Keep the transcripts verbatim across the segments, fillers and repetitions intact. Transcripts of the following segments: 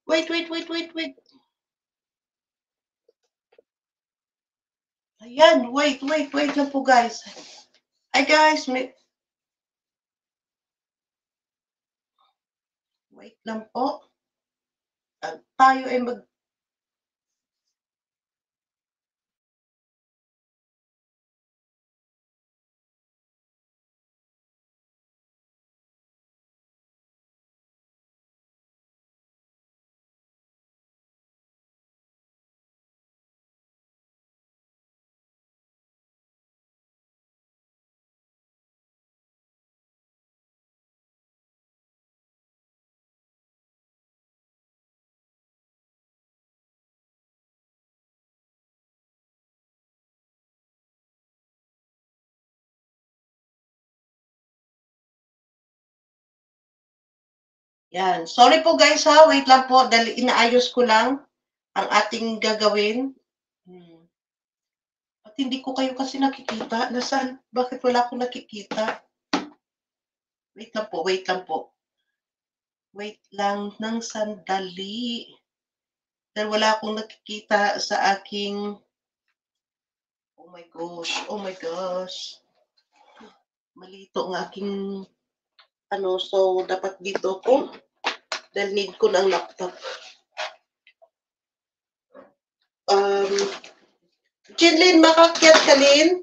Wait, wait, wait, wait, wait. Ayan, wait, wait, wait lang po guys. Hi guys, may... Wait lang po. Uh, tayo ay mag... Yan. Sorry po guys ha, wait lang po dahil inaayos ko lang ang ating gagawin. Hmm. At hindi ko kayo kasi nakikita. Nasaan? Bakit wala akong nakikita? Wait lang po, wait lang po. Wait lang ng sandali. Dahil wala akong nakikita sa aking... Oh my gosh, oh my gosh. Malito ang aking... Ano, so dapat dito ko. Dahil need ko ng laptop. Um, Jinlin, makakyat ka Lin?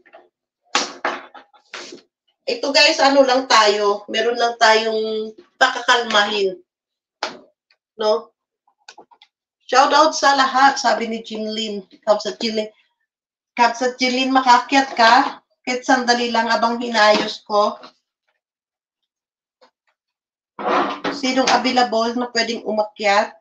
Ito guys, ano lang tayo. Meron lang tayong pakakalmahin. No? Shout out sa lahat, sabi ni Jinlin. Kapsat Jinlin. Kapsat Jinlin, makakyat ka? Kahit sandali lang abang hinayos ko. Sinong available na pwedeng umakyat?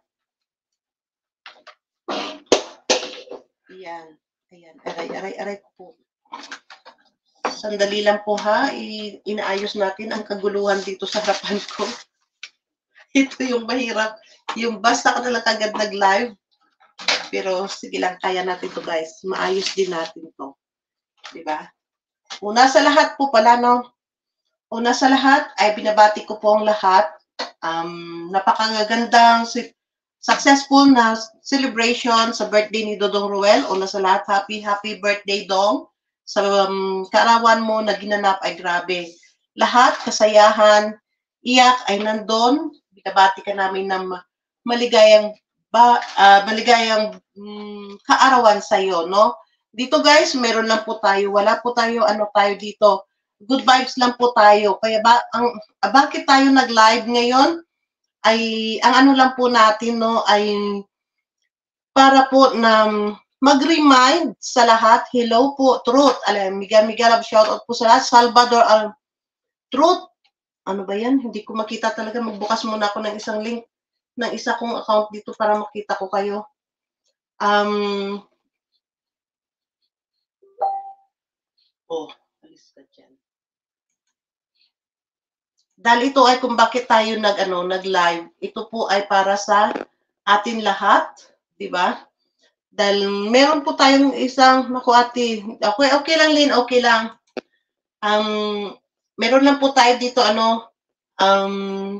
Ayan. Ayan. Aray, aray, aray po. Sandali lang po ha. I inaayos natin ang kaguluhan dito sa harapan ko. Ito yung mahirap. Yung basta ka na lang agad nag-live. Pero sige lang, kaya natin to guys. Maayos din natin to. Diba? Una sa lahat po pala, no? Una sa lahat ay binabati ko po ang lahat. Um, napakagandang successful na celebration sa birthday ni Dodong Ruel. Una sa lahat, happy, happy birthday, Dong. Sa um, kaarawan mo na ginanap ay grabe. Lahat, kasayahan, iyak ay nandun. Binabati ka namin ng maligayang ba, uh, maligayang um, kaarawan sa iyo, no? Dito guys, meron lang po tayo. Wala po tayo, ano tayo dito. Good vibes lang po tayo. Kaya ba, ang, bakit tayo nag-live ngayon? Ay ang ano lang po natin no ay para po na mag-remind sa lahat, hello po, truth. Alam, Miguel Miguel shout out po sa lahat. Salvador al truth. Ano ba yan? Hindi ko makita talaga. Magbukas muna ako ng isang link ng isa kong account dito para makita ko kayo. Um Oh, alis ka dyan. Dahil ito ay kung bakit tayo nag ano, nag-live. Ito po ay para sa atin lahat, 'di ba? Dahil meron po tayong isang, naku ate, okay, okay lang Lynn, okay lang. Um, meron lang po tayo dito, ano, um,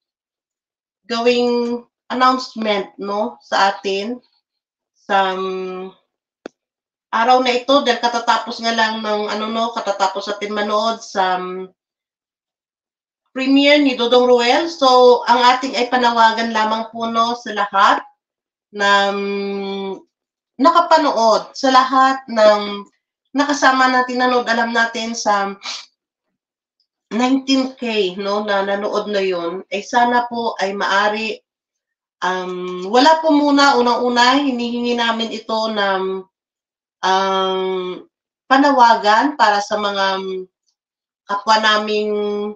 gawing announcement, no, sa atin, sa um, araw na ito, dahil katatapos nga lang ng, ano, no, katatapos atin manood sa um, premiere ni Dodong Ruel. So, ang ating ay panawagan lamang po, no, sa lahat na um, nakapanood, sa lahat ng nakasama natin, nanood, alam natin sa nineteen K, no, na nanood na yun, ay sana po ay maari, um, wala po muna, unang-una, hinihingi namin ito ng um, panawagan para sa mga kapwa naming,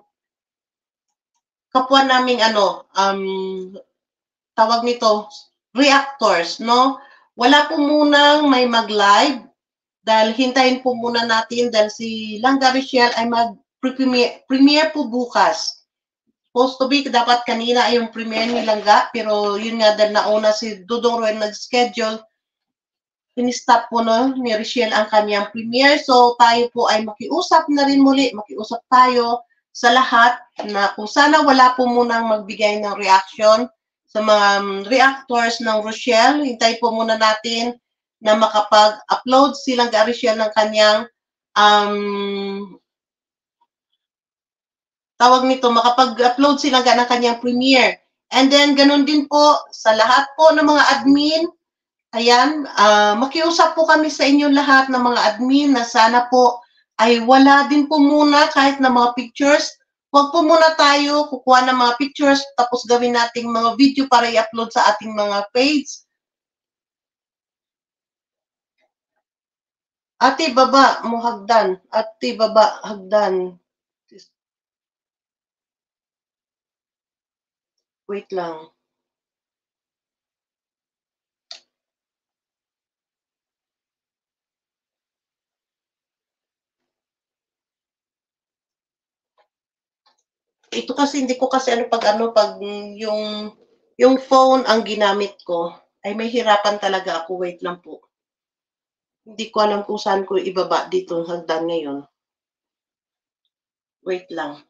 kapwa naming ano, um, tawag nito, reactors, no? Wala po munang may mag-live, dahil hintayin po muna natin dahil si Langga Richelle ay mag-premiere premiere po bukas. Supposed to be, dapat kanina ay yung premiere ni Langga, pero yun nga dahil nauna si Dodong Ruel nag-schedule, in-stop po no, ni Richelle ang kanyang premiere. So tayo po ay makiusap na rin muli, makiusap tayo sa lahat na kung sana wala po munang magbigay ng reaction sa mga reactors ng Rochelle. Hintay po muna natin na makapag-upload silang ga Rochelle ng kanyang um, tawag nito, makapag-upload sila ng kanyang Premiere. And then, ganun din po sa lahat po ng mga admin. Ayan, uh, makiusap po kami sa inyo lahat ng mga admin na sana po ay wala din po muna kahit na mga pictures. Huwag po muna tayo kukuha ng mga pictures tapos gawin nating mga video para i-upload sa ating mga page. Ate, baba mo hagdan. Ate, baba hagdan. Wait lang. Ito kasi hindi ko kasi ano pag ano pag yung yung phone ang ginamit ko ay may hirapan talaga ako. Wait lang po. Hindi ko alam kung saan ko ibaba dito hagdan ngayon. Wait lang.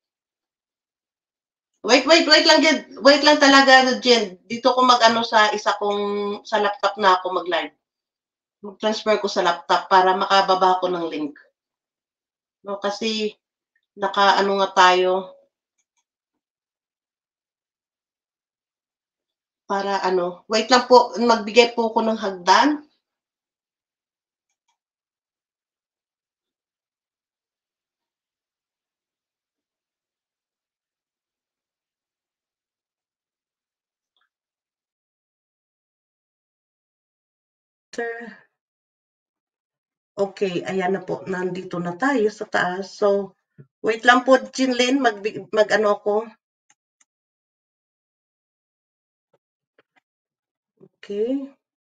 Wait, wait, wait lang, wait lang talaga, Jen. Dito ko mag-ano sa isa kong, sa laptop na ako mag-live. Mag-transfer ko sa laptop para makababa ko ng link. No, kasi naka-ano nga tayo. Para ano, wait lang po, magbigay po ko ng hagdan. Okay, ayan na po. Nandito na tayo sa taas. So, wait lang po, Jinlin. Mag, mag ano ako. Okay.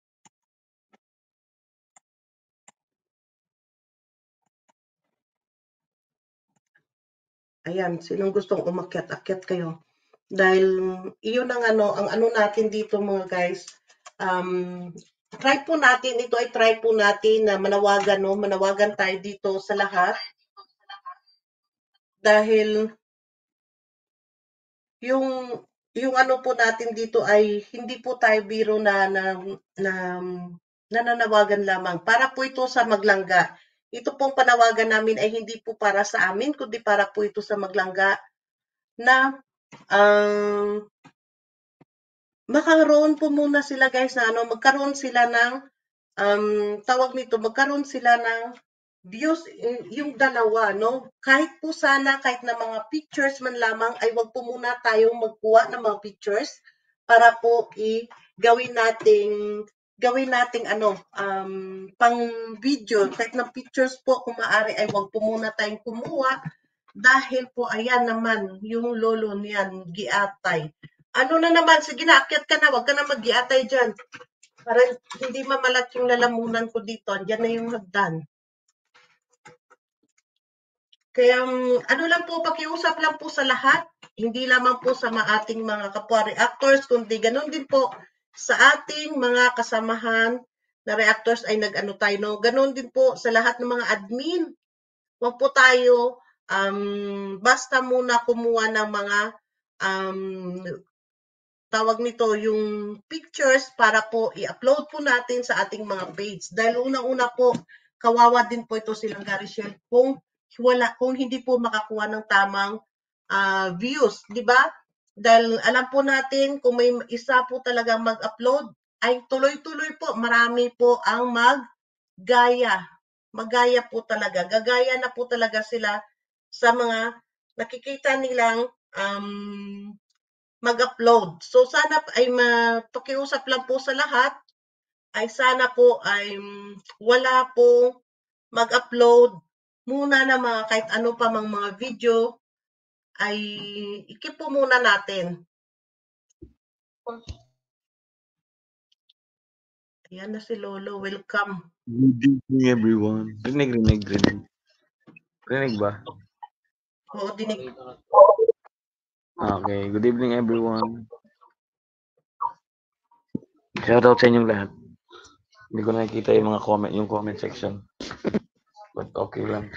Ayan, sinong gustong umakyat, akyat kayo. Dahil, iyon ang ano, ang ano natin dito mga guys. Um, try po natin, ito ay try po natin na manawagan, no? Manawagan tayo dito sa lahat. Dahil, yung, yung ano po natin dito ay hindi po tayo biro na, na, na nananawagan lamang. Para po ito sa maglangga. Ito pong panawagan namin ay hindi po para sa amin, kundi para po ito sa maglangga na um, makaroon po muna sila guys na ano, magkaroon sila ng um, tawag nito, magkaroon sila ng views yung dalawa, no? Kahit po sana, kahit na mga pictures man lamang, ay wag po muna tayong magkuha ng mga pictures para po i-gawin nating gawin nating ano, um, pang video, kahit ng pictures po, kung maaari ay wag po muna tayong kumuha dahil po, ayan naman, yung lolo niyan, giatay. Ano na naman, sige na, akyat ka na, wag ka na mag-giatay dyan. Para hindi mamalat yung lalamunan ko dito, dyan na yung hagdan. Kaya ano lang po, pakiusap lang po sa lahat, hindi lamang po sa ating mga kapwa reactors, kundi ganun din po sa ating mga kasamahan na reactors ay nag-ano tayo, no? Ganun din po sa lahat ng mga admin. Huwag po tayo um, basta muna kumuha ng mga um, tawag nito yung pictures para po i-upload po natin sa ating mga page. Dahil unang-una po, kawawa din po ito silang Garishel kung wala, kung hindi po makakuha ng tamang uh, views, di ba? Dahil alam po natin kung may isa po talagang mag-upload, ay tuloy-tuloy po, marami po ang mag-gaya. Magaya po talaga. Gagaya na po talaga sila sa mga nakikita nilang um, mag-upload. So sana ay mapakiusap lang po sa lahat, ay sana po ay wala po mag-upload muna na mga kahit ano pa mang mga video, ay ikip po muna natin. Ayan na si Lolo, welcome. Good evening everyone. Rinig, rinig, rinig. Rinig ba? Oo, dinig. Okay, good evening everyone. Shoutout sa inyong lahat. Hindi ko nakikita yung mga comment, yung comment section. But okay lang.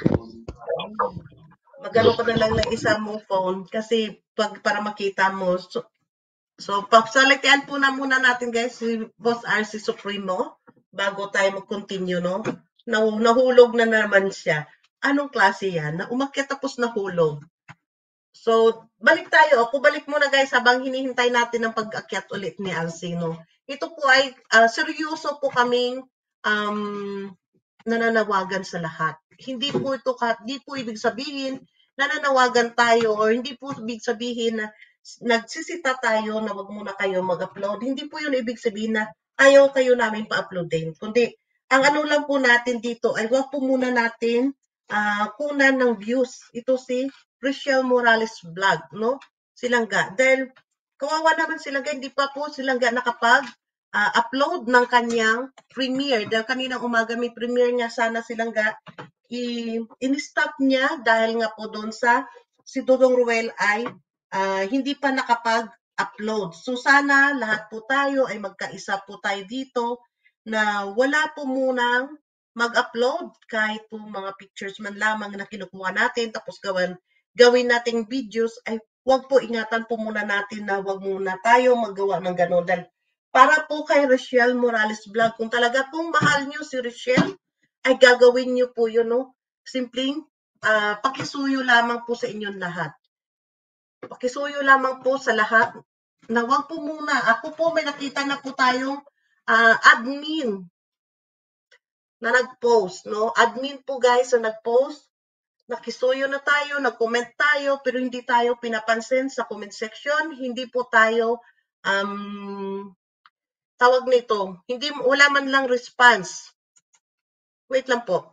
Magano ka na lang ng isa mong phone kasi pag para makita mo. So, So, pasalitian po na muna natin guys si Boss R C Supremo bago tayo mag-continue, no? Nahu- Nahulog na naman siya. Anong klase yan? Na umakyat tapos nahulog. So, balik tayo. Ako balik muna guys habang hinihintay natin ang pag-akyat ulit ni Alcino. Ito po ay uh, seryoso po kaming um, nananawagan sa lahat. Hindi po ito, hindi po ibig sabihin nananawagan tayo or hindi po ibig sabihin na nagsisita tayo na wag muna kayo mag-upload. Hindi po yun ibig sabihin na ayaw kayo namin pa-uploadin. Kundi, ang ano lang po natin dito ay wag po muna natin uh, kunan ng views. Ito si Rachel Morales vlog, no? Silangga. Dahil kawawa naman Silangga, hindi pa po Silangga nakapag uh, upload ng kanyang premiere. Dahil kaninang umaga may premiere niya, sana Silangga i-stop niya dahil nga po doon sa si Dudong Ruel ay uh, hindi pa nakapag-upload. So sana lahat po tayo ay magkaisa po tayo dito na wala po munang mag-upload kahit po mga pictures man lamang na kinukuha natin tapos gawin, gawin nating videos ay wag po ingatan po muna natin na wag muna tayo maggawa ng gano'n. Dahil para po kay Rachel Morales Vlog, kung talaga pong mahal nyo si Rachel, ay gagawin nyo po yun, no? Simpleng uh, pakisuyo lamang po sa inyong lahat. Pakisuyo lamang po sa lahat na wag po muna. Ako po may nakita na po tayong uh, admin na nag-post, no? Admin po guys na nag-post. Nakisuyo na tayo, nag-comment tayo, pero hindi tayo pinapansin sa comment section. Hindi po tayo um, tawag nito. Hindi, wala man lang response. Wait lang po.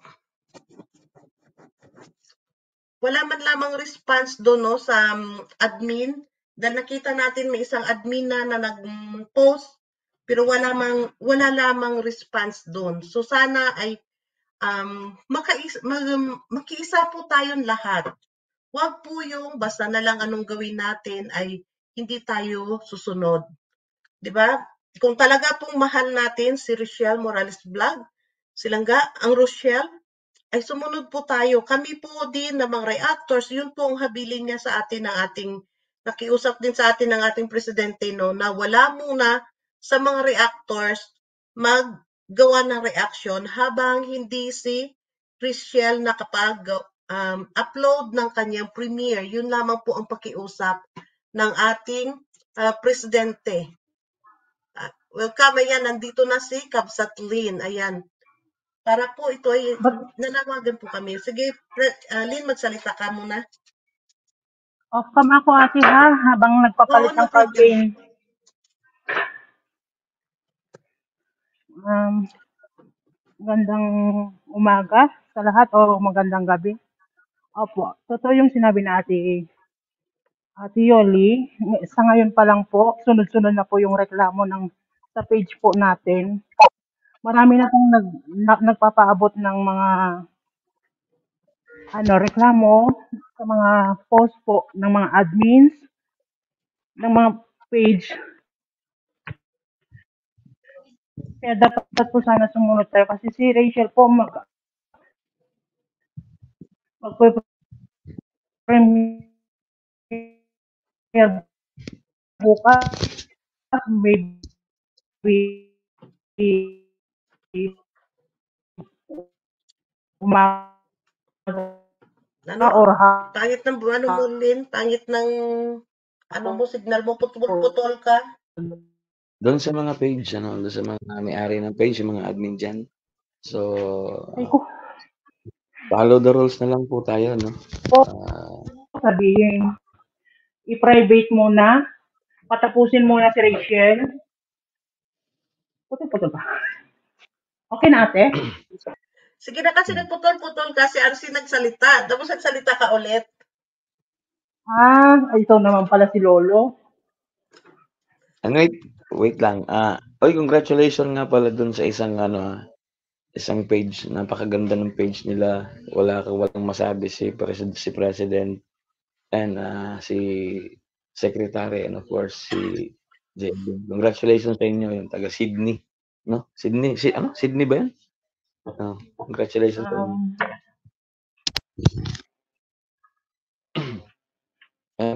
Wala man lamang response doon, no, sa um, admin. Dahil nakita natin may isang admin na, na nag-post, pero wala, mang, wala lamang response doon. So sana ay um, makais, mag, makiisa po tayong lahat. Huwag po yung basta na lang anong gawin natin ay hindi tayo susunod. Diba? Kung talaga pong mahal natin si Rachel Morales Vlog, Silangga, ang Rochelle, ay sumunod po tayo. Kami po din na mga reactors, yun po ang habilin niya sa atin ng ating, nakiusap din sa atin ng ating presidente, no, na wala muna sa mga reactors maggawa ng reaction habang hindi si Rachel nakapag um, upload ng kanyang premiere. Yun lamang po ang pakiusap ng ating uh, presidente. Uh, welcome, ayan, nandito na si Kabsatlin. Ayan. Para po ito ay But, nanawagan po kami. Sige, uh, Lynn, magsalita ka muna. off cam ako ate ha, habang nagpapalit Oo, no ng card problem. game. Um, gandang umaga sa lahat o magandang gabi. Opo, totoo yung sinabi na ate, ate Yoli. Sa ngayon pa lang po, sunod-sunod na po yung reklamo ng sa page po natin. Marami na pong nag, na, nagpapaabot ng mga ano reklamo sa mga post po ng mga admins ng mga page. Kaya dapat po sana sumunod tayo kasi si Rachel po mag magpe-premiere bukas, maybe umaga Ano? or Pangit ng ano mo, Lynn? Pangit ng ano mo, signal mo, putol-putol ka? Doon sa mga page, ano, doon sa mga may-ari ng page, yung mga admin dyan. So, Ay ko, follow the rules na lang po tayo, no? Uh, sabihin, i-private muna, patapusin muna si Rachel. Putol-putol pa. Okay na ate? Sige na kasi nagputol-putol kasi R C nagsalita. Tapos nagsalita ka ulit. Ah, ito naman pala si Lolo. And wait, wait lang. Ah, oy, congratulations nga pala dun sa isang ano, isang page. Napakaganda ng page nila. Wala ka walang masabi si President, si President and uh, si Secretary and of course si J B. Congratulations sa inyo yung taga Sydney, no? Sydney, si ano? Sydney ba 'yan? Oh, congratulations um, sa inyo. And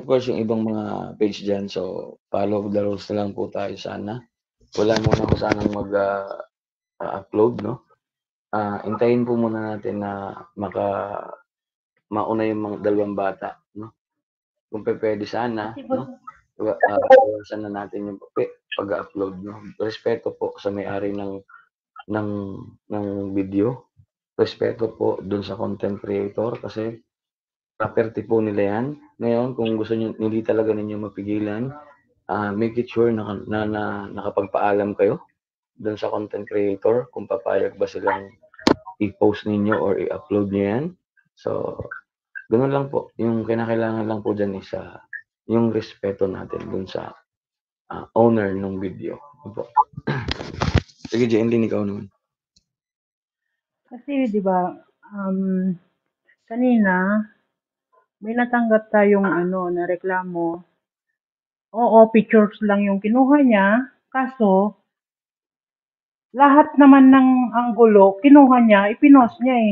course, yung ibang mga page dyan, so follow the rules na lang po tayo sana. Wala muna ko sanang mag uh, uh, upload, no? Uh, intayin po muna natin na maka mauna yung mga dalawang bata, no? Kung pwede sana, no? Uh, iwasan na natin yung pag-upload, no? Respeto po sa may-ari ng ng ng video. Respeto po dun sa content creator kasi property po nila yan. Ngayon, kung gusto niyo, hindi talaga ninyo mapigilan, uh, make it sure na, na, na nakapagpaalam kayo dun sa content creator kung papayag ba silang i-post ninyo or i-upload nyo yan. So, ganun lang po. Yung kinakailangan lang po dyan is uh, yung respeto natin dun sa uh, owner ng video. Po. Sige, Jenlyn, ikaw naman. Kasi, di ba, um, kanina, may natanggap tayong ano, na reklamo. Oo, pictures lang yung kinuha niya. Kaso, lahat naman ng anggulo, kinuha niya, ipinost niya eh.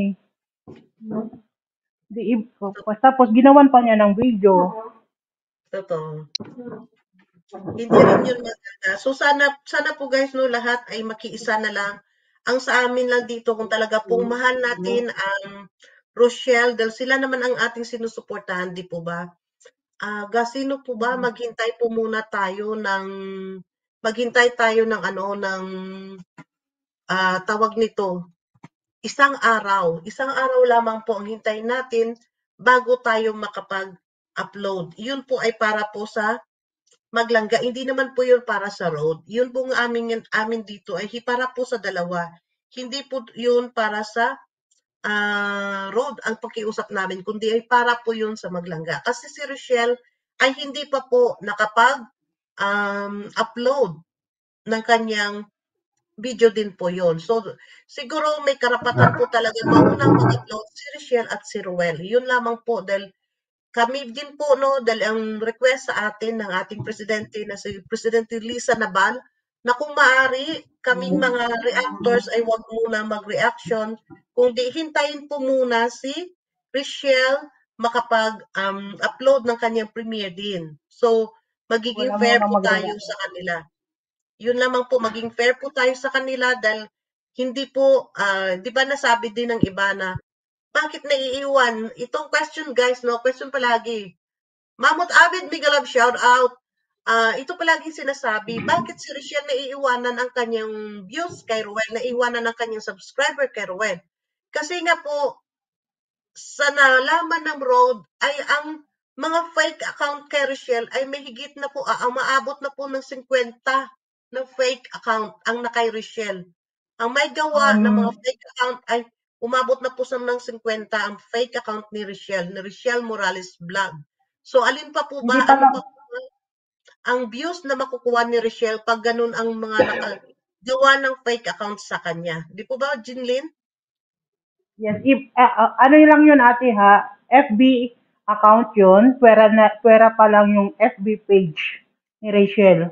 Di, tapos ginawan pa niya ng video. Totoo. Hindi rin yun maganda. So sana, sana po guys, no, lahat ay makiisa na lang. Ang sa amin lang dito, kung talaga pong mahal natin ang Rochelle, dahil sila naman ang ating sinusuportahan, di po ba? Uh, gasino po ba, maghintay po muna tayo ng, maghintay tayo ng ano, ng uh, tawag nito, isang araw. Isang araw lamang po ang hintayin natin bago tayo makapag-upload. Yun po ay para po sa maglangga. Hindi naman po yun para sa road. Yun po ang amin, amin dito ay para po sa dalawa. Hindi po yun para sa uh, road ang pakiusap namin, kundi ay para po yun sa maglangga. Kasi si Rochelle ay hindi pa po nakapag-upload um, ng kanyang video din po yun. So, siguro may karapatan po talaga maunang mag-upload si Rochelle at si Ruel. Yun lamang po dahil kami din po, no, dahil ang request sa atin ng ating presidente na si Presidente Lisa Nabal, na kung maaari, kaming mga reactors ay wag muna mag-reaction, kundi hintayin po muna si Rochelle makapag-upload um, ng kanyang premiere din. So, magiging Wala fair muna po tayo mag-react. sa kanila. Yun lamang po, maging fair po tayo sa kanila dahil hindi po, uh, di ba nasabi din ng iba na bakit naiiwan? Itong question guys, no? Question palagi. Mamut Abid Migalab, shout out. Uh, ito palagi sinasabi, bakit si Rochelle naiiwanan ang kanyang views kay Ruel, naiiwanan ang kanyang subscriber kay Ruel? Kasi nga po, sa nalaman ng road ay ang mga fake account kay Rochelle ay may higit na po, ah, maabot na po ng fifty na fake account ang na kay Rochelle. Ang may gawa Um, ng mga fake account ay umabot na po sa ng fifty ang fake account ni Rochelle, ni Rochelle Morales Vlog. So, alin pa po ba, Hindi pa ano lang, pa po ba ang views na makukuha ni Rochelle pag ganun ang mga nakagawa ng fake account sa kanya? Di po ba, Jinlyn? yes, if, uh, uh, ano lang yun ate ha, F B account yun, pwera, na, pwera pa lang yung F B page ni Rachel.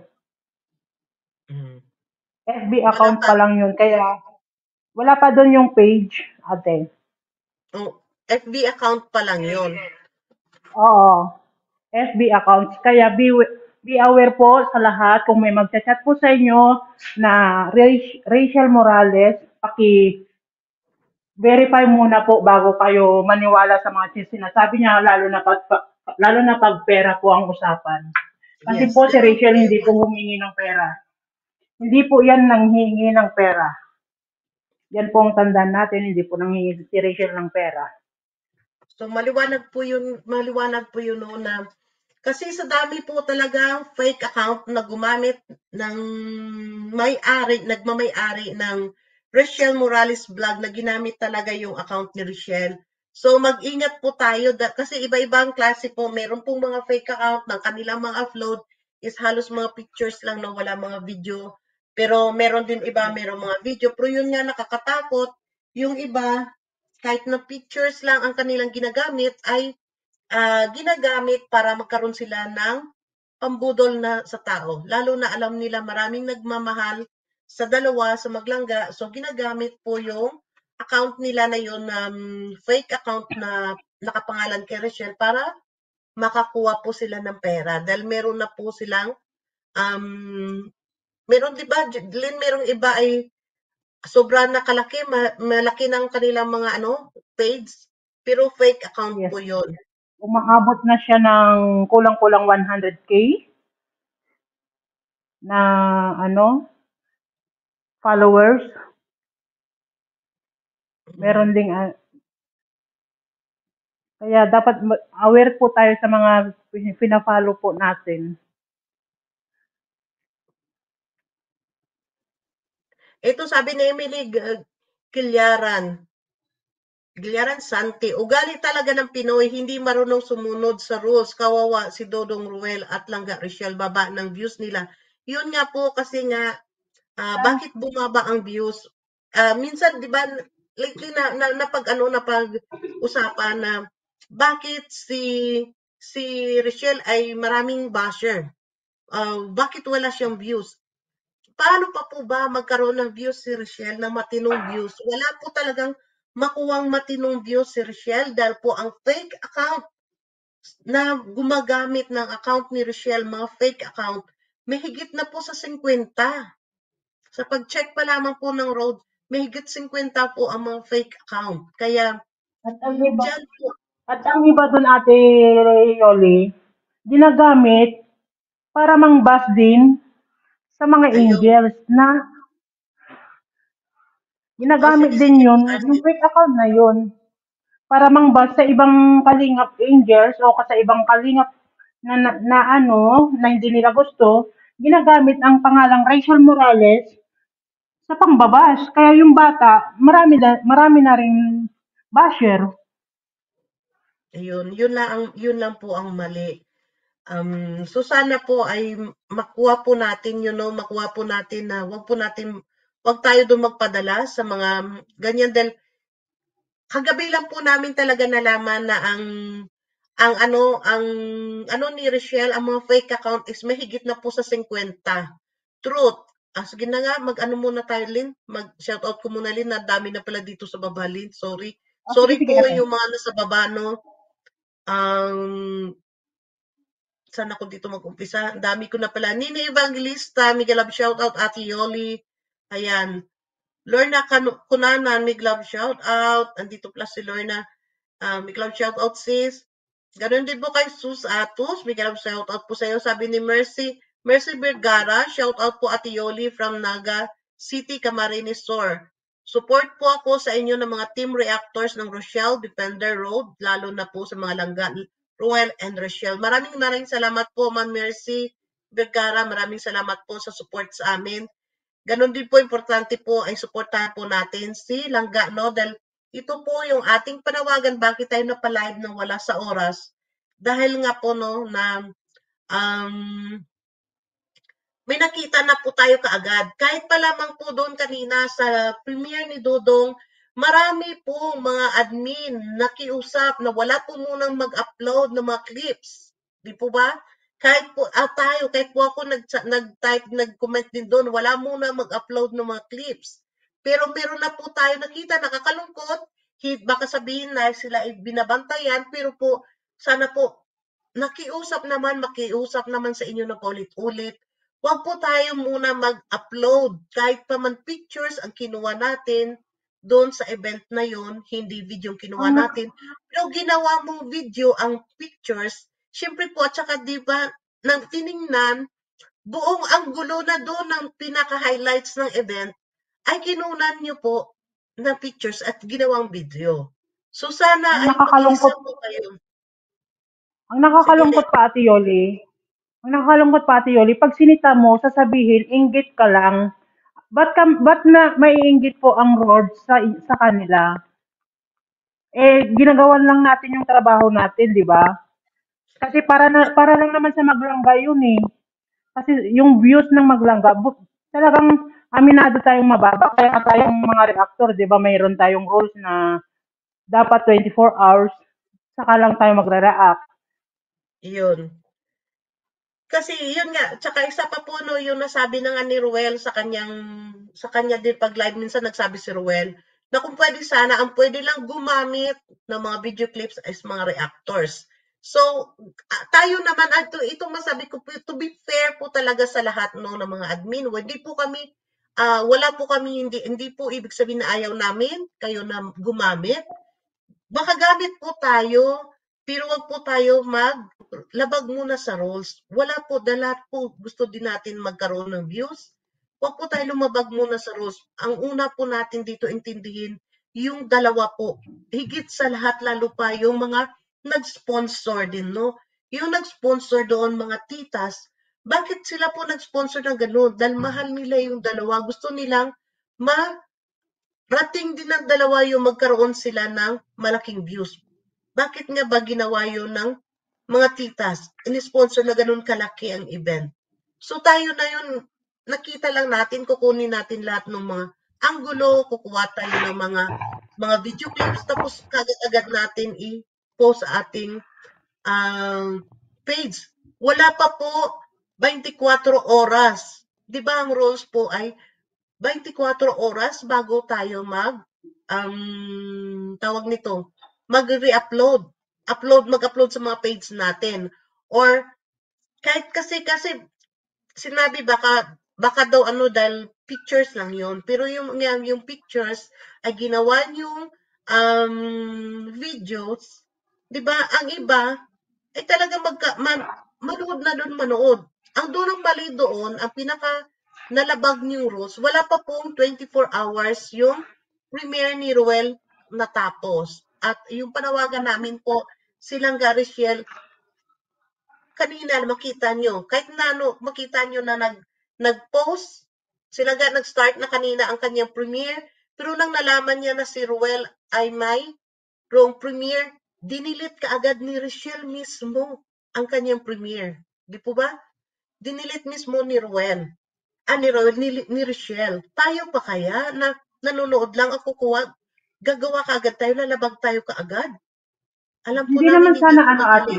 Mm. F B account pa lang yun, kaya wala pa doon yung page, ate. Oh, F B account pa lang yun. Oo, F B accounts. Kaya be, be aware po sa lahat kung may magchat-chat po sa inyo na Rachel Morales, paki verify muna po bago kayo maniwala sa mga sinasabi niya, lalo na pag lalo na pag pera po ang usapan. Kasi Yes, po si ganun Rachel po hindi yun. po humingi ng pera. Hindi po yan nanghingi ng pera. Yan po ang tandaan natin, hindi po nanghingi si Rachel ng pera. So maliwanag po yun, maliwanag po yun no, na kasi sa dami po talaga fake account na gumamit ng may-ari, nagmamay-ari ng Rochelle Morales Vlog na ginamit talaga yung account ni Rochelle. So mag-ingat po tayo da, kasi iba-ibang klase po, meron pong mga fake account ng kanilang mga upload is halos mga pictures lang na wala mga video. Pero meron din iba, meron mga video. Pero yun nga nakakatakot, yung iba, kahit na pictures lang ang kanilang ginagamit ay uh, ginagamit para magkaroon sila ng pambudol na sa tao. Lalo na alam nila maraming nagmamahal sa dalawa, sa maglangga. So ginagamit po yung account nila na yun, um, fake account na nakapangalan kay Rochelle para makakuha po sila ng pera dahil meron na po silang um, meron 'di ba, Lynn, merong iba ay sobra na kalaki, ma- malaki ng kanilang mga ano, page, pero fake account Yes. po 'yon. Umaabot na siya ng kulang-kulang one hundred K na ano, followers. Meron ding ah, kaya dapat ma- aware po tayo sa mga pin- pina-follow po natin. Ito sabi ni Emily G- Gilyaran, Gilyaran Santi, ugali talaga ng Pinoy, hindi marunong sumunod sa rules. Kawawa si Dodong Ruel at Langga Rachel, baba ng views nila. Yun nga po kasi nga, ah, bakit bumaba ang views? Ah, minsan, di ba, lately na, na, napag, ano, napag-usapan na bakit si si Rachel ay maraming basher? Ah, bakit wala siyang views? Paano pa po ba magkaroon ng views si Rachel, ng matinong views? Wala po talagang makuwang matinong views si Rachel dahil po ang fake account na gumagamit ng account ni Rachel, mga fake account, may higit na po sa fifty. Sa pag-check pa lamang po ng road, may higit fifty po ang mga fake account. Kaya, At ang iba, dyan po, at ang iba dun, Ate Yoli, ginagamit para mang-bus din sa mga ayun. angels na Oh, ginagamit sige, din sige, yun, Arce. yung fake account na yun, para mang-bus sa ibang kalingap angels o sa ibang kalingap na, na, na ano, na hindi nila gusto, ginagamit ang pangalang Rachel Morales sa pangbabas. Kaya yung bata, marami na, marami na rin basher. Ayun, yun lang, ang, yun lang po ang mali. Um, so sana po ay makuha po natin, you know, makuha po natin na wag po natin, wag tayo doon magpadala sa mga ganyan dahil kagabi lang po namin talaga nalaman na ang ang ano, ang ano ni Rachel, ang mga fake account is mahigit na po sa fifty. Truth. Ah, sige na nga, mag-ano muna tayo, Lynn. Mag-shoutout ko muna, Lynn. Na dami na pala dito sa baba, Lynn. Sorry. Oh, sige, Sorry sige, po ate. yung mga nasa baba, no? Ang saan ako dito mag-umpisa? Ang dami ko na pala. Nini Evangelista, Miguel Love shoutout, Ate Yoli. Ayan. Lorna Kunanan, Mig Love shoutout. Andito pala si Lorna. Uh, Mig Love shoutout, sis. Ganon din po kay Sus Atos. Mig Love shoutout po sa iyo. Sabi ni Mercy, Mercy Vergara, shoutout po Ate Yoli from Naga City, Camarines Sur. Support po ako sa inyo ng mga team reactors ng Rochelle Defender Road, lalo na po sa mga langga Ruel and Rochelle. Maraming maraming salamat po, Ma'am Mercy Vergara. Maraming salamat po sa support sa amin. Ganon din po, importante po ay supportahan po natin si Langga, no? Dahil ito po yung ating panawagan, bakit tayo napalive nang wala sa oras. Dahil nga po, no, na um, may nakita na po tayo kaagad. Kahit pa lamang po doon kanina sa premiere ni Dodong, marami po mga admin nakiusap na wala po munang mag-upload ng mga clips. Di po ba? Kahit po ah, tayo, kahit po ako nag-type, nag-comment din doon, wala muna mag-upload ng mga clips. Pero meron na po tayo nakita, nakakalungkot. Baka sabihin na sila ay binabantayan, pero po, sana po, nakiusap naman, makiusap naman sa inyo na paulit-ulit. Huwag po tayo muna mag-upload. Kahit pa man pictures ang kinuha natin doon sa event na yon, hindi video ang kinuha Ang, natin. Pero ginawa mong video ang pictures, syempre po, at saka di ba, nang tiningnan, buong ang gulo na doon ng pinaka-highlights ng event, ay kinunan nyo po na pictures at ginawang video. So sana ang ay nakakalungkot, makiisa po kayo. ang Sige, nakakalungkot pa, Ate Yoli, ang nakakalungkot pa, Ate Yoli, pag sinita mo, sasabihin, inggit ka lang. Ba't, ka, ba't na maiinggit po ang Lord sa, sa kanila? Eh, ginagawan lang natin yung trabaho natin, di ba? Kasi para, na, para lang naman sa maglangga yun eh. Kasi yung views ng maglangga, bu- talagang aminado tayong mababa. Kaya nga tayong mga reactor, di ba, mayroon tayong rules na dapat twenty-four hours, saka lang tayo magre-react. Yun. Kasi yun nga, tsaka isa pa po no, yung nasabi na nga ni Ruel sa kanyang, sa kanya din pag live, minsan nagsabi si Ruel, na kung pwede sana, ang pwede lang gumamit ng mga video clips is mga reactors. So, ah, tayo naman, ah, ito, itong masabi ko, to be fair po talaga sa lahat no, ng mga admin, hindi po kami, ah, wala po kami, hindi, hindi po ibig sabihin na ayaw namin, kayo na gumamit. Baka gamit po tayo, pero wag po tayo maglabag muna sa roles. Wala po, lahat po gusto din natin magkaroon ng views. Wag po tayo lumabag muna sa roles. Ang una po natin dito intindihin, yung dalawa po, higit sa lahat lalo pa yung mga nag-sponsor din, no? Yung nag-sponsor doon, mga titas, bakit sila po nag-sponsor ng gano'n? Dahil mahal nila yung dalawa. Gusto nilang ma rating din ng dalawa yung magkaroon sila ng malaking views. Bakit nga ba ginawa yun ng mga titas? Ini-sponsor na ganun kalaki ang event. So tayo na yun, nakita lang natin, kukunin natin lahat ng mga anggulo, kukuha tayo ng mga mga video clips, tapos kagad-agad natin i-post sa ating um, page. Wala pa po twenty-four oras. Di ba ang rules po ay twenty-four oras bago tayo mag um, tawag nito, mag-re-upload. Upload, mag-upload sa mga page natin. Or kahit kasi kasi sinabi baka baka daw ano dahil pictures lang yon, pero yung yung, yung pictures ay ginawa yung um, videos, 'di ba? Ang iba ay talaga magka man, manood na doon manood. Ang doon ang mali doon, ang pinaka nalabag niyong rules, wala pa pong twenty-four hours yung premiere ni Ruel natapos. At yung panawagan namin po, silang Gariciel, kanina makita nyo, kahit na ano, makita nyo na nag, nag-post, sila ga nag-start na kanina ang kanyang premiere, pero nang nalaman niya na si Ruel ay may wrong premiere, dinilit ka agad ni Richelle mismo ang kanyang premiere. Di po ba? Dinilit mismo ni Ruel. Ah, ni Ruel, ni, ni Richelle. Tayo pa kaya na nanonood lang ako kuha, gagawa ka agad tayo, lalabag tayo kaagad. Alam po Hindi namin naman hindi sana po ano madali. ate,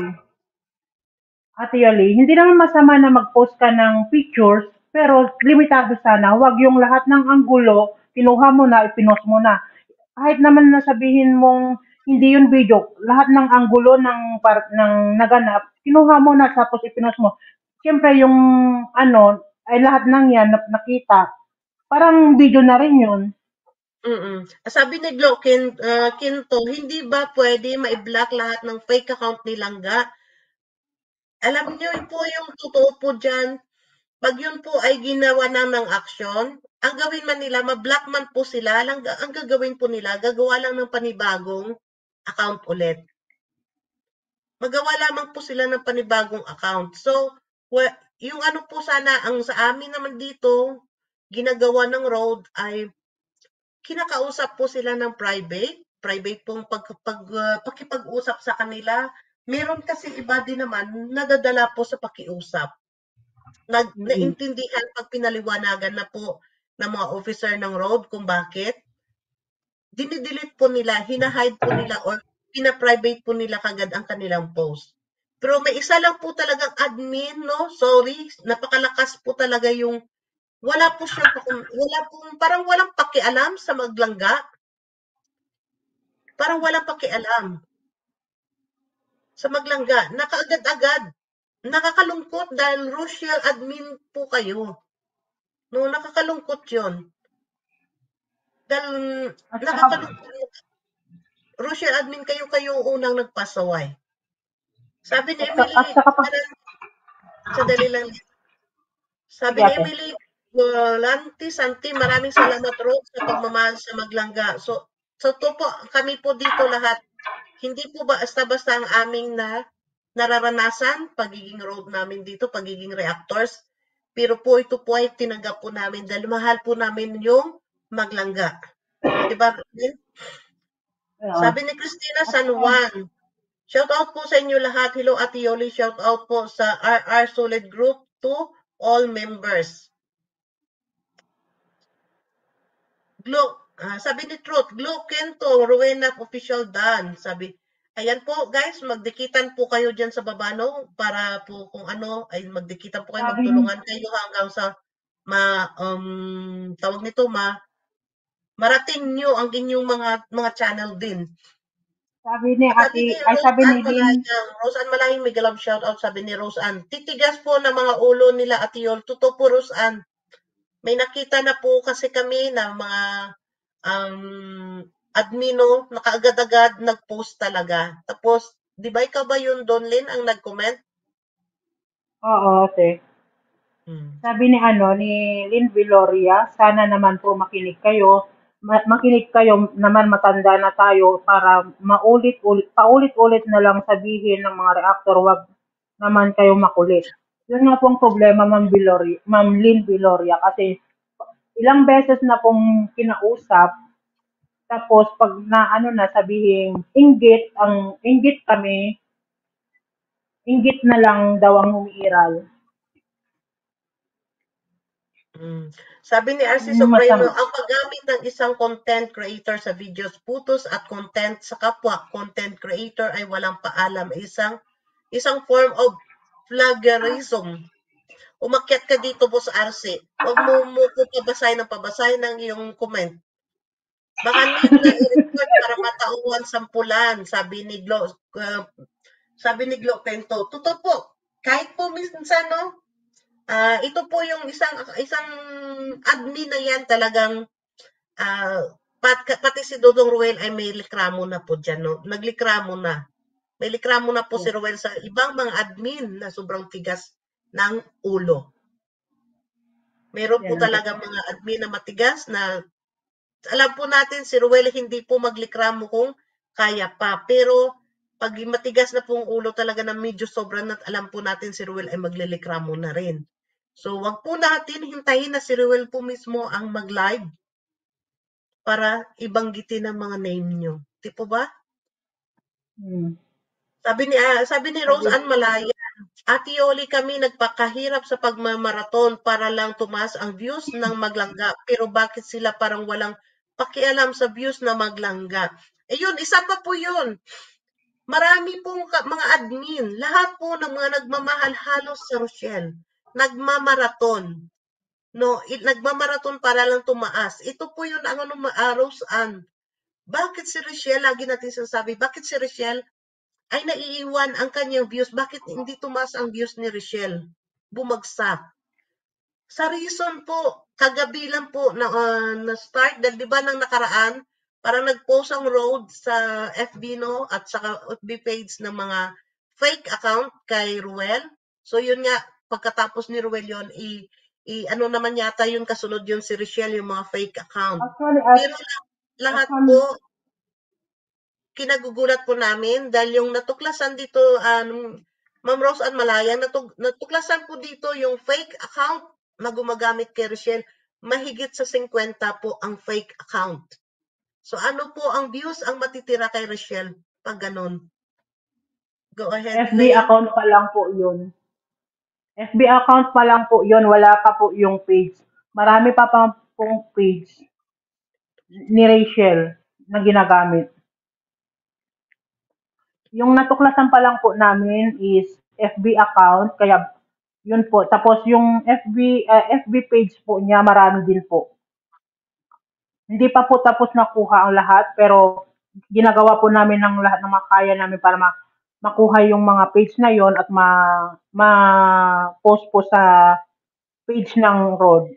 Ate Yoli, hindi naman masama na mag-post ka ng pictures, pero limitado sana. Huwag yung lahat ng anggulo, kinuha mo na, ipinost mo na. Kahit naman na sabihin mong hindi yun video, lahat ng anggulo ng, par- ng naganap, kinuha mo na tapos ipinost mo. Siyempre yung ano, ay lahat ng yan na nakita, parang video na rin yun. Mm. Sabi ni Glo Kin, uh, Kinto, hindi ba pwede ma-block lahat ng fake account ni Langga? Alam niyo po yung totoo po dyan, pag yun po ay ginawa na ng action, ang gawin man nila, ma-block man po sila, lang, ang gagawin po nila, gagawa lang ng panibagong account ulit. Magawa lamang po sila ng panibagong account. So, well, yung ano po sana, ang sa amin naman dito, ginagawa ng road ay kinakausap po sila ng private, private pong pag, pag, uh, pakipag-usap sa kanila. Meron kasi iba din naman nadadala po sa pakiusap. Nag, Mm-mm. naintindihan pag pinaliwanagan na po ng mga officer ng road kung bakit. Dinidelete po nila, hinahide po nila or pina-private po nila kagad ang kanilang post. Pero may isa lang po talagang admin, no? Sorry, napakalakas po talaga yung wala po siya, wala po, parang walang pakialam sa maglangga. Parang walang pakialam sa maglangga. Nakaagad-agad. Nakakalungkot dahil Rochelle admin po kayo. No, nakakalungkot yun. Dahil At saka, nakakalungkot. Rochelle admin kayo, kayo unang nagpasaway. Sabi ni at, Emily, at saka pa, sadali lang. Sabi sige ni ate. Emily, Lanti, Santi, maraming salamat Rod sa pagmamahal sa maglangga. So, so to po, kami po dito lahat, hindi po basta-basta ang aming na nararanasan, pagiging road namin dito, pagiging reactors, pero po ito po ay tinanggap po namin dahil mahal po namin yung maglangga. Diba? Uh, Sabi ni Christina San Juan, shout out po sa inyo lahat. Hello Ate Yoli, shout out po sa R R Solid Group to all members. Glo, ah, sabi ni Truth, Glo Kento, Rowena Official Dan. Sabi, ayan po guys, magdikitan po kayo dyan sa baba, no? Para po kung ano, ay magdikitan po kayo, sabi, magtulungan kayo hanggang sa ma, um, tawag nito, ma, marating nyo ang inyong mga, mga channel din. Sabi ni Sabi ate, ni ay Rose sabi ni Ann Lynn, Malayang, Rose Ann Malayang, may galab shoutout, sabi ni Rose Ann. Titigas po ng mga ulo nila, Ate Yol. Totoo po, Rose Ann. May nakita na po kasi kami na mga um, admino, nakaagad-agad nag-post talaga. Tapos, di ba ikaw ba yun, Donlin, ang nag-comment? oo, ate. Hmm. Sabi ni ano, ni Lynn Viloria, sana naman po makinig kayo. Ma- makinig kayo naman, matanda na tayo para maulit-ulit, paulit-ulit na lang sabihin ng mga reactor, wag naman kayo makulit. Yun nga pong problema, Ma'am Viloria, Ma'am Lynn Viloria, kasi ilang beses na pong kinausap, tapos pag na ano na sabihin, inggit, ang inggit kami, inggit na lang daw ang umiiral. Mm. Sabi ni R C Yung Supremo, masam- ang paggamit ng isang content creator sa videos, putos at content sa kapwa content creator ay walang paalam. Isang isang form of plagiarism. Umakyat ka dito, Boss R C. Huwag mo mo ko pabasahin ng pabasahin ng iyong comment. Baka need na i-report para matauhan sampulan, sabi ni Glo, uh, sabi ni Glo Pento. Totoo po. Kahit po minsan, no, Ah, ito po yung isang isang admin na yan talagang ah, pat, pati si Dodong Ruel ay may likramo na po dyan, no? Naglikramo na. May likramo na po si Ruel sa ibang mga admin na sobrang tigas ng ulo. Meron po Yan ang talaga mga admin na matigas na alam po natin si Ruel hindi po maglikramo kung kaya pa. Pero pag matigas na pong ulo talaga na medyo sobrang at alam po natin si Ruel ay maglilikramo na rin. So, wag po natin hintayin na si Ruel po mismo ang mag-live para ibanggitin ang mga name nyo. Di po ba? Hmm. Sabi ni, ah, sabi ni Rose Sabi, Ann Malaya, Ate Yoli, kami nagpakahirap sa pagmamaraton para lang tumaas ang views ng maglangga. Pero bakit sila parang walang pakialam sa views na maglangga? Ayun, isa pa po yun. Marami pong mga admin, lahat po ng mga nagmamahal halos sa Rochelle, nagmamaraton. No, it, nagmamaraton para lang tumaas. Ito po yun ang ano, uh, Rose Ann. Bakit si Rochelle, lagi natin sinasabi, bakit si Rochelle ay naiiwan ang kanyang views? Bakit hindi tumaas ang views ni Rochelle? Bumagsak. Sa reason po, kagabi lang po na, uh, na start, dahil di ba nang nakaraan, parang nag-post ang Road sa F B, no, at saka F B page ng mga fake account kay Ruel. So yun nga, pagkatapos ni Ruel yun, i, i ano naman yata yun, kasunod yun si Rochelle, yung mga fake account. actually, at, Pero lahat actually, po, kinagugulat po namin dahil yung natuklasan dito, um, Ma'am Rose Ann Malaya, natug, natuklasan po dito yung fake account na gumagamit kay Rochelle, mahigit sa fifty po ang fake account. So ano po ang views ang matitira kay Rochelle pag ganun? Go ahead, F B Lynn. account pa lang po yun. F B account pa lang po yun, wala pa po yung page. Marami pa pang pong page ni Rachel na ginagamit. Yung natuklasan pa lang po namin is F B account, kaya yun po. Tapos yung F B uh, F B page po niya, marami din po. Hindi pa po tapos nakuha ang lahat, pero ginagawa po namin ng lahat ng makaya namin para ma makuha yung mga page na yon at ma ma-post po sa page ng Road.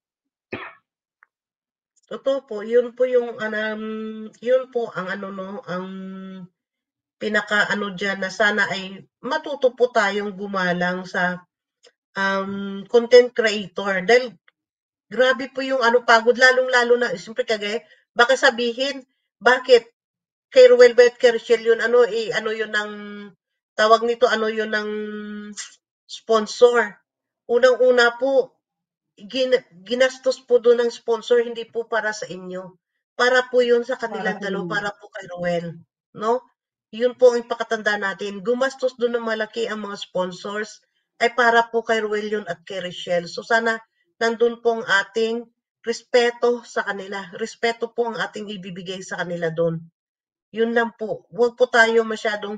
Totoo po, yun po yung um, yun po ang ano no, ang pinaka ano diyan na sana ay matuto po tayong gumalang sa um, content creator dahil grabe po yung ano pagod lalong-lalo na siyempre kagaya baka sabihin bakit kay Ruel Bet kay Rochelle yun ano eh ano yun ng tawag nito ano yun ng sponsor. Unang-una po gin, ginastos po doon ng sponsor hindi po para sa inyo. Para po yun sa Para kanilang sa dalawa, inyo. para po kay Ruel, no? Yun po ang ipakatanda natin. Gumastos doon ng malaki ang mga sponsors ay para po kay Ruel yun at kay Rochelle. So sana nandun po ang ating respeto sa kanila. Respeto po ang ating ibibigay sa kanila doon. Yun lang po. Huwag po tayo masyadong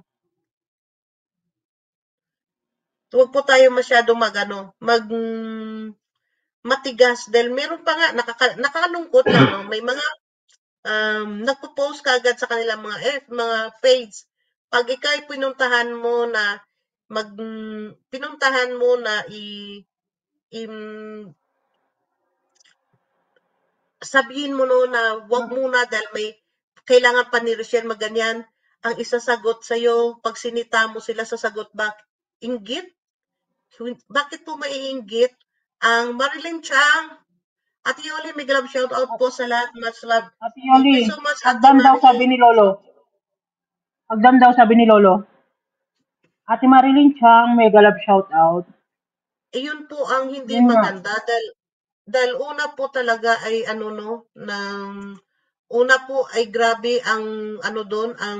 huwag po tayo masyadong magano, mag matigas dahil meron pa nga nakaka, nakakalungkot lang no. May mga um, nagpo-post ka agad sa kanilang mga eh, mga page. Pag ikay pinuntahan mo na mag pinuntahan mo na i, im, sabihin mo no na wag muna dahil may kailangan pa ni Rochelle maganyan, ang isasagot sa'yo, pag sinita mo sila sasagot back, inggit? Bakit po maiinggit? Ang Marilyn Chang, Ate Yoli, may love shout out po sa lahat. Much love. Ate Thank you Yoli, so much, Ate hagdan daw sabi Marilyn. ni Lolo. Hagdan daw sabi ni Lolo. Ate Marilyn Chang, mega love shout out. Iyon po ang hindi Yun nga. maganda dahil dahil una po talaga ay ano no, ng una po ay grabe ang ano doon, ang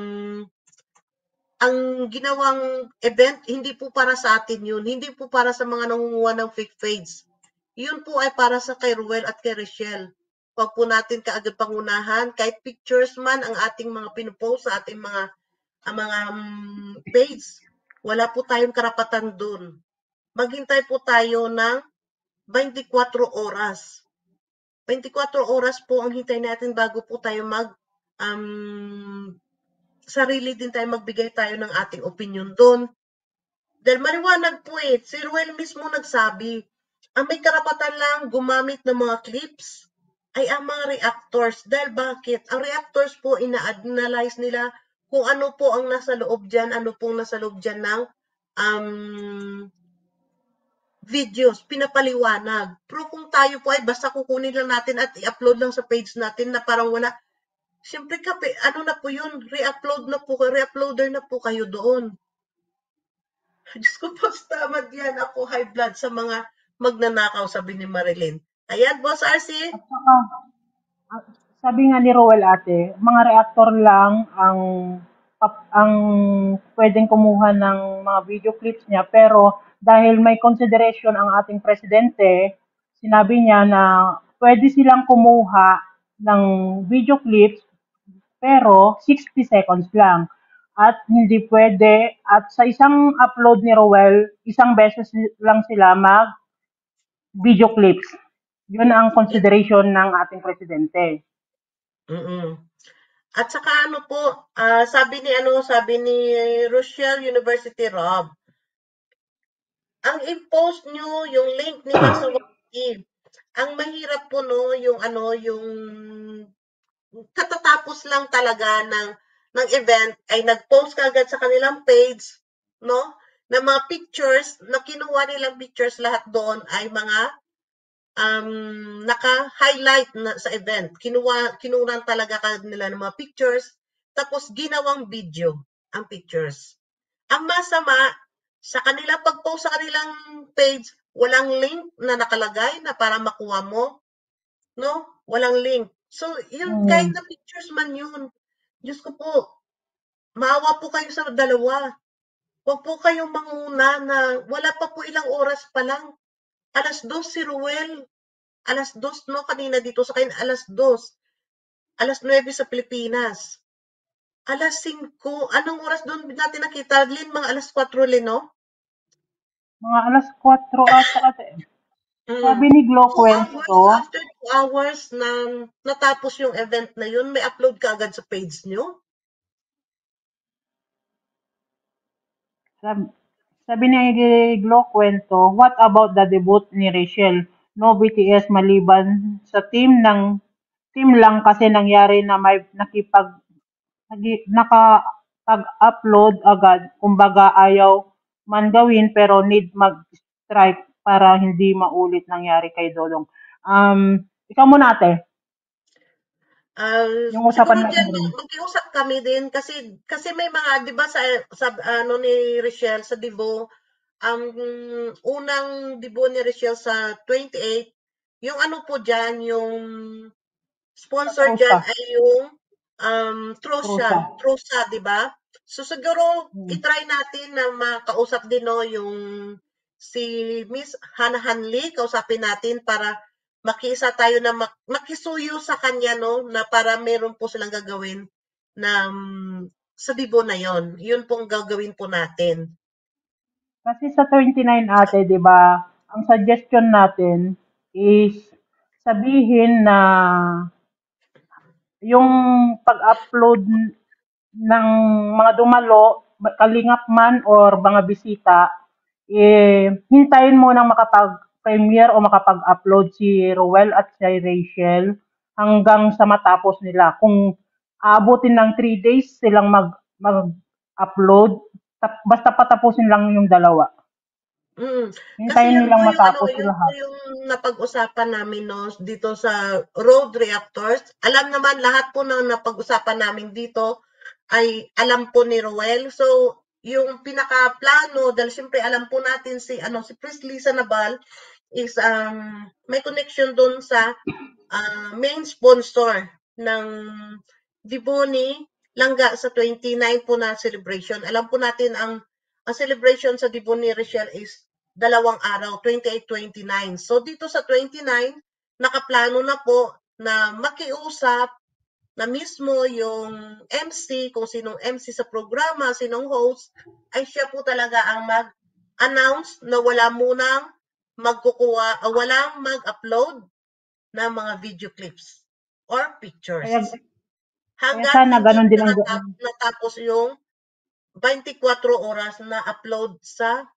ang ginawang event, hindi po para sa atin yun. Hindi po para sa mga nangunguha ng fake page. Yun po ay para sa kay Ruel at kay Rochelle. Huwag po natin kaagad pangunahan. Kahit pictures man ang ating mga pinupost sa ating mga, ang mga um, page, wala po tayong karapatan doon. Maghintay po tayo ng twenty-four oras. twenty-four oras po ang hintay natin bago po tayo mag um, sarili din tayo magbigay tayo ng ating opinion doon. Dahil maliwanag po eh, si Ruel mismo nagsabi, ang may karapatan lang gumamit ng mga clips ay ang mga reactors. Dahil bakit? Ang reactors po, ina-analyze nila kung ano po ang nasa loob dyan, ano pong nasa loob dyan ng um, videos, pinapaliwanag. Pero kung tayo po ay basta kukunin lang natin at i-upload lang sa page natin na parang wala, siyempre kape, ano na po yun, re-upload na po, re-uploader na po kayo doon. Diyos ko po, tamad yan. Ako high blood sa mga magnanakaw, sabi ni Marilyn. Ayan, Boss R C. At saka, ah, sabi nga ni Roel ate, mga reactor lang ang pap- ang pwedeng kumuha ng mga video clips niya, pero dahil may consideration ang ating presidente, sinabi niya na pwede silang kumuha ng video clips pero sixty seconds lang. At hindi pwede, at sa isang upload ni Roel, isang beses lang sila mag video clips. Yun ang consideration ng ating presidente. Mm-mm. At saka ano po, uh, sabi ni ano, sabi ni Rochelle University Rob, ang i-post nyo yung link nila sa wiki. Ang mahirap po no, yung ano, yung katatapos lang talaga ng ng event ay nag-post kagad sa kanilang page, no? Na mga pictures, na kinuha nilang pictures lahat doon ay mga um, naka-highlight na sa event. Kinuha, kinunan talaga nila ng mga pictures, tapos ginawang video ang pictures. Ang masama, sa kanila pag-post sa kanilang page, walang link na nakalagay na para makuha mo, no? Walang link. So, yun, Hmm. kahit na pictures man yun, Diyos ko po, maawa po kayo sa dalawa. Huwag po kayong manguna na wala pa po ilang oras pa lang. Alas dos si Ruel. Alas dos, no? Kanina dito sa kain, alas dos. Alas nuwebe sa Pilipinas. Alas singko. Anong oras doon natin nakita? Lin, mga alas kwatro, Lin, no? Mga alas kwatro ata ate. Mm. Sabi ni Glo Two hours, Kwento, after two hours na natapos yung event na yun, may upload ka agad sa page nyo? sabi, sabi ni Glo Kwento, what about the debut ni Rachel? No B T S maliban sa team ng team lang kasi nangyari na may nakipag nagi- nakapag-upload agad. Kumbaga ayaw man gawin pero need mag-strike para hindi maulit nangyari kay Dodong. Um, ikaw muna ate. Uh, Yung siguro usapan natin dyan, rin. magkiusap kami din kasi kasi may mga, di ba sa, sa ano ni Rochelle sa Dibo, ang um, unang Dibo ni Rochelle sa twenty-eight, yung ano po dyan, yung sponsor Trusa. dyan ay yung um, Trusa, Trusa. Trusa, di ba? So siguro, Hmm. itry natin na makausap din no, yung si Miss Hannah Hanley, kausapin natin para makisa tayo na mak- makisuyo sa kanya no na para meron po silang gagawin na um, sa Dibo na yon. Yun pong gagawin po natin. Kasi sa twenty-nine ate, 'di ba? Ang suggestion natin is sabihin na yung pag-upload ng mga dumalo, kalingap man or mga bisita, eh, hintayin mo nang makapag-premiere o makapag-upload si Rowell at si Rachel hanggang sa matapos nila. Kung aabutin ng three days silang mag, mag-upload, tap, basta patapusin lang yung dalawa. Mm. Kasi Hintayin yun nilang po yung ano, matapos yun po lahat. yung napag-usapan namin no, dito sa road reactors. Alam naman lahat po na napag-usapan namin dito ay alam po ni Rowell. So, yung pinaka-plano, dahil siyempre alam po natin si ano si Priestley Sanabal is um, may connection doon sa uh, main sponsor ng Diboni Langga sa twenty-nine po na celebration. Alam po natin ang ang celebration sa Diboni Rachel is dalawang araw, twenty-eight, twenty-nine. So dito sa twenty-nine, nakaplano na po na makiusap na mismo yung M C, kung sinong M C sa programa, sinong host, ay siya po talaga ang mag-announce na wala munang magkukuha, uh, walang mag-upload ng mga video clips or pictures. Kaya, kaya Hanggat sana hindi ganun din pa ang natap- natapos yung twenty-four oras na upload sa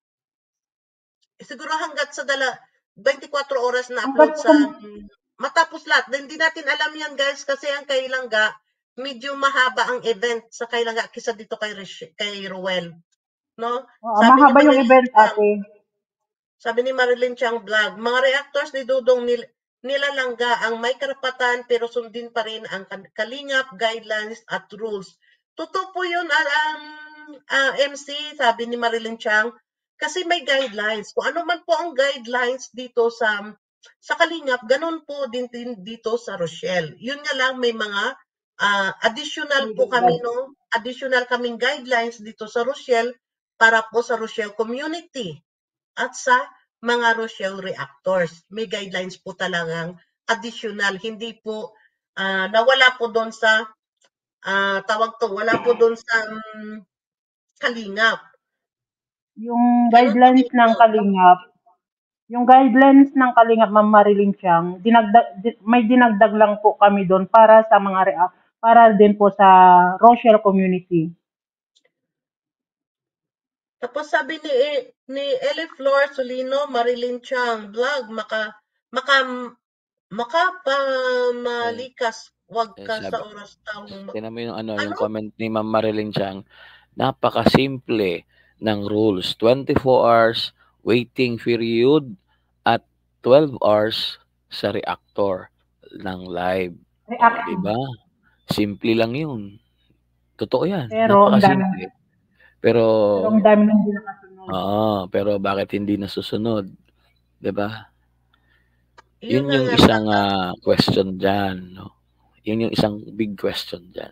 siguro hanggat sa dala twenty-four oras na upload hanggat sa kung um, matapos lahat. Hindi natin alam yan guys kasi ang Kailangga medyo mahaba ang event sa Kailangga kisa dito kay Rish- kay Rowell, no? oh, Sabi ni mahaba yung Marilyn event Chang, ate. sabi ni Marilyn Chang vlog, mga reactors ni Dudong nil, nilalangga ang may karapatan pero sundin pa rin ang kalingap, guidelines at rules. Totoo po yun ang um, uh, M C, sabi ni Marilyn Chang, kasi may guidelines. Kung ano man po ang guidelines dito sa sa Kalingap, ganun po din, din dito sa Rochelle. Yun nga lang may mga uh, additional po kami, no? Additional kaming guidelines dito sa Rochelle para po sa Rochelle community at sa mga Rochelle reactors. May guidelines po talagang additional. Hindi po uh, nawala po doon sa uh, tawag to, wala po doon sa um, Kalingap. Yung Ganun po guidelines dito. ng Kalingap, yung guidelines ng Kalingap Ma'am Marilyn Chang, dinagdag, di- may dinagdag lang po kami doon para sa mga rea- para din po sa Rochelle community. Tapos sabi ni ni Ellie Flor Solino, Marilyn Chang, vlog, maka maka makapamalikas, wag Eh, ka sa sabi, oras taong mag- tingnan mo yung ano, ano? yung comment ni Ma'am Marilyn Chang. Napakasimple ng rules. twenty-four hours waiting period at twelve hours sa reactor ng live. O, React. di ba? Simple lang yun. Totoo yan. Pero ang dami, Napakasimple. Pero, pero ang dami nang hindi nakasunod. oo, pero bakit hindi nasusunod? Di ba? Yun Yun nga yung nga isang tata- ah, question dyan. No? Yun yung isang big question dyan.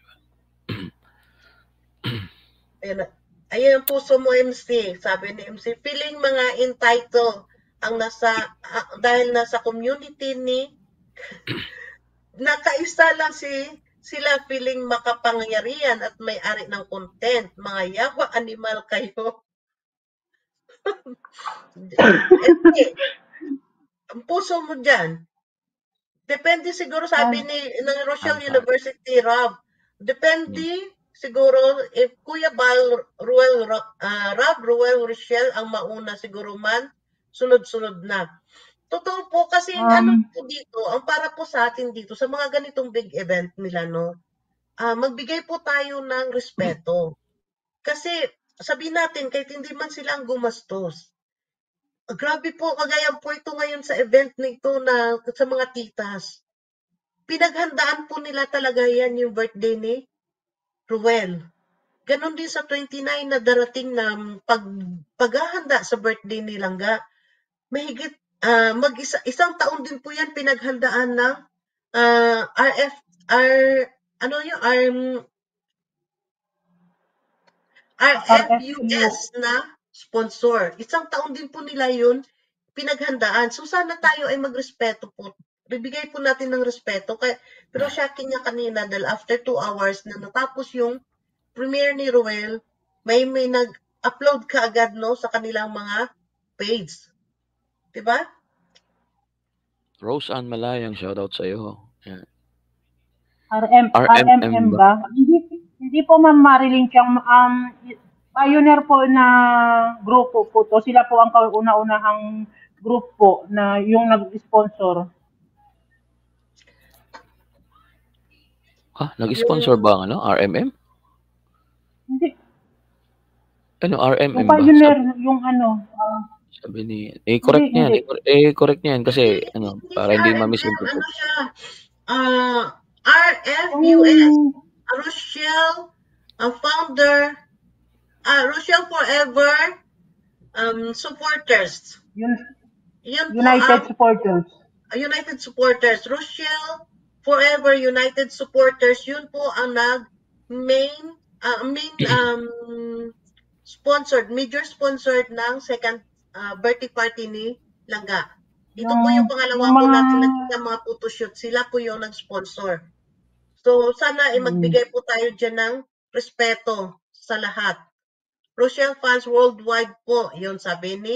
Ayan, ayan ang puso mo M C, sabi ni M C, feeling mga entitled ang nasa ah, dahil nasa community ni nakaisa lang si sila feeling makapangyarihan at may-ari ng content. Mga yawa animal kayo. M C, ang puso mo dyan. Depende siguro sabi ni ng Rochelle Ang- University, Rob. Depende siguro if Kuya Bal Ruel uh, Rob Ruel Rochelle ang mauna siguro man, sunod-sunod na. Totoo po kasi Um, ano po dito, ang para po sa atin dito sa mga ganitong big event nila no. Uh, magbigay po tayo ng respeto. Kasi sabihin natin kahit hindi man sila ang gumastos. Grabe po, kagaya po ito ngayon sa event nito na sa mga titas. Pinaghandaan po nila talaga yan yung birthday ni Ruel. Ganon din sa twenty-nine na darating na pag, paghahanda sa birthday ni Langga. Mahigit, uh, mag-isa, isang taon din po yan pinaghandaan ng uh, R F, R, ano yung, R, R F U S na sponsor. Isang taon din po nila yun pinaghandaan. So sana tayo ay magrespeto po. Bibigay po natin ng respeto. Kaya, pero shocking niya kanina dahil after two hours na natapos yung premiere ni Ruel, may may nag-upload ka agad no sa kanilang mga page. Diba? Rose Ann Malayang, shoutout sa iyo. Yan. R M, R M M R M M ba? ba? Hindi, hindi po Ma'am Marilyn Chiang, um, pioneer po na grupo po to. Sila po ang kauna-unahang group po na yung nag-sponsor. Ah, nag-sponsor Yung ba ang ano, R M M? Hindi, Ano, R M yung M ba? pioneer, Sabi, yung ano, ah, sabi ni, eh, hindi, correct niya yan. hindi. Eh, cor- eh, correct niya yan kasi, hindi, ano, hindi para si hindi R M M, ano ma-misinterpret. siya? Uh, R F U S, Yung, Rochelle, ang founder, ah, Rochelle Forever um, supporters. yun, Yun po United ang Supporters. United Supporters. Rochelle Forever United Supporters, yun po ang nag main uh, main um, sponsored, major sponsored ng second uh, birthday party ni Langga. Ito Yung, po yung yung pangalawa po mga, natin nakita mga photoshoot. Sila po yung nag-sponsor. So, sana ay mm, magbigay po tayo dyan ng respeto sa lahat. Rochelle fans worldwide po, yun sabi ni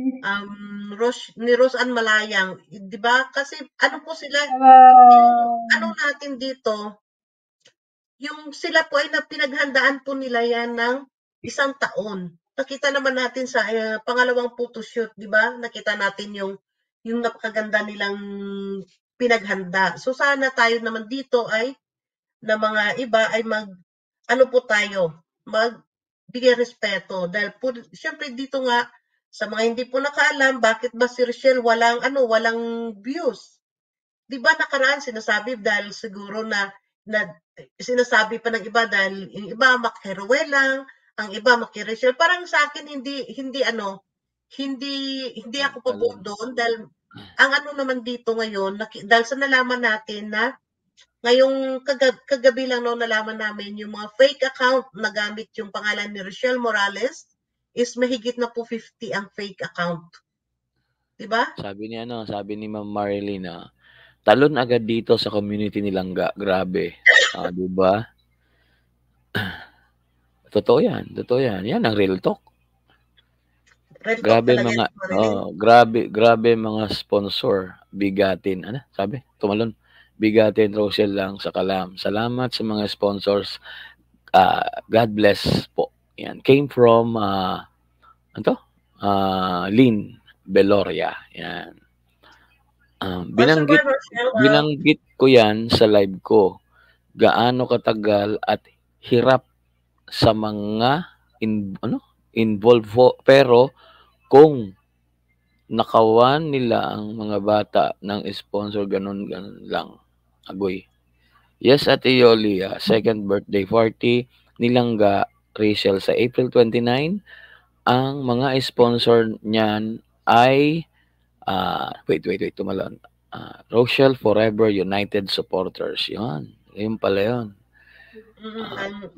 um, Ros ni Roseanne Malayang. Di ba? Kasi ano po sila, yung ano uh, natin dito, yung sila po ay na pinaghandaan po nila yan ng isang taon. Nakita naman natin sa uh, pangalawang photoshoot, di ba? Nakita natin yung yung napakaganda nilang pinaghanda. So sana tayo naman dito ay na mga iba ay mag ano po tayo, magbigay respeto dahil po syempre dito nga sa mga hindi po nakaalam bakit ba si Rochelle walang ano, walang views. 'Di ba nakaraan sinasabi dahil siguro na, na sinasabi pa ng iba dahil yung iba makiruel lang, ang iba makiRochelle. Parang sa akin hindi hindi ano, hindi hindi ako pabor doon dahil ang ano naman dito ngayon dahil sa nalaman natin na ngayong kagab kagabi lang no nalaman namin yung mga fake account na gamit yung pangalan ni Rochelle Morales is mahigit na po fifty ang fake account. 'Di ba? Sabi ni ano, sabi ni Ma'am Marilyn na talon agad dito sa community ni Langga. Grabe. Ah, 'di ba? Totoo 'yan, totoo 'yan. 'Yan ang real talk. Real talk Grabe talaga mga yan, Marilyn. oh, grabe grabe mga sponsor. Bigatin, ano? Sabi, tumalon. Bigatin Rochelle lang sa Kalam. Salamat sa mga sponsors. Ah, God bless po. Yan. Came from uh, ano to? Ah, Lynn Beloria. Yan. Um, binanggit Pastor Rochelle, uh, binanggit ko 'yan sa live ko. Gaano katagal at hirap sa mga in, ano, involved po. Pero kung nakawan nila ang mga bata ng sponsor, ganun ganun lang. Agoy. Yes, Ate Yoli, ah, second birthday party ni Langga Rachel sa April twenty-nine. Ang mga sponsor niyan ay ah, wait, wait, wait, tumalon. Ah, Rochelle Forever United Supporters. Yun. Yun pala yun. mm, Ah, ang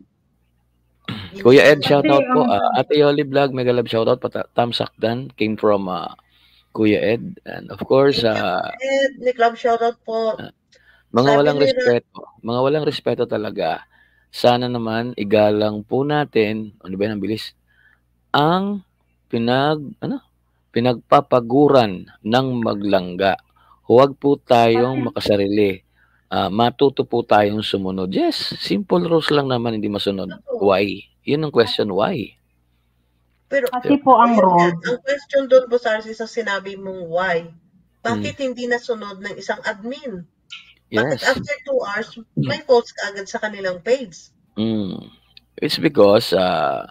Kuya Ed, kasi shoutout po. ang, Ah, Ate Yoli Vlog, mega love shoutout. Pata- Tamsakdan came from ah, Kuya Ed. And of course, thank you, ah, Ed. Ni Club shoutout po. ah, mga Sabi walang ni Ra- respeto. Mga walang respeto talaga. Sana naman igalang po natin, ano ba yan, ang bilis, ang pinag, ano, pinagpapaguran ng maglangga. Huwag po tayong kasi, makasarili. Ah, matuto po tayong sumunod. Yes, simple rules lang naman, hindi masunod. Totoo. Why? Yun ang question, why? Pero kasi Diba? po ang ayun nga, road, ang question doon po Sarsi sa sinabi mong why. Mm. Bakit hindi nasunod ng isang admin? Bakit Yes. after two hours, may post ka agad sa kanilang page? Mm. It's because uh,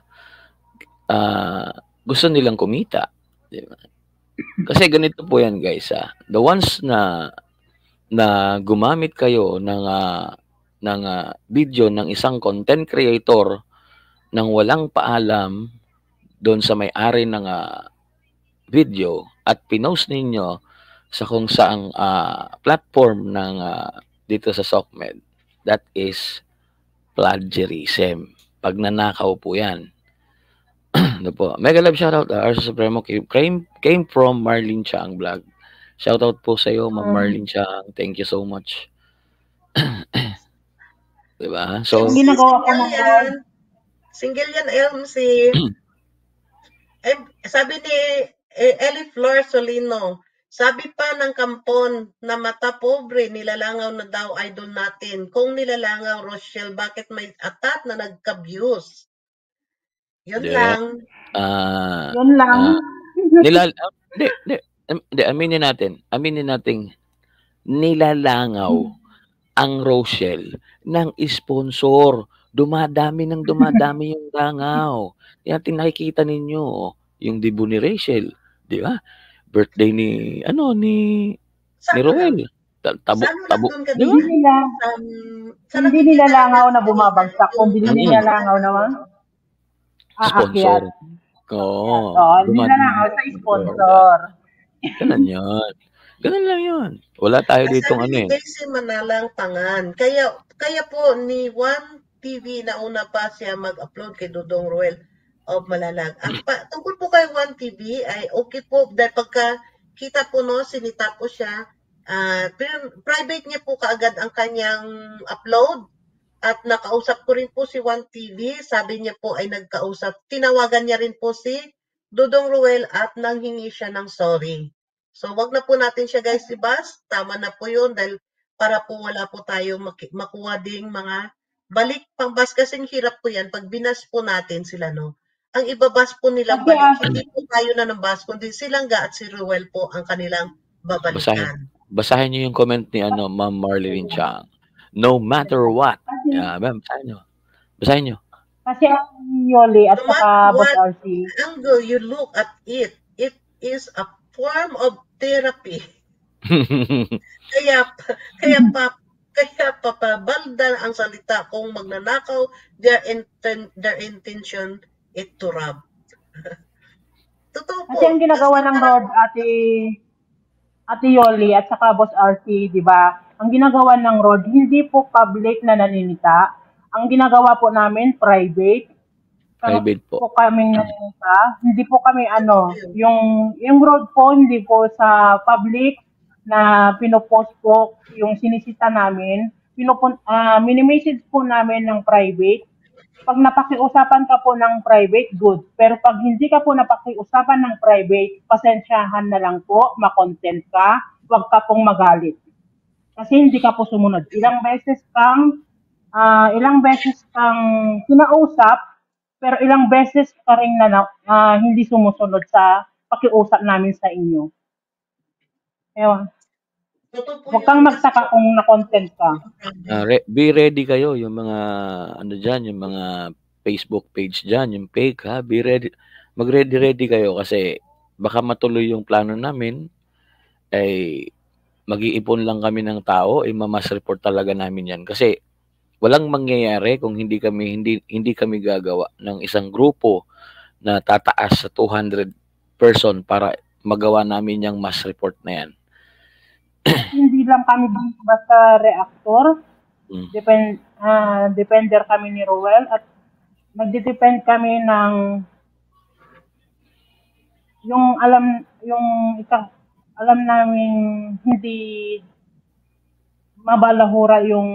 uh, gusto nilang kumita. Diba? Kasi ganito po yan, guys. Ah. The ones na na gumamit kayo ng uh, ng uh, video ng isang content creator nang walang paalam doon sa may-ari ng uh, video at pinost ninyo sa kung saang uh, platform ng uh, dito sa SOCMED, that is plagiarism. Pagnanakaw po yan. Ano po? Mega love shoutout. Uh, Arsa Supremo came, came, came from Marlene Chang Vlog. Shoutout po sa iyo, Ma'am um, Marlene Chang. Thank you so much. Diba? So, yung Si ginagawa ko single ng yan, single yan, M C. Eh, sabi ni eh, Ellie Flor Solino, Sabi pa ng Kampon na mata pobre, nilalangaw na daw idol natin. Kung nilalangaw, Rochelle, bakit may atat na nagka-views? Yun Hindi. lang. Ah, Yun lang. ah, nilal ah, hindi, hindi. Am- Hindi, aminin natin. Aminin natin nilalangaw ang Rochelle ng sponsor. Dumadami ng dumadami yung langaw. Yan tin nakikita ninyo, oh, yung debut ni Rachel, di ba? Birthday ni ano ni ni Saan lang? Roel. Ta- Tabo Saan lang tabo, doon di Hindi ba? kanina? nila, Um, sa hindi nakikita nila lang langaw natin na kanina, bumabagsak, yung kundi Mm. nila nakikita langaw lang naman Sponsor. aakyat. Oo, Oo, hindi dumadami nila langaw yung sa sponsor. sponsor. Ganun yun. Ganun lang yun. Wala tayo Ang ditong sabi ano ni eh. Daisy Manalang Tangan, kaya kaya po ni One T V nauna pa siya mag-upload kay Dodong Roel of Malalag. Ang pa, tungkol po kay One T V ay okay po dahil pagka kita po no, sinita po siya, ah, pero private niya po kaagad ang kanyang upload at nakausap ko rin po si One T V, sabi niya po ay nagkausap, tinawagan niya rin po si Dodong Roel at nanghingi siya ng sorry. So, wag na po natin siya guys ibas. Tama na po yun dahil para po wala po tayo maki- makuha ding mga balik pangbas kasing hirap po yan pag binas po natin sila no. Ang ibabas po nilang Kasi balik, ang hindi po tayo na ng bas, kundi silang ga at si Ruel po ang kanilang Basahin. babalikan. Basahin niyo yung comment ni ano, Ma'am Marlene Chang. No matter what. kasi, Yeah, ma'am, basahin niyo. Basahin niyo. kasi ang Yoli at No matter saka Boss what R C, angle you look at it, it is a form of therapy. Kaya kaya pa kaya papabalda ang salita kung magnanakaw, their inten, their intention is to rob. Totoo po. kasi ang ginagawa ng Rod, ate, ate Yoli at saka Boss R C, di ba? Ang ginagawa ng Rod, hindi po public na naninita. Ang ginagawa po namin, private. Kami Private po. po kaming naninita. Hindi po kami ano, yung, yung Rod po, hindi po sa public na pinopost po yung sinisita namin. Pinupun, ah mini-message po namin ng private. Pag napakiusapan ka po ng private, good. Pero pag hindi ka po napakiusapan ng private, pasensyahan na lang po, makontent ka, huwag ka pong magalit. Kasi hindi ka po sumunod. Ilang beses kang, ah, ilang beses kang kinausap, pero ilang beses ka rin na, na ah, hindi sumusunod sa pakiusap namin sa inyo. Ewan. Totoo po Huwag kang yun. magtaka kung na-content ka. Ah, re- be ready kayo yung mga ano diyan, yung mga Facebook page diyan, yung fake ha. Be ready. Mag-ready-ready kayo kasi baka matuloy yung plano namin ay mag-iipon lang kami ng tao, ay mamas report talaga namin 'yan kasi walang mangyayari kung hindi kami hindi hindi kami gagawa ng isang grupo na tataas sa two hundred person para magawa namin yung mass report na 'yan. Hindi lang kami basta reactor. Mm. Depend, ah, depender kami ni Roel at nagde-depend kami ng yung alam yung ika, alam namin hindi mabalahura yung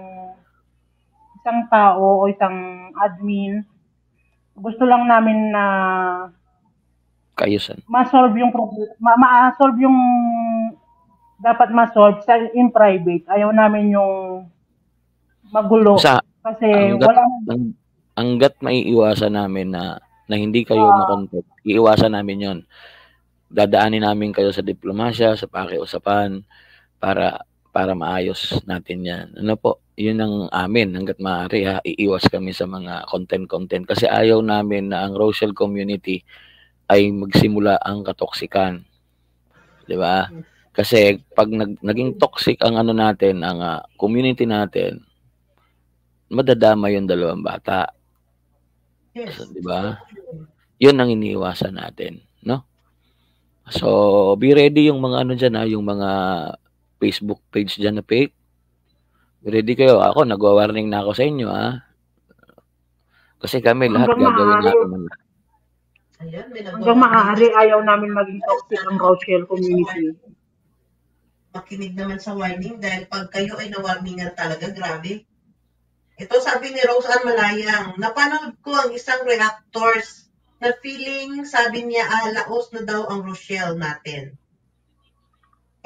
isang tao o isang admin. Gusto lang namin na Kaayusan. ma-solve yung problem, ma- ma-solve yung dapat ma-solve sa in private. Ayaw namin yung magulo Sa kasi hanggat, walang hang, hanggat maiiwasan namin na na hindi kayo Ah. makontak, iiwasan namin 'yon. Dadaanin namin kayo sa diplomasya, sa pakiusapan para para maayos natin 'yan. Ano po, 'yun ang amin hangga't maaari ha, iiwas kami sa mga content-content kasi ayaw namin na ang Rochelle community ay magsimula ang katoksikan. 'Di ba? Kasi pag nag, naging toxic ang ano natin, ang uh, community natin, madadama yung dalawang bata. Yes. So, 'di ba? 'Yun ang iniiwasan natin, no? So, be ready yung mga ano diyan ha, yung mga Facebook page diyan na fake. Be ready kayo. Ako nagwa-warning na ako sa inyo ha. Kasi kami lahat hanggang gagawin maaari, namin. Ayan, may hanggang maaari ayaw namin maging toxic ang Rochelle community. Makinig naman sa warning dahil pag kayo ay na-warningan talaga, grabe. Ito sabi ni Rose Ann Malayang, napanood ko ang isang reactors na feeling, sabi niya, ah, laos na daw ang Rochelle natin.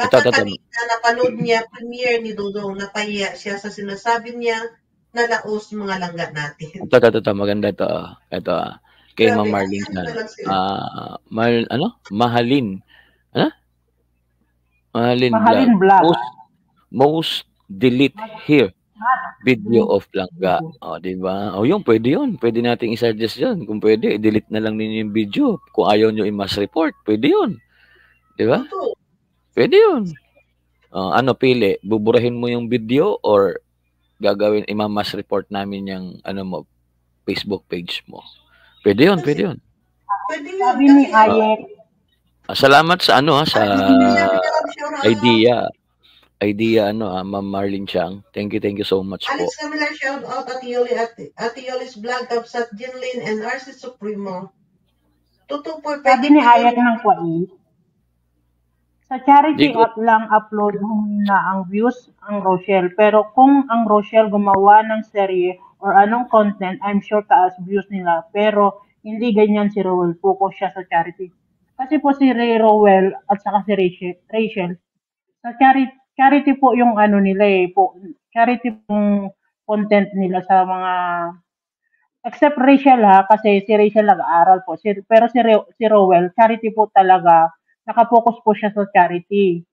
Ito, Baka ito, ito. kanina napanood niya premiere ni Dudong, napahiya siya sa sinasabi niya na laos mga langga natin. Ito, ito, ito, maganda ito. ah. Ito, ah. Kay Ma'am Grabe, Marlene ayan siya. na lang sila. Ah, mal, ano? Mahalin. Ano? Mahalin Vlog. Mahalin Vlog. Most, most delete here. Video of langga. O, di ba? O, yun, pwede yun. Pwede nating i-suggest yun. Kung pwede, i-delete na lang ninyo yung video. Kung ayaw nyo i-mass report, pwede yun. Di ba? Totoo. Pwede yun. O, ano, pili? Buburahin mo yung video or gagawin, i-mass report namin yung, ano mo, Facebook page mo. Pwede yun, Kasi- pwede yun. Pwede yun. Sabi ni Kasi, Ayek, Ah, salamat sa ano ha, sa Alex, idea. Idea ano ah, Ma'am Marlene Chang. Thank you, thank you so much po. Alex Camila, shout out at Yoli at at Yoli's Vlog Cups at Jinlin and R C Supremo. Totoo po, sabi pwede ni po Ayek yun. ng Kwai, sa charity Di ko- app lang upload na ang views ang Rochelle. Pero kung ang Rochelle gumawa ng serye or anong content, I'm sure taas views nila. Pero hindi ganyan si Rowell. Focus siya sa charity. Kasi po si Ray Rowell at saka si Rachel, Rachel sa charity, charity po yung ano nila eh. Po, charity pong content nila sa mga except Rachel ha, kasi si Rachel nag-aaral po. Si, pero si, Ro- si Rowell, charity po talaga. Nakapokus po siya sa charity.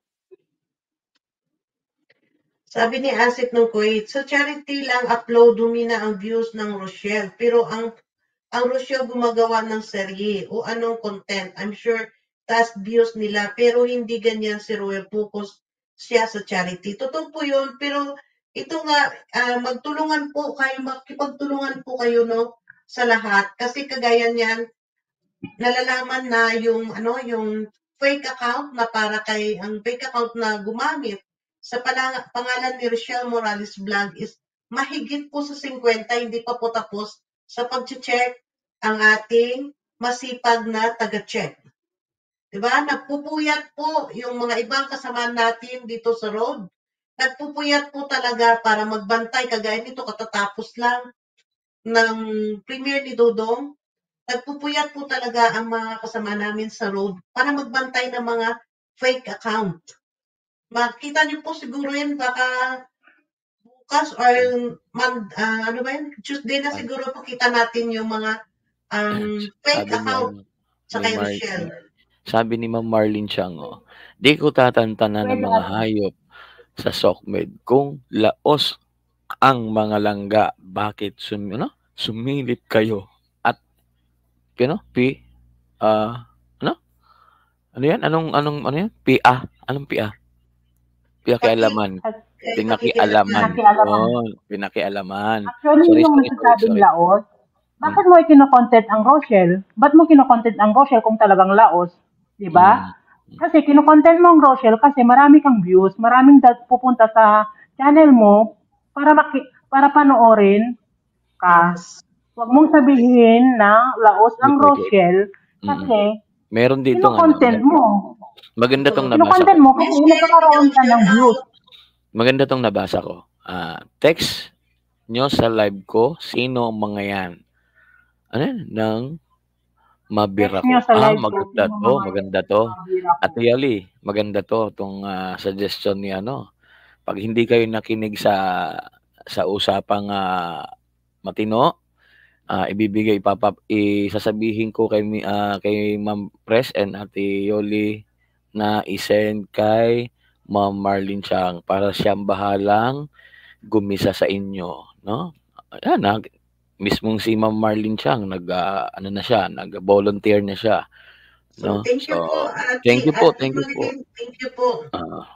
Sabi ni Asik ng Kuwait, sa charity lang upload humina ang views ng Rochelle. Pero ang ang Rochelle gumagawa ng serye o anong content. I'm sure taas views nila pero hindi ganyan si Roel, focus siya sa charity. Totoo po yun, pero ito nga, ah, magtulungan po kayo, makipagtulungan po kayo no, sa lahat. Kasi kagaya niyan, nalalaman na yung ano yung fake account na para kay ang fake account na gumamit sa palang, pangalan ni Rochelle Morales Vlog is mahigit po sa fifty, hindi pa po tapos sa pag-check ang ating masipag na taga-check. Diba? Nagpupuyat po yung mga ibang kasama natin dito sa road. Nagpupuyat po talaga para magbantay. Kagaya nito, katatapos lang ng premiere ni Dodong. Nagpupuyat po talaga ang mga kasama namin sa road para magbantay ng mga fake account. Makita niyo po siguro yan baka bukas or man, ah, ano ba yun? Tuesday na siguro pakita natin yung mga um, fake Sabi ni, account ano, sa ni kay Mar- Rochelle. sabi ni Ma'am Marlene Chang, oh, di ko tatantanan ng mga hayop sa SOCMED kung laos ang mga langga. Bakit sum, ano? Sumilip kayo at ano? P ah ano? Ano yan? Anong anong ano yan? P A. Anong P A? Pinakialaman. Kay Pinakialaman. Pinakialaman. Oh, pinakialaman. Actually, Sorry, yung sorry, sorry, nasasabing sorry. laos, bakit mo kinokontent ang Rochelle? Ba't mo kinokontent ang Rochelle kung talagang laos? Di ba? Mm. Kasi kinokontent mo ang Rochelle kasi marami kang views, maraming dat pupunta sa channel mo para maki para panoorin ka. Yes. Huwag mong sabihin na laos ang Hindi pwede. Rochelle kasi Meron dito ano, kinokontent mo. maganda tong nabasa ko. Kinokontent mo kasi nagkakaroon ka ng views. Maganda tong nabasa ko. Ah, text nyo sa live ko sino ang mga yan. Ano yan? Nang mabira Text ko. nyo sa Ah, live ko, maganda sino to, mga maganda to. mabira ko. At Yali, maganda to tong ah, suggestion ni ano. Pag hindi kayo nakinig sa sa usapang ah, matino, ah, ibibigay ipapa isasabihin ko kay mi- ah, kay Ma'am Pres and Ate Yoli na isend kay Ma'am Marlene Chang para siyang bahalang gumisa sa inyo, no? Ayan, nag mismong si Ma'am Marlene Chang nag ah, ano na siya, nag-volunteer na siya, So, no? thank you So, po, Ate. thank you po, Ate thank you po. Marlene, thank you po. Ah,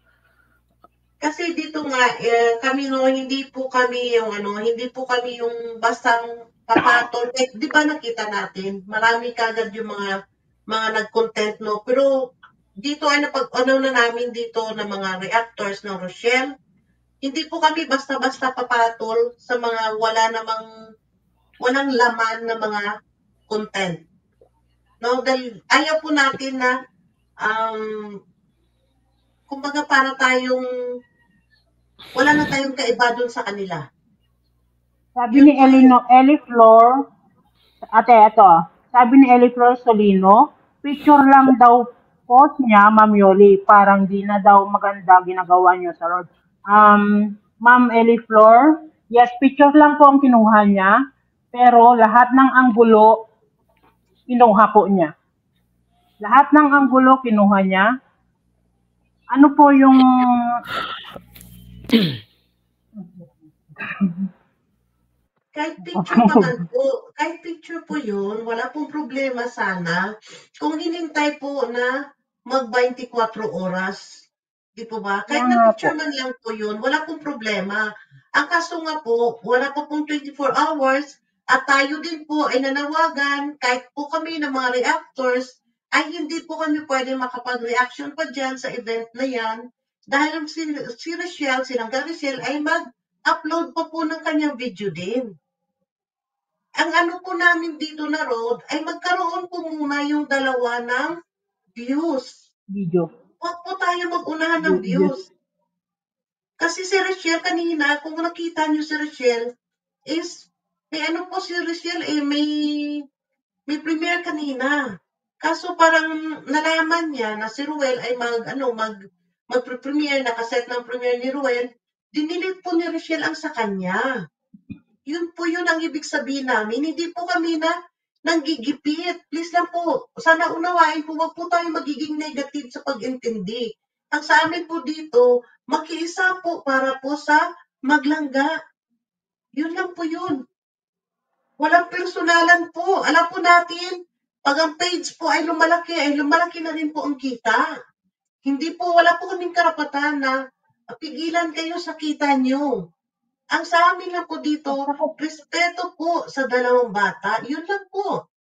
Kasi dito nga, eh, kami no, hindi po kami yung ano, hindi po kami yung bastang papatol. Eh, di ba nakita natin, marami kagad yung mga mga nag-content, no? Pero dito ay napag ano na namin dito ng mga reactors ng Rochelle. Hindi po kami basta-basta papatol sa mga wala namang walang laman na mga content. No, dahil ayaw po natin na um, kumbaga para tayong wala na tayong kaiba doon sa kanila. Sabi ni Elino, Eli Flor, ate, ito, sabi ni Eli Flor Solino, picture lang daw post niya, Ma'am Yoli, parang di na daw maganda ginagawa niyo sa Lord. Um, Ma'am Ellie Flor, yes, picture lang po ang kinuha niya, pero lahat ng anggulo, kinuha po niya. Lahat ng anggulo, kinuha niya. Ano po yung... Kahit picture pa man po, kahit picture po yun, wala pong problema sana. Kung hinintay po na mag twenty-four oras. Di po ba? Kahit Kaya na nga picture po. man lang po yun, wala pong problema. Ang kaso nga po, wala pa pong twenty-four hours at tayo din po ay nanawagan, kahit po kami ng mga reactors, ay hindi po kami pwede makapag-reaction pa dyan sa event na yan dahil si, si Rachel, si Langga Rachel ay mag-upload pa po ng kanyang video din. Ang ano po namin dito na road ay magkaroon po muna yung dalawa ng views. Video. Huwag po tayo mag-unahan ng views. Kasi si Rachel kanina, kung nakita niyo si Rachel, is, may ano po si Rachel, eh, may, may premiere kanina. Kaso parang nalaman niya na si Ruel ay mag, ano, mag, mag-premiere, nakaset ng premiere ni Ruel, dinilit po ni Rachel ang sa kanya. Yun po yun ang ibig sabihin namin. Hindi po kami na nanggigipit. Please lang po, sana unawain po, wag po tayo magiging negative sa pag-intindi. Ang sa amin po dito, makiisa po para po sa maglangga. Yun lang po yun. Walang personalan po. Alam po natin, pag ang page po ay lumalaki, ay lumalaki na rin po ang kita. Hindi po, wala po kaming karapatan na pigilan kayo sa kita nyo. Ang sa amin lang po dito, respeto po sa dalawang bata. Yun lang po.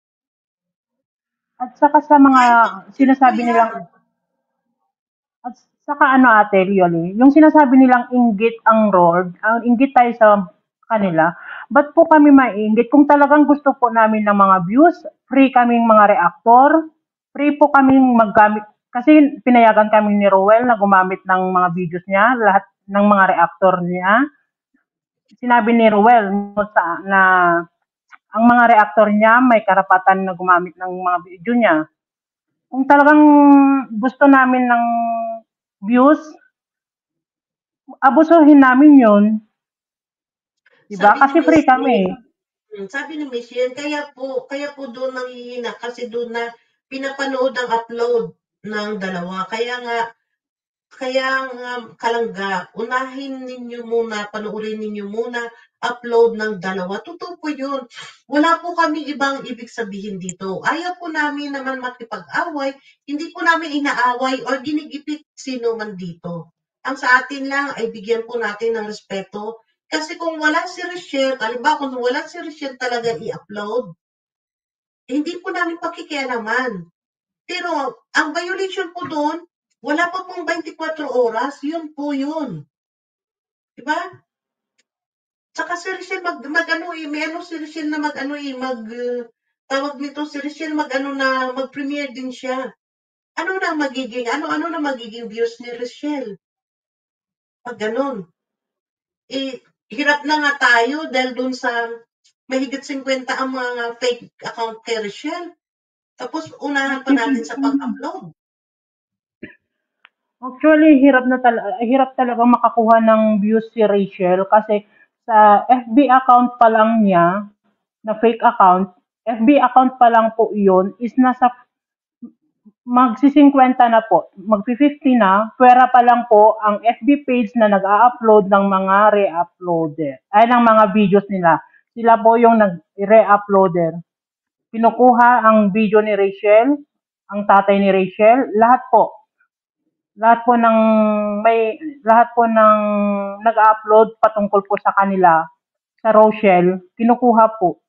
At saka sa mga sinasabi nilang... At saka ano ate, Yoli, yung sinasabi nilang inggit ang Lord, ang inggit tayo sa kanila, ba't po kami maiinggit? Kung talagang gusto po namin ng mga views, free kaming mga reactor, free po kaming maggamit, kasi pinayagan kami ni Rowell na gumamit ng mga videos niya, lahat ng mga reactor niya. Sinabi ni Rowell sa, na ang mga reactor niya may karapatan na gumamit ng mga video niya. Kung talagang gusto namin ng views, abusuhin namin yun. Diba? Sabi Kasi ni free Miss kami. Yen, Sabi ni Miss Yen, kaya po, kaya po doon nanghihina kasi doon na pinapanood ang upload ng dalawa. Kaya nga, kaya nga kalangga, unahin ninyo muna, panoorin ninyo muna, upload ng dalawa. Totoo po yun. Wala po kami ibang ibig sabihin dito. Ayaw po namin naman makipag-away, hindi po namin inaaway or ginigipit sino man dito. Ang sa atin lang ay bigyan po natin ng respeto. Kasi kung wala si Rachel, halimbawa kung wala si Rachel talaga i-upload, hindi po namin pakikialaman. Pero ang violation po doon, wala pa pong twenty-four oras, yun po yun. Diba? Tsaka si Rachel mag, mag ano eh, may ano si Rachel na mag ano eh, mag, uh, tawag nito si Rachel mag ano na, mag-premiere din siya. Ano na magiging, ano-ano na magiging views ni Rachel? Pag ganun. Eh, hirap na nga tayo dahil dun sa mahigit fifty ang mga fake account kay Rachel. Tapos unahan pa natin sa pag-upload. Actually, hirap na talaga, hirap talaga makakuha ng views si Rachel kasi sa F B account pa lang niya, na fake account, F B account pa lang po yun, is nasa magsi-fifty na po, magpi-fifty na, pwera pa lang po ang F B page na nag-a-upload ng mga re-uploader, ay ng mga videos nila. Sila po yung nag-re-uploader. Kinukuha ang video ni Rachel, ang tatay ni Rachel, lahat po. Lahat po ng may lahat po ng nag-upload patungkol po sa kanila sa Rochelle, kinukuha po.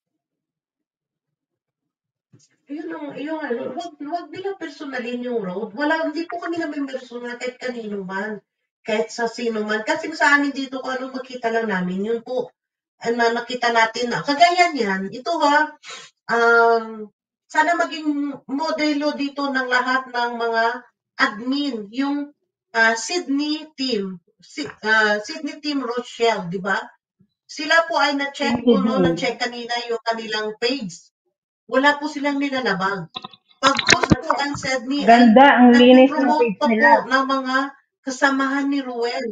Yun ang, yun, ano, wag, wag nila personalin yung road. Wala, hindi po kami namin personal kahit kanino man. Kahit sa sino man. Kasi sa amin dito, kung anong makita lang namin, yun po, na nakita natin na, kagaya niyan, ito ha, um, sana maging modelo dito ng lahat ng mga admin, yung uh, Sydney team, si, uh, Sydney team Rochelle, di ba? Sila po ay na-check ko, no, na-check kanina yung kanilang page. Wala po silang nilalabag. Pag-post po ang Sedney ay Ganda, ang linis ng nagpo-promote page pa po nila. ng mga kasamahan ni Ruel.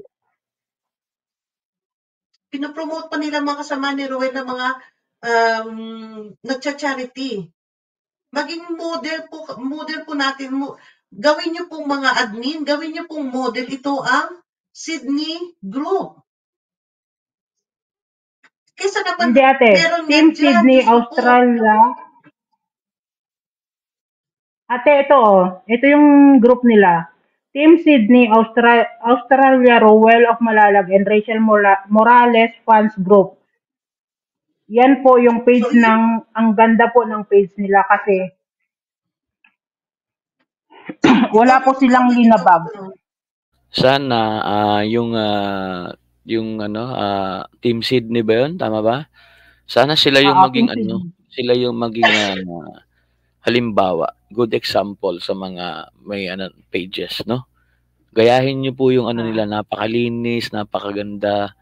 Pinopromote pa nila mga kasamahan ni Ruel na mga um, nagcha-charity. Maging model po, model po natin, mo, gawin niyo pong mga admin, gawin niyo pong model. Ito ang Sydney Group. Kaysa naman, Hindi ate, meron Team nga dyan, Sydney, Diyos ko po. Australia. Ate, ito oh. Ito yung group nila. Team Sydney, Austra- Australia, Rowell of Malalag, and Rachel Mora- Morales Fans Group. Yan po yung page So, yun- ng, ang ganda po ng page nila kasi wala po silang linabag. Sana ah, yung ah, yung ano ah, Team Sydney ba 'yun? Tama ba? Sana sila yung Ah, maging Team ano, Sydney. sila yung maging ah, halimbawa, good example sa mga may ano pages, no? Gayahin niyo po yung ano Ah. nila, napakalinis, napakaganda.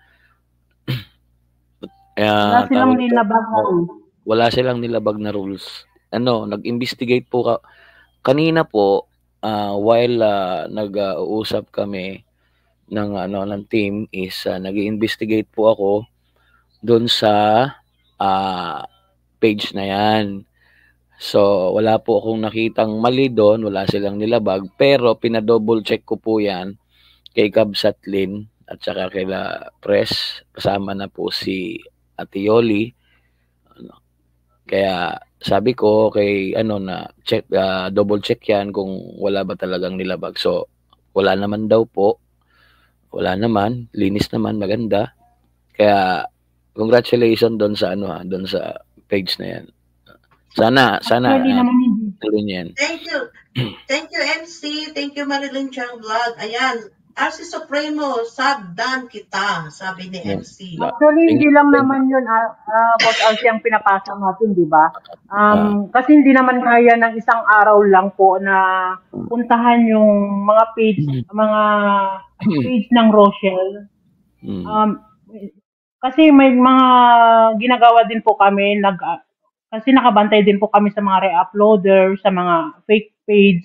Wala Ah, silang tawag doon, linabag na oh, rules. wala silang nilabag na rules. Ano, nag-investigate po ka kanina po ah, while ah, nag-uusap kami ng ano ng team is ah, nag-investigate po ako doon sa ah, page na 'yan. So, wala po akong nakitang mali doon, wala silang nilabag, pero pina-double check ko po 'yan kay Cab Satlin at saka kila Press, kasama na po si Ate Yoli. Ano, kaya sabi ko kay ano na check ah, double check 'yan kung wala ba talagang nilabag. So, wala naman daw po. Wala naman, linis naman, maganda. Kaya congratulations doon sa ano ha, doon sa page na 'yan. Sana sana Actually ah, naman hindi. tuloy niyo 'yan. Thank you. Thank you, M C. Thank you, Marilyn Chang Vlog. Ayan. R C Supremo, sabdan kita, sabi ni Yan. M C. La- Actually, Thank hindi you, lang thank you. naman yun, ah, ah, Boss Alci, ang pinapasa natin, di ba? Ah, Um, kasi hindi naman kaya ng isang araw lang po na puntahan yung mga page, mga page ng Rochelle. mm, Um, kasi may mga ginagawa din po kami, nag, ah, kasi nakabantay din po kami sa mga re-uploader, sa mga fake page.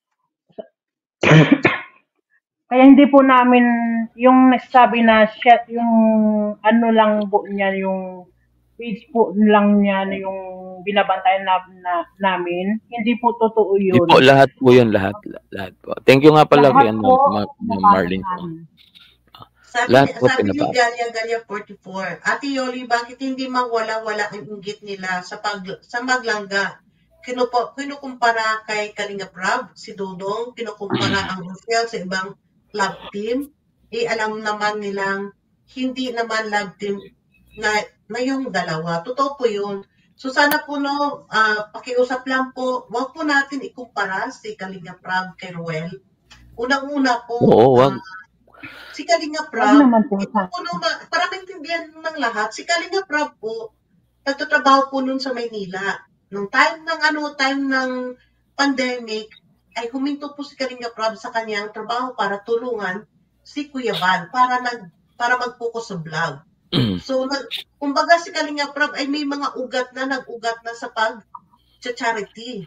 Kaya hindi po namin yung nagsasabi na shit, yung ano lang po niya, yung page po lang niya na yung binabantayan na, na, namin, hindi po totoo Di yun. po, lahat po yun, lahat, la- lahat po. Thank you nga pala kay Lahat ano, po, Ma- Ma- pinapasa Marlene po. namin. Sabi, Lahat ni, po sabi ni pinapasa. Galia Galia forty-four, Ate Yoli, bakit hindi mawala-wala ang inggit nila sa pag sa maglangga? Kinupo, kinukumpara kay Kalinga Prab, si Dudong, kinukumpara ang Rochelle sa ibang club team. Eh, alam naman nilang hindi naman love team na, na yung dalawa. Totoo po yun. So sana po no, ah, pakiusap lang po, wag po natin ikumpara si Kalinga Prab kay Ruel. Unang-una po, Oo, wag. ah, si Kalinga Wag Prab, naman po ito sa po no, ma- para maintindihan ng lahat, si Kalinga Prab po, nagtatrabaho po nun sa Maynila. Nung time ng ano, time ng pandemic, ay huminto po si Kalinga Prab sa kanyang trabaho para tulungan si Kuya Bal para nag para mag-focus sa vlog. So, nag, kumbaga si Kalinga Prab ay may mga ugat na, nag-ugat na sa pag-charity.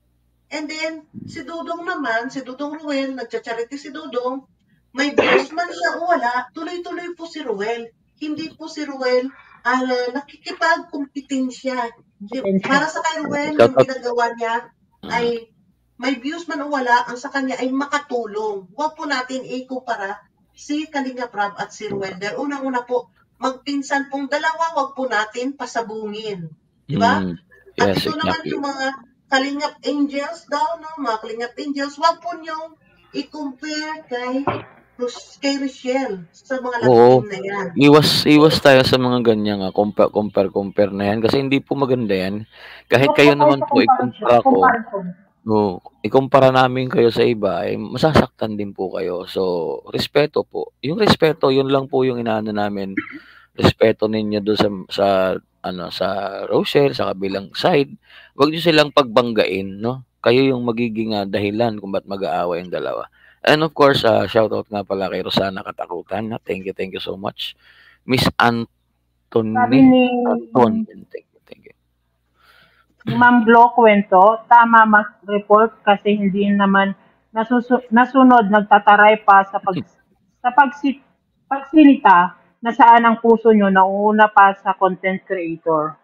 And then, si Dudong naman, si Dudong Ruel, nagcha-charity si Dudong, may views man siya o wala, tuloy-tuloy po si Ruel. Hindi po si Ruel uh, nakikipag-kompetensya. Para sa kay Ruel, yung ginagawa niya ay may views man o wala, ang sa kanya ay makatulong. Huwag po natin ikumpara si Kalinga Prab at si Ruel. Dahil unang-una po, magpinsan pong dalawa, huwag po natin pasabungin. Di ba? Mm, At yes, ito naman exactly. yung mga Kalingap Angels daw, no? Mga Kalingap Angels, huwag po niyong i-compare kay, kay Rochelle sa mga Oo, love team na yan. iwas, iwas tayo sa mga ganyan nga, compare, compare, compare na yan. Kasi hindi po maganda yan. Kahit Huwag kayo po tayo naman sa po, comparison. ikumpara ko, comparison. no, ikumpara namin kayo sa iba, eh, masasaktan din po kayo. So, respeto po. Yung respeto, yun lang po yung inaano namin. Respeto ninyo doon sa, sa, ano, sa Rochelle, sa kabilang side. Huwag niyo silang pagbanggain, no? Kayo yung magiging uh, dahilan kung ba't mag-aaway yung dalawa. And of course, uh, shoutout nga pala kay Rosana Katakutan. Na thank you, thank you so much. Miss Anthony. Sabi ni, Anton. Thank you, thank you. ni Ma'am Glo Kwento, tama mas report kasi hindi naman nasusu- nasunod, nagtataray pa sa pag sa pagsi, pagsinita na saan ang puso nyo nauuna pa sa content creator.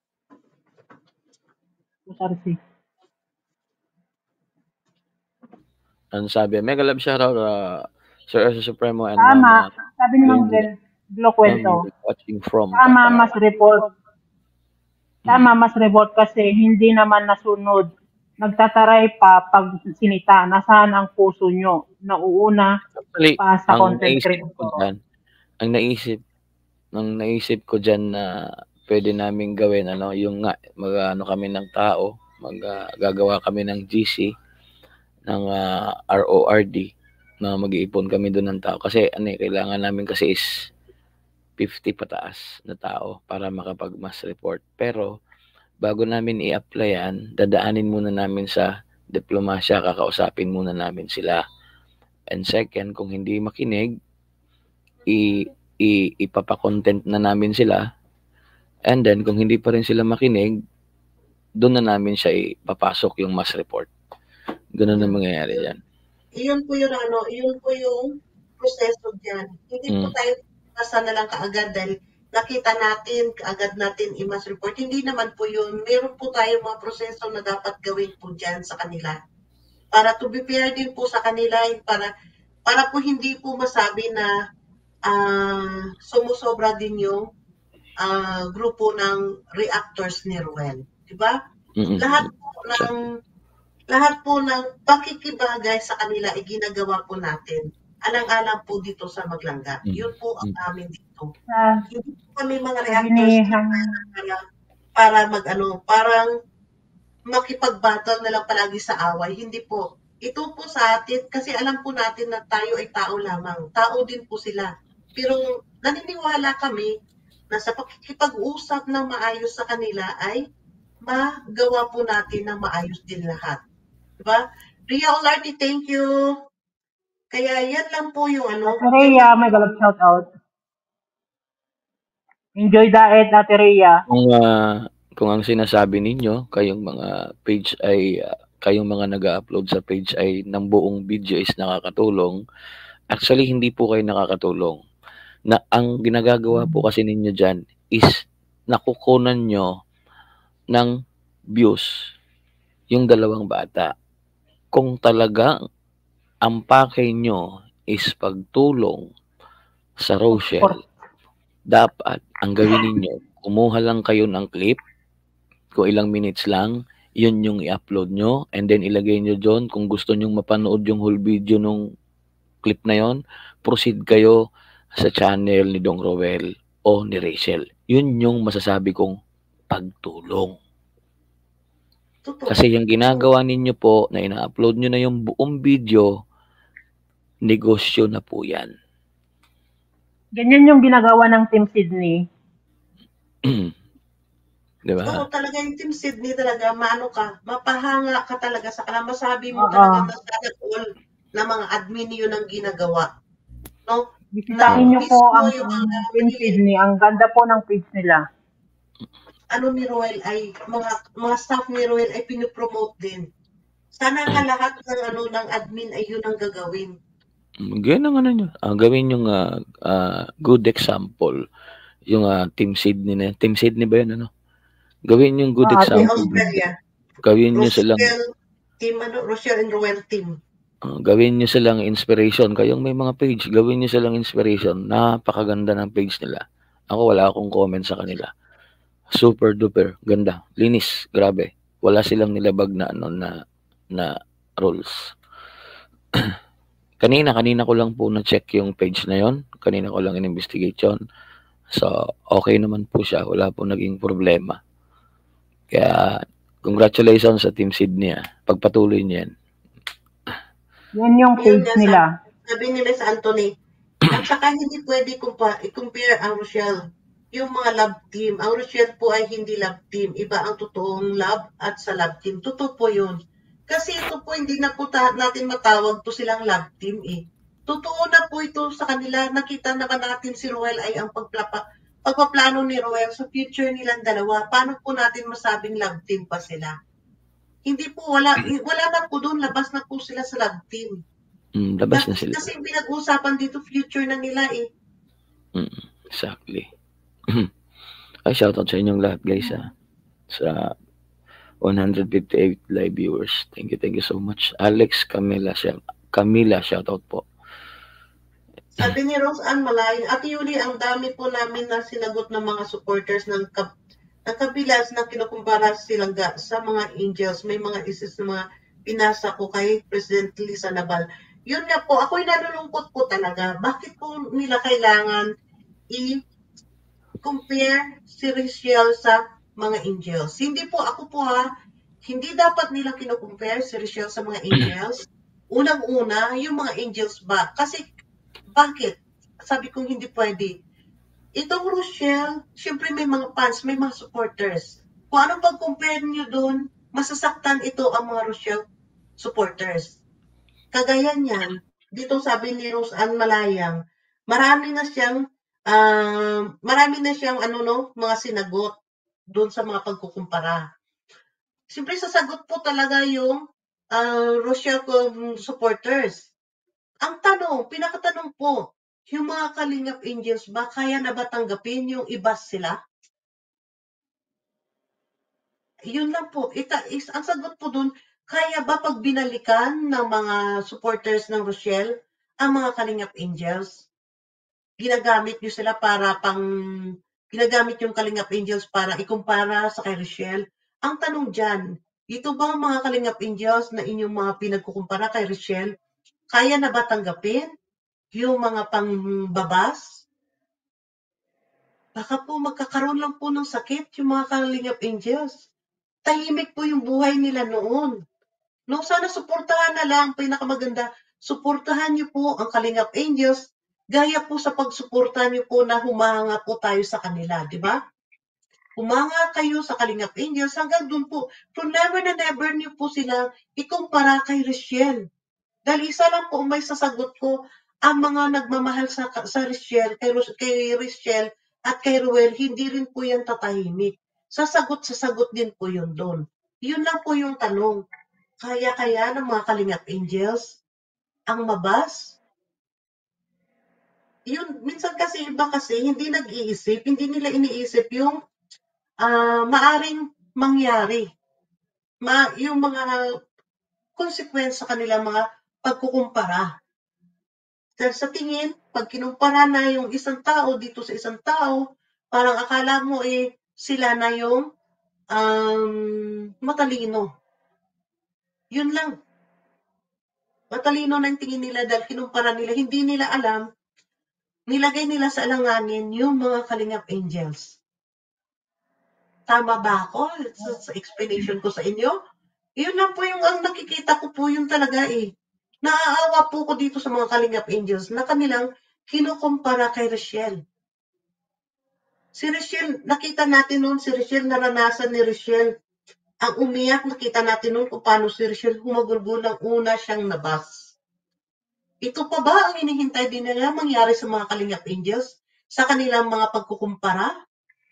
Sorry. Ano sabi? Mega love shoutout, uh, Sir Erso Supremo and Tama, Mama sabi ni Ma'am Lindy. Glo Ma'am, Kwento, you're watching from tama Qatar. mas report. Tama Mm. mas report kasi hindi naman nasunod. Nagtataray pa pag sinita. Nasaan ang puso nyo? Nauuna Actually, pa sa ang content naisip ko creator. dyan, ang naisip, ang naisip ko dyan na pwede namin gawin, ano, yung nga, mag, ano kami ng tao, mag, ah, gagawa kami ng G C, ng ah, R O R D, na mag-iipon kami doon ng tao. Kasi, ano eh, kailangan namin kasi is fifty pataas na tao para makapag-mass report. Pero, bago namin i-apply yan, dadaanin muna namin sa diplomasya, kakausapin muna namin sila. And second, kung hindi makinig, i, i ipapakontent na namin sila. And then, kung hindi pa rin sila makinig, doon na namin siya ipapasok yung mass report. Ganun ang mangyayari dyan. Iyon po yung ano, iyon po yung proseso diyan. Hindi po Mm. tayo basta na lang kaagad dahil nakita natin, kaagad natin i-mass report. Hindi naman po yun. Meron po tayo mga proseso na dapat gawin po dyan sa kanila. Para to be fair din po sa kanila, para para po hindi po masabi na ah, sumusobra din yung ah, grupo ng reactors ni Ruel. Diba? Mm-mm. Lahat po ng lahat po ng pakikibagay sa kanila ay ginagawa po natin. Alang-alang po dito sa Maglangga. Mm. Yun po ang Mm. amin dito. Sa Hindi po kami mga sabi reactors ni dito Hang, para, para mag ano, parang makipag-battle na lang palagi sa away. Hindi po. Ito po sa atin, kasi alam po natin na tayo ay tao lamang. Tao din po sila. Pero naniniwala kami na sa pakikipag-usap ng maayos sa kanila ay magawa po natin ng maayos din lahat. Diba? Ria Olarte, thank you. Kaya yan lang po yung ano. Ate Rhea, may galap shout out. Enjoy diet, Ate Rhea. Kung, ah, kung ang sinasabi ninyo, kayong mga page ay, ah, kayong mga nag-upload sa page ay ng buong video is nakakatulong, actually hindi po kayo nakakatulong. Na ang ginagagawa po kasi ninyo dyan is nakukunan nyo ng views yung dalawang bata. Kung talagang ang pakay nyo is pagtulong sa Rochelle, dapat ang gawin ninyo, kumuha lang kayo ng clip, kung ilang minutes lang, yun yung i-upload nyo, and then ilagay nyo dyan. Kung gusto nyo mapanood yung whole video nung clip na yon, proceed kayo sa channel ni Dong Roel o ni Rachel. Yun yung masasabi kong pagtulong. Totoo. Kasi yung ginagawa ninyo po, na ina-upload nyo na yung buong video, negosyo na po yan. Ganyan yung ginagawa ng Team Sydney. Diba? Oo, talaga yung Team Sydney talaga, maano ka, mapahanga ka talaga sa kanila. Masabi mo Oo. talaga na sana all na mga admin yun ang ginagawa. No? Bisitahin niyo po mismo ang yung mga Team Sydney. Ang ganda po ng page nila. ano ni Roel ay, mga mga staff ni Roel ay pinopromote din. Sana nga lahat ng ano ng admin ay yun ang gagawin. Ganyan ang ano nyo. Ah, gawin yung ah, ah, good example. Yung ah, Team Sydney na. Team Sydney ba yun? Ano? Gawin yung good Ah, Team example. Australia. Gawin nyo silang Rochelle, team ano, Rochelle and Roel team. ah, gawin nyo silang inspiration. Kayong may mga page, gawin nyo silang inspiration. Napakaganda ng page nila. Ako wala akong comment sa kanila. Super duper ganda. Linis, grabe. Wala silang nilabag na ano na na rules. kanina kanina ko lang po na check yung page na yon. Kanina ko lang in-investigate yun. So, okay naman po siya. Wala po naging problema. Kaya, congratulations sa Team Sydney. Ah. Pagpatuloy niyan. Yan yung Yun page nga, nila. Sabi nila sa Anthony. At saka hindi pwede kumpa, i-compare ang Rochelle. Yung mga love team. Ang Rochelle po ay hindi love team. Iba ang totoong love at sa love team. Totoo po yun. Kasi ito po hindi na po ta- natin matawag to silang love team eh. Totoo na po ito sa kanila. Nakita naman natin si Roel ay ang pagplapa, pagpaplano ni Roel sa future nilang dalawa, paano po natin masabing love team pa sila? Hindi po, wala, wala na po doon, labas na po sila sa love team. Mm, labas na Kasi, sila. kasi pinag-uusapan dito, future na nila eh. Mm, exactly. Ay, shoutout sa inyong lahat guys ha. Sa one hundred fifty-eight live viewers. Thank you, thank you so much. Alex Camila, Camila, shoutout po. Sabi ni Rose Ann Malay, Ate Yuli, ang dami po namin na sinagot ng mga supporters ng, kab ng kabilas na kinukumpara silang sa mga Angels. May mga isis na mga pinasa ko kay President Lisa Nabal. Yun nga po, ako'y nalulungkot po talaga. Bakit po nila kailangan i-compare si Richelle sa mga Angels? Hindi po, ako po ha, hindi dapat nila kinukumpare si Richelle sa mga Angels. Unang-una, yung mga Angels ba? Kasi bakit? Sabi kong hindi pwede. Itong Rochelle, syempre may mga fans, may mga supporters. Kung anong pag-compare niyo doon, masasaktan ito ang mga Rochelle supporters. Kagaya niyan, dito sabi ni Rose Ann Malayang, marami na siyang, uh, marami na siyang ano no, mga sinagot doon sa mga pagkukumpara. Siyempre sasagot po talaga yung uh, Rochelle supporters. Ang tanong, pinakatanong po, yung mga Kalingap Angels ba, kaya na ba tanggapin yung iba sila? Yun lang po. Ita, is, ang sagot po dun, kaya ba pag binalikan ng mga supporters ng Rochelle, ang mga Kalingap Angels? Ginagamit nyo sila para pang, ginagamit yung Kalingap Angels para ikumpara sa kay Rochelle? Ang tanong dyan, ito ba ang mga Kalingap Angels na inyong mga pinagkukumpara kay Rochelle, kaya na ba tanggapin yung mga pangbabas? Baka po magkakaroon lang po ng sakit yung mga Kalingap Angels. Tahimik po yung buhay nila noon. No, sana suportahan na lang, pinakamaganda, suportahan niyo po ang Kalingap Angels, gaya po sa pagsuportahan niyo po na humanga po tayo sa kanila, di ba? Humanga kayo sa Kalingap Angels hanggang dun po. So never na never niyo po sila ikumpara kay Richelle. Dahil isa lang po may sasagot ko, ang mga nagmamahal sa, sa Richelle, kay, kay Richelle at kay Roel, hindi rin po yan tatahimik. Sasagot-sasagot din po yun doon. Yun lang po yung tanong. Kaya-kaya ng mga Kalingap Angels ang mabas? Yun, minsan kasi iba kasi hindi nag-iisip, hindi nila iniisip yung uh, maaring mangyari. Ma, yung mga consequence sa kanilang mga pagkukumpara. Dahil sa tingin, pag kinumpara na yung isang tao dito sa isang tao, parang akala mo eh, sila na yung um, matalino. Yun lang. Matalino na yung tingin nila dahil kinumpara nila. Hindi nila alam, nilagay nila sa alanganin yung mga Kalingap Angels. Tama ba ako sa, sa explanation ko sa inyo? Yun lang po yung ang nakikita ko po yun talaga eh. Naaawa po ko dito sa mga Kalingap Angels na kanilang kinukumpara kay Richelle. Si Richelle, nakita natin noon si Richelle, naranasan ni Richelle. Ang umiyak, nakita natin noon kung paano si Richelle humagulgul ng una siyang nabas. Ito pa ba ang hinihintay din nila mangyari sa mga Kalingap Angels sa kanilang mga pagkukumpara?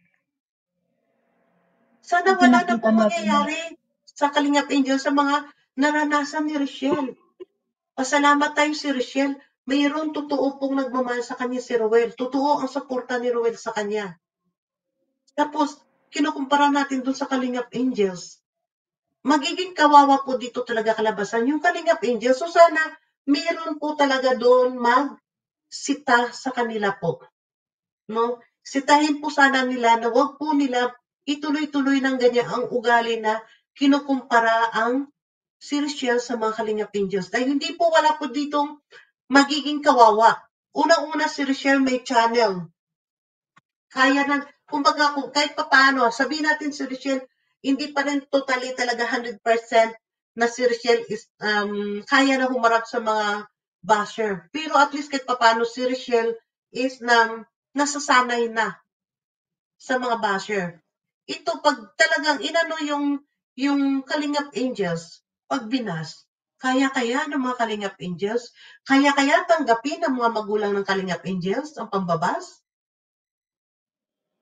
Sana wala na po mangyayari sa Kalingap Angels sa mga naranasan ni Richelle. Pasalamat tayo si Richelle. Mayroon totoo pong nagmamahal sa kanya si Roel. Totoo ang suporta ni Roel sa kanya. Tapos, kinukumpara natin dun sa Kalingap Angels. Magiging kawawa po dito talaga kalabasan yung Kalingap Angels. So sana, mayroon po talaga doon magsita sa kanila po. No? Sitahin po sana nila na wag po nila ituloy-tuloy ng ganyan ang ugali na kinukumpara ang si Richelle sa mga Kalingap Angels. Dahil hindi po wala po ditong magiging kawawa. Unang-una si Richelle may channel. Kaya na, kumbaga kung kahit pa paano, sabihin natin si Richelle, hindi pa rin totally talaga one hundred percent na si Richelle is, um, kaya na humarap sa mga basher. Pero at least kahit pa paano si Richelle is na, nasasanay na sa mga basher. Ito, pag talagang inano yung, yung Kalingap Angels, pag binas, kaya-kaya ng mga Kalingap Angels, kaya-kaya tanggapin ng mga magulang ng Kalingap Angels ang pambabas?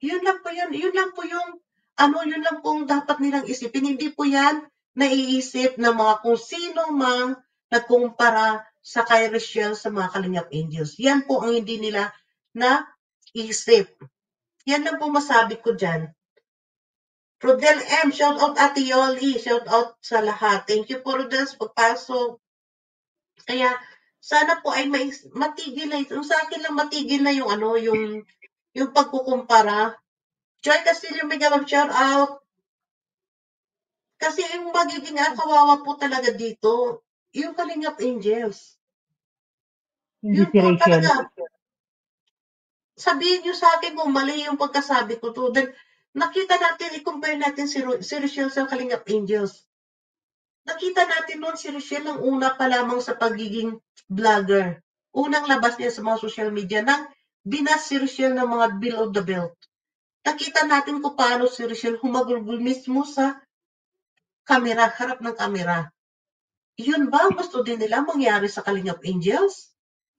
Yun lang po yun. Yun lang po yung, ano, yun lang pong dapat nilang isipin. Hindi po yan naiisip ng mga kung sino mang nagkumpara sa kay Rachel sa mga Kalingap Angels. Yan po ang hindi nila naisip. Yan lang po masabi ko dyan. Rodel M, shout out Ate Yoli, shout out sa lahat. Thank you po Rodel sa pagpasok. Kaya sana po ay may, matigil na ito. Sa akin lang matigil na yung ano, yung yung pagkukumpara. Joy Castillo, mega mag-shout out. Kasi yung magiging ah, kawawa po talaga dito, yung Kalingap Angels. Hindi Yun si po Rachel. talaga. Sabihin nyo sa akin kung mali yung pagkasabi ko to. Then, nakita natin, i-compare natin si, Ro- si Rachel sa Kalingap Angels. Nakita natin noon si Rachel ang una pa lamang sa pagiging vlogger. Unang labas niya sa mga social media nang binas si Rachel ng mga below the belt. Nakita natin kung paano si Rachel humagulgul mismo sa kamera, harap ng kamera. Yun ba ang gusto din nila mangyari sa Kalingap Angels?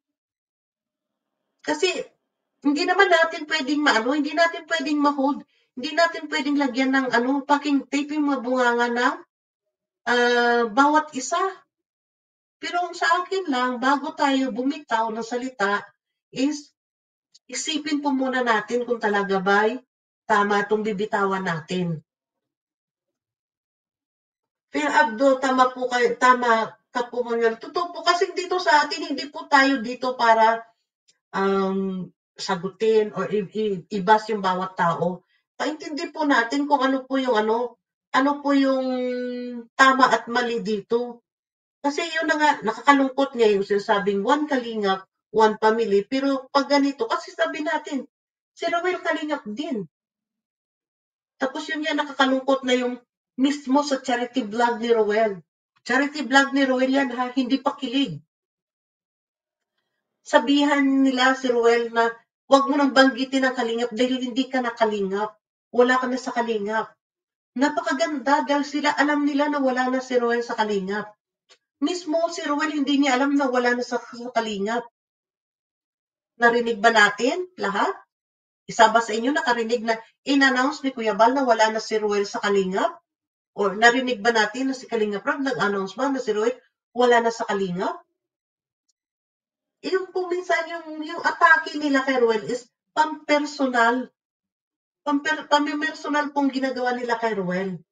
Kasi hindi naman natin pwedeng maano, hindi natin pwedeng ma-hold, hindi natin pwedeng lagyan ng ano, packing tape yung mga bunganga ng uh, bawat isa. Pero sa akin lang, bago tayo bumitaw ng salita, is isipin po muna natin kung talaga ba'y tama itong bibitawan natin. Pero Abdo, tama po kayo, tama ka po ngayon. Totoo po kasi dito sa atin, hindi po tayo dito para um, sagutin or ibas yung bawat tao. Paintindi po natin kung ano po yung ano, ano po yung tama at mali dito. Kasi yun na nga, nakakalungkot nga yung sinasabing one kalingap, one family. Pero pag ganito, kasi sabi natin, si Rowel kalingap din. Tapos yun nga, nakakalungkot na yung mismo sa charity vlog ni Rowel. Charity vlog ni Rowel yan ha, hindi pa kilig. Sabihan nila si Rowel na huwag mo nang banggitin ang kalingap dahil hindi ka nakalingap. Wala ka na sa kalingap. Napakaganda dahil sila alam nila na wala na si Rowel sa kalingap. Mismo si Rowel hindi niya alam na wala na sa, sa kalingap. Narinig ba natin lahat? Isa ba sa inyo nakarinig na in-announce ni Kuya Bal na wala na si Rowel sa kalingap? O narinig ba natin na si Kalingap Rob nag-announce ba na si Rowel wala na sa kalingap? Yung po minsan yung, yung atake nila kay Rowel is pampersonal. Pamper, pampersonal pong ginagawa nila kay Rowel.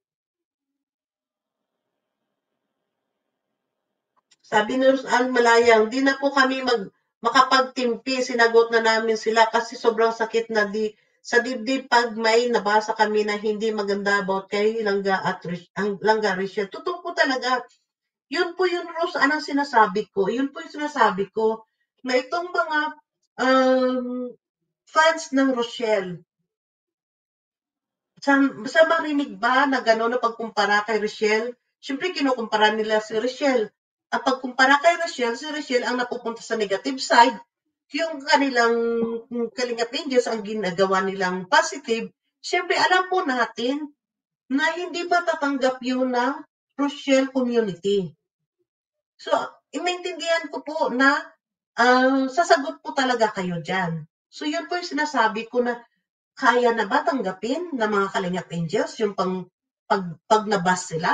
Sabi ni Rosal Malayang, di na po kami mag, makapagtimpi. Sinagot na namin sila kasi sobrang sakit na di sa dibdib pag may nabasa kami na hindi maganda about kay Langga at ang Langga Rachel. Totoo po talaga. Yun po yung Rose, anong sinasabi ko? Yun po yung sinasabi ko na itong mga um, fans ng Rochelle, sa, sa marinig ba na gano'n na pagkumpara kay Rochelle? Siyempre, kinukumpara nila si Rochelle. Ang pagkumpara kay Rochelle, si Rochelle ang napupunta sa negative side. Yung kanilang Kalingap Angels ang ginagawa nilang positive. Siyempre, alam po natin na hindi matatanggap yun ng Rochelle community. So, inaintindihan ko po na uh, sasagot po talaga kayo dyan. So, yun po yung sinasabi ko na kaya na ba tanggapin ng mga Kalingap Angels yung pang, pag, pag nabas sila?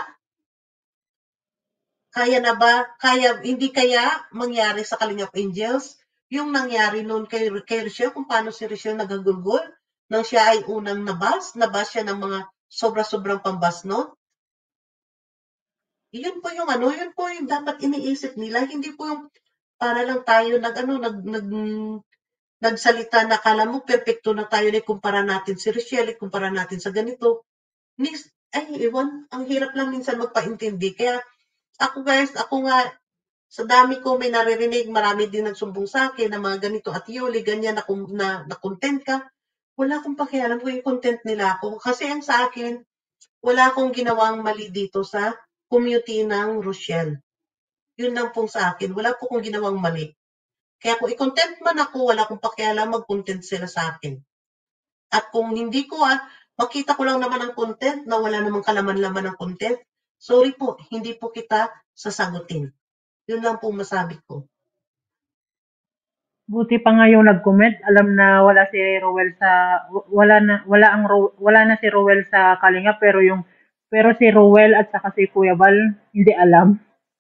Kaya na ba, kaya, hindi kaya mangyari sa Kalingap Angels yung nangyari noon kay, kay Rochelle, kung paano si Rochelle nagagulgol nang siya ay unang nabas, nabas siya ng mga sobra-sobrang pambas noon? Yun po yung ano, yun po yung dapat iniisip nila, hindi po yung para lang tayo nag ano nag nag nagsalita na kala mo perpekto na tayo na kumpara natin si Rochelle, kumpara natin sa ganito. Nis, ay, iwan, ang hirap lang minsan magpaintindi. Kaya ako guys, ako nga sa dami ko may naririnig, marami din nagsumbong sa akin na mga ganito at Yoli, ganyan na, na, na content ka. Wala akong pakialam kung yung content nila ako. Kasi ang sa akin, wala akong ginawang mali dito sa community ng Rochelle. Yun lang pong sa akin. Wala po kong ginawang mali. Kaya kung i-content man ako, wala akong pakialam, mag-content sila sa akin. At kung hindi ko, ah, makita ko lang naman ang content na wala namang kalaman-laman ng content, sorry po, hindi po kita sasagutin. Yun lang po masabi ko. Buti pa nga yung nag-comment, alam na wala si Rowel sa wala na wala ang Ro- wala na si Rowel sa Kalinga pero yung pero si Rowel at saka si Kuya Bal hindi alam.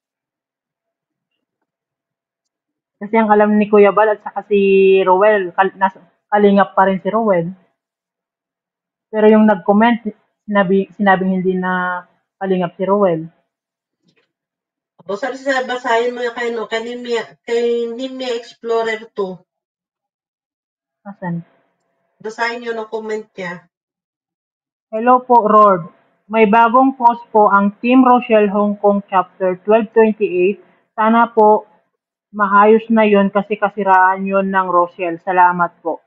Kasi ang alam ni Kuya Bal at saka si Rowel, kal, nas, Kalingap pa rin si Rowel. Pero yung nag-comment, sinabi, sinabing hindi na Kalingap si Rowel. O, sorry sa basahin mo yung kay, no, kay Nimia, kay Nimia Explorer two. Asan? Basahin nyo ng comment niya. Hello po, Rod. May bagong post po ang Team Rochelle Hong Kong Chapter twelve twenty-eight. Sana po maayos na yon kasi kasiraan yon ng Rochelle. Salamat po.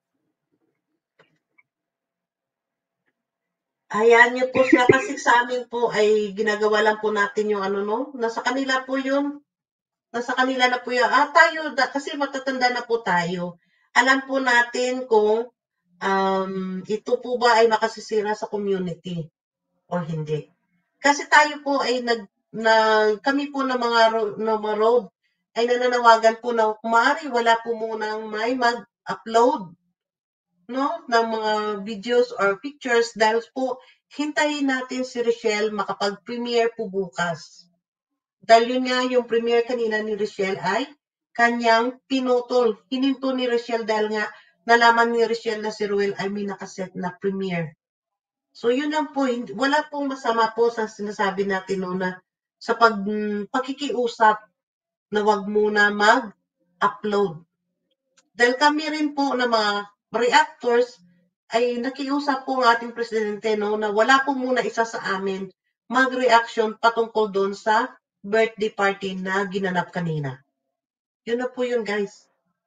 Hayaan niyo po siya kasi sa amin po ay ginagawa lang po natin yung ano no. Nasa kanila po yun. Nasa kanila na po yun. Ah, tayo, da, kasi matatanda na po tayo. Alam po natin kung um, ito po ba ay makasisira sa community o hindi. Kasi tayo po ay nag, nag kami po ng mga, ro- ng mga road ay nananawagan po na kumari wala po munang may mag-upload no ng mga videos or pictures dahil po hintayin natin si Rochelle makapag-premiere po bukas. Dahil yun nga yung premiere kanina ni Rochelle ay kanyang pinutol. Hininto ni Rochelle dahil nga nalaman ni Rochelle na si Ruel ay may nakaset na premiere. So yun lang po, wala pong masama po sa sinasabi natin no na sa pag, pakikiusap na wag muna mag-upload. Dahil kami rin po na mga reactors ay nakiusap po ng ating presidente no na wala po muna isa sa amin mag-reaction patungkol doon sa birthday party na ginanap kanina. Yun na po yun, guys.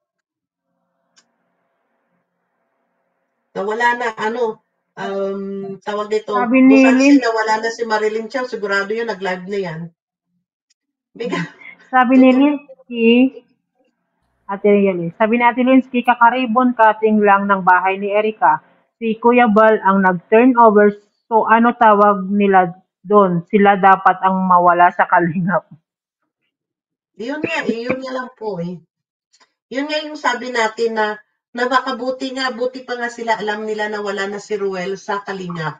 Nawala na, ano, um, tawag dito, Sabi kung ni saan Lynn, sila, wala na si Marilyn Chow, sigurado yun, nag-live na yan. Biga, sabi ni tutuloy. Linsky, Ate Rieli, sabi ni Ate Linsky, kakaribon cutting lang ng bahay ni Erika. Si Kuya Bal ang nag-turnover, so ano tawag nila doon? Sila dapat ang mawala sa Kalingap. Yun nga, eh, yun nga lang po eh. Yun nga yung sabi natin na napakabuti nga, buti pa nga sila alam nila na wala na si Ruel sa Kalingap.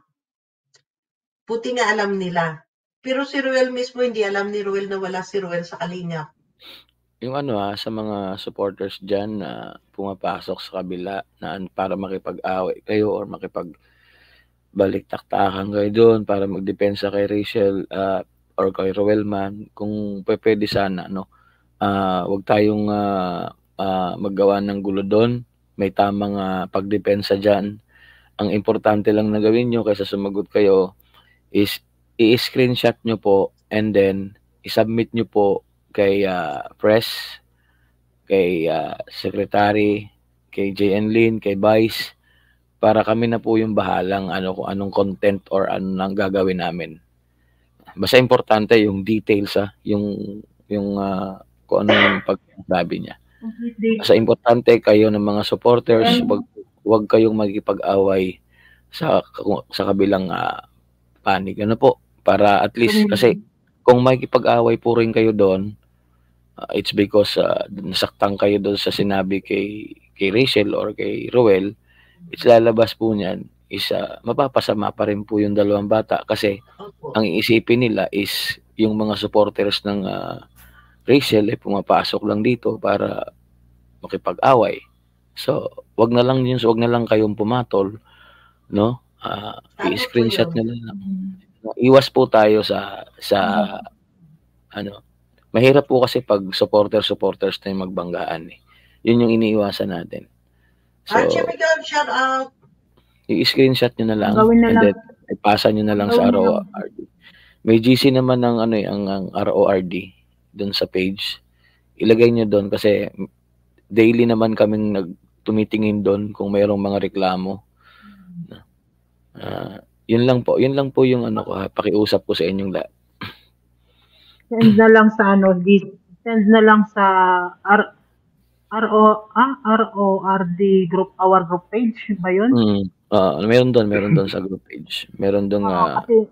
Buti nga alam nila. Pero si Ruel mismo hindi alam ni Ruel na wala si Ruel sa Kalingap. Yung ano ah, sa mga supporters dyan na pumapasok sa kabila na an- para makipag-away kayo or makipag balik-taktakan kayo doon para magdepensa kay Rachel ah, or kay Roel man, kung pe- pwede sana, no, ah wag tayong ah, ah, maggawa ng gulo doon. May tamang ah, pagdepensa dyan. Ang importante lang na gawin nyo kaysa sumagot kayo is i-screenshot nyo po and then i-submit nyo po kay ah, press, kay ah, secretary, kay J N Lin, kay Vice, para kami na po yung bahalang ano kung anong content or ano nang gagawin namin. Basta importante yung details ah, yung yung ah, kung ano yung pagsabi niya. Complete date. Basta importante kayo ng mga supporters, wag wag kayong magkipag-away sa sa kabilang ah, panig. Ano po? Para at least kasi kung makikipag-away po rin kayo doon, uh, it's because uh, nasaktan kayo doon sa sinabi kay kay Rachel or kay Roel, it's lalabas po niyan is uh, mapapasama pa rin po yung dalawang bata kasi Opo. ang iisipin nila is yung mga supporters ng uh, Rachel ay eh, pumapasok lang dito para makipag-away. So, wag na lang yun, so wag na lang kayong pumatol, no? Uh, i-screenshot nyo na lang. Iwas po tayo sa sa ano. Mahirap po kasi pag supporter-supporters na yung magbanggaan eh. Yun yung iniiwasan natin. So, Archie Miguel, shout out. i-screenshot nyo na lang Gawin na and lang. then ipasa nyo na lang sa R O R D. May G C naman ng ano eh, ang, ang R O R D doon sa page. Ilagay nyo doon kasi daily naman kaming nagtumitingin doon kung mayroong mga reklamo. Uh, yun lang po, yun lang po yung ano ko, ha, pakiusap ko sa inyong lahat. Send na lang sa ano, send na lang sa R RO ah R O R D group, our group page ba 'yun? Mm. Uh, meron doon, meron doon sa group page. Meron doon nga uh, kasi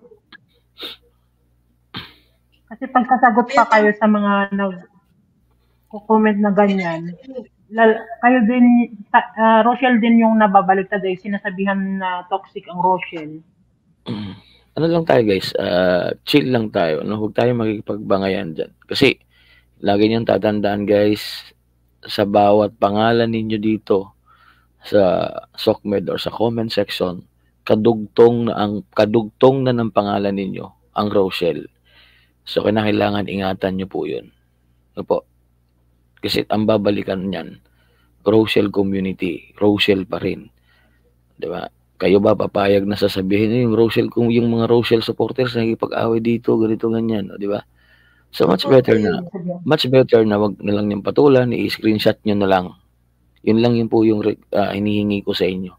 kasi pagkasagot pa kayo sa mga nag comment na ganyan, lal kayo din, ta ah, Rochelle din yung nababaliktad, eh, sinasabihan na toxic ang Rochelle. Mm. Ano lang tayo guys, ah, chill lang tayo, 'no, huwag tayong makikipagbangayan diyan. Kasi lagi niyong tatandaan guys, sa bawat pangalan ninyo dito sa SOCMED or sa comment section, kadugtong na ang kadugtong na ng pangalan ninyo ang Rochelle. So kinakailangan ingatan niyo po 'yun. Ano po? Kasi ang babalikan niyan, Rochelle community, Rochelle pa rin, 'di ba? Kayo ba papayag na sasabihin, "Eh, yung Rochelle kung yung mga Rochelle supporters nakikipag-away dito, ganito, ganyan." Oh, 'di ba? So much Totoo po better yun. na much better na wag na lang niyong patulan, i-screenshot niyo na lang. Yun lang yun po yung re ah, hinihingi ko sa inyo.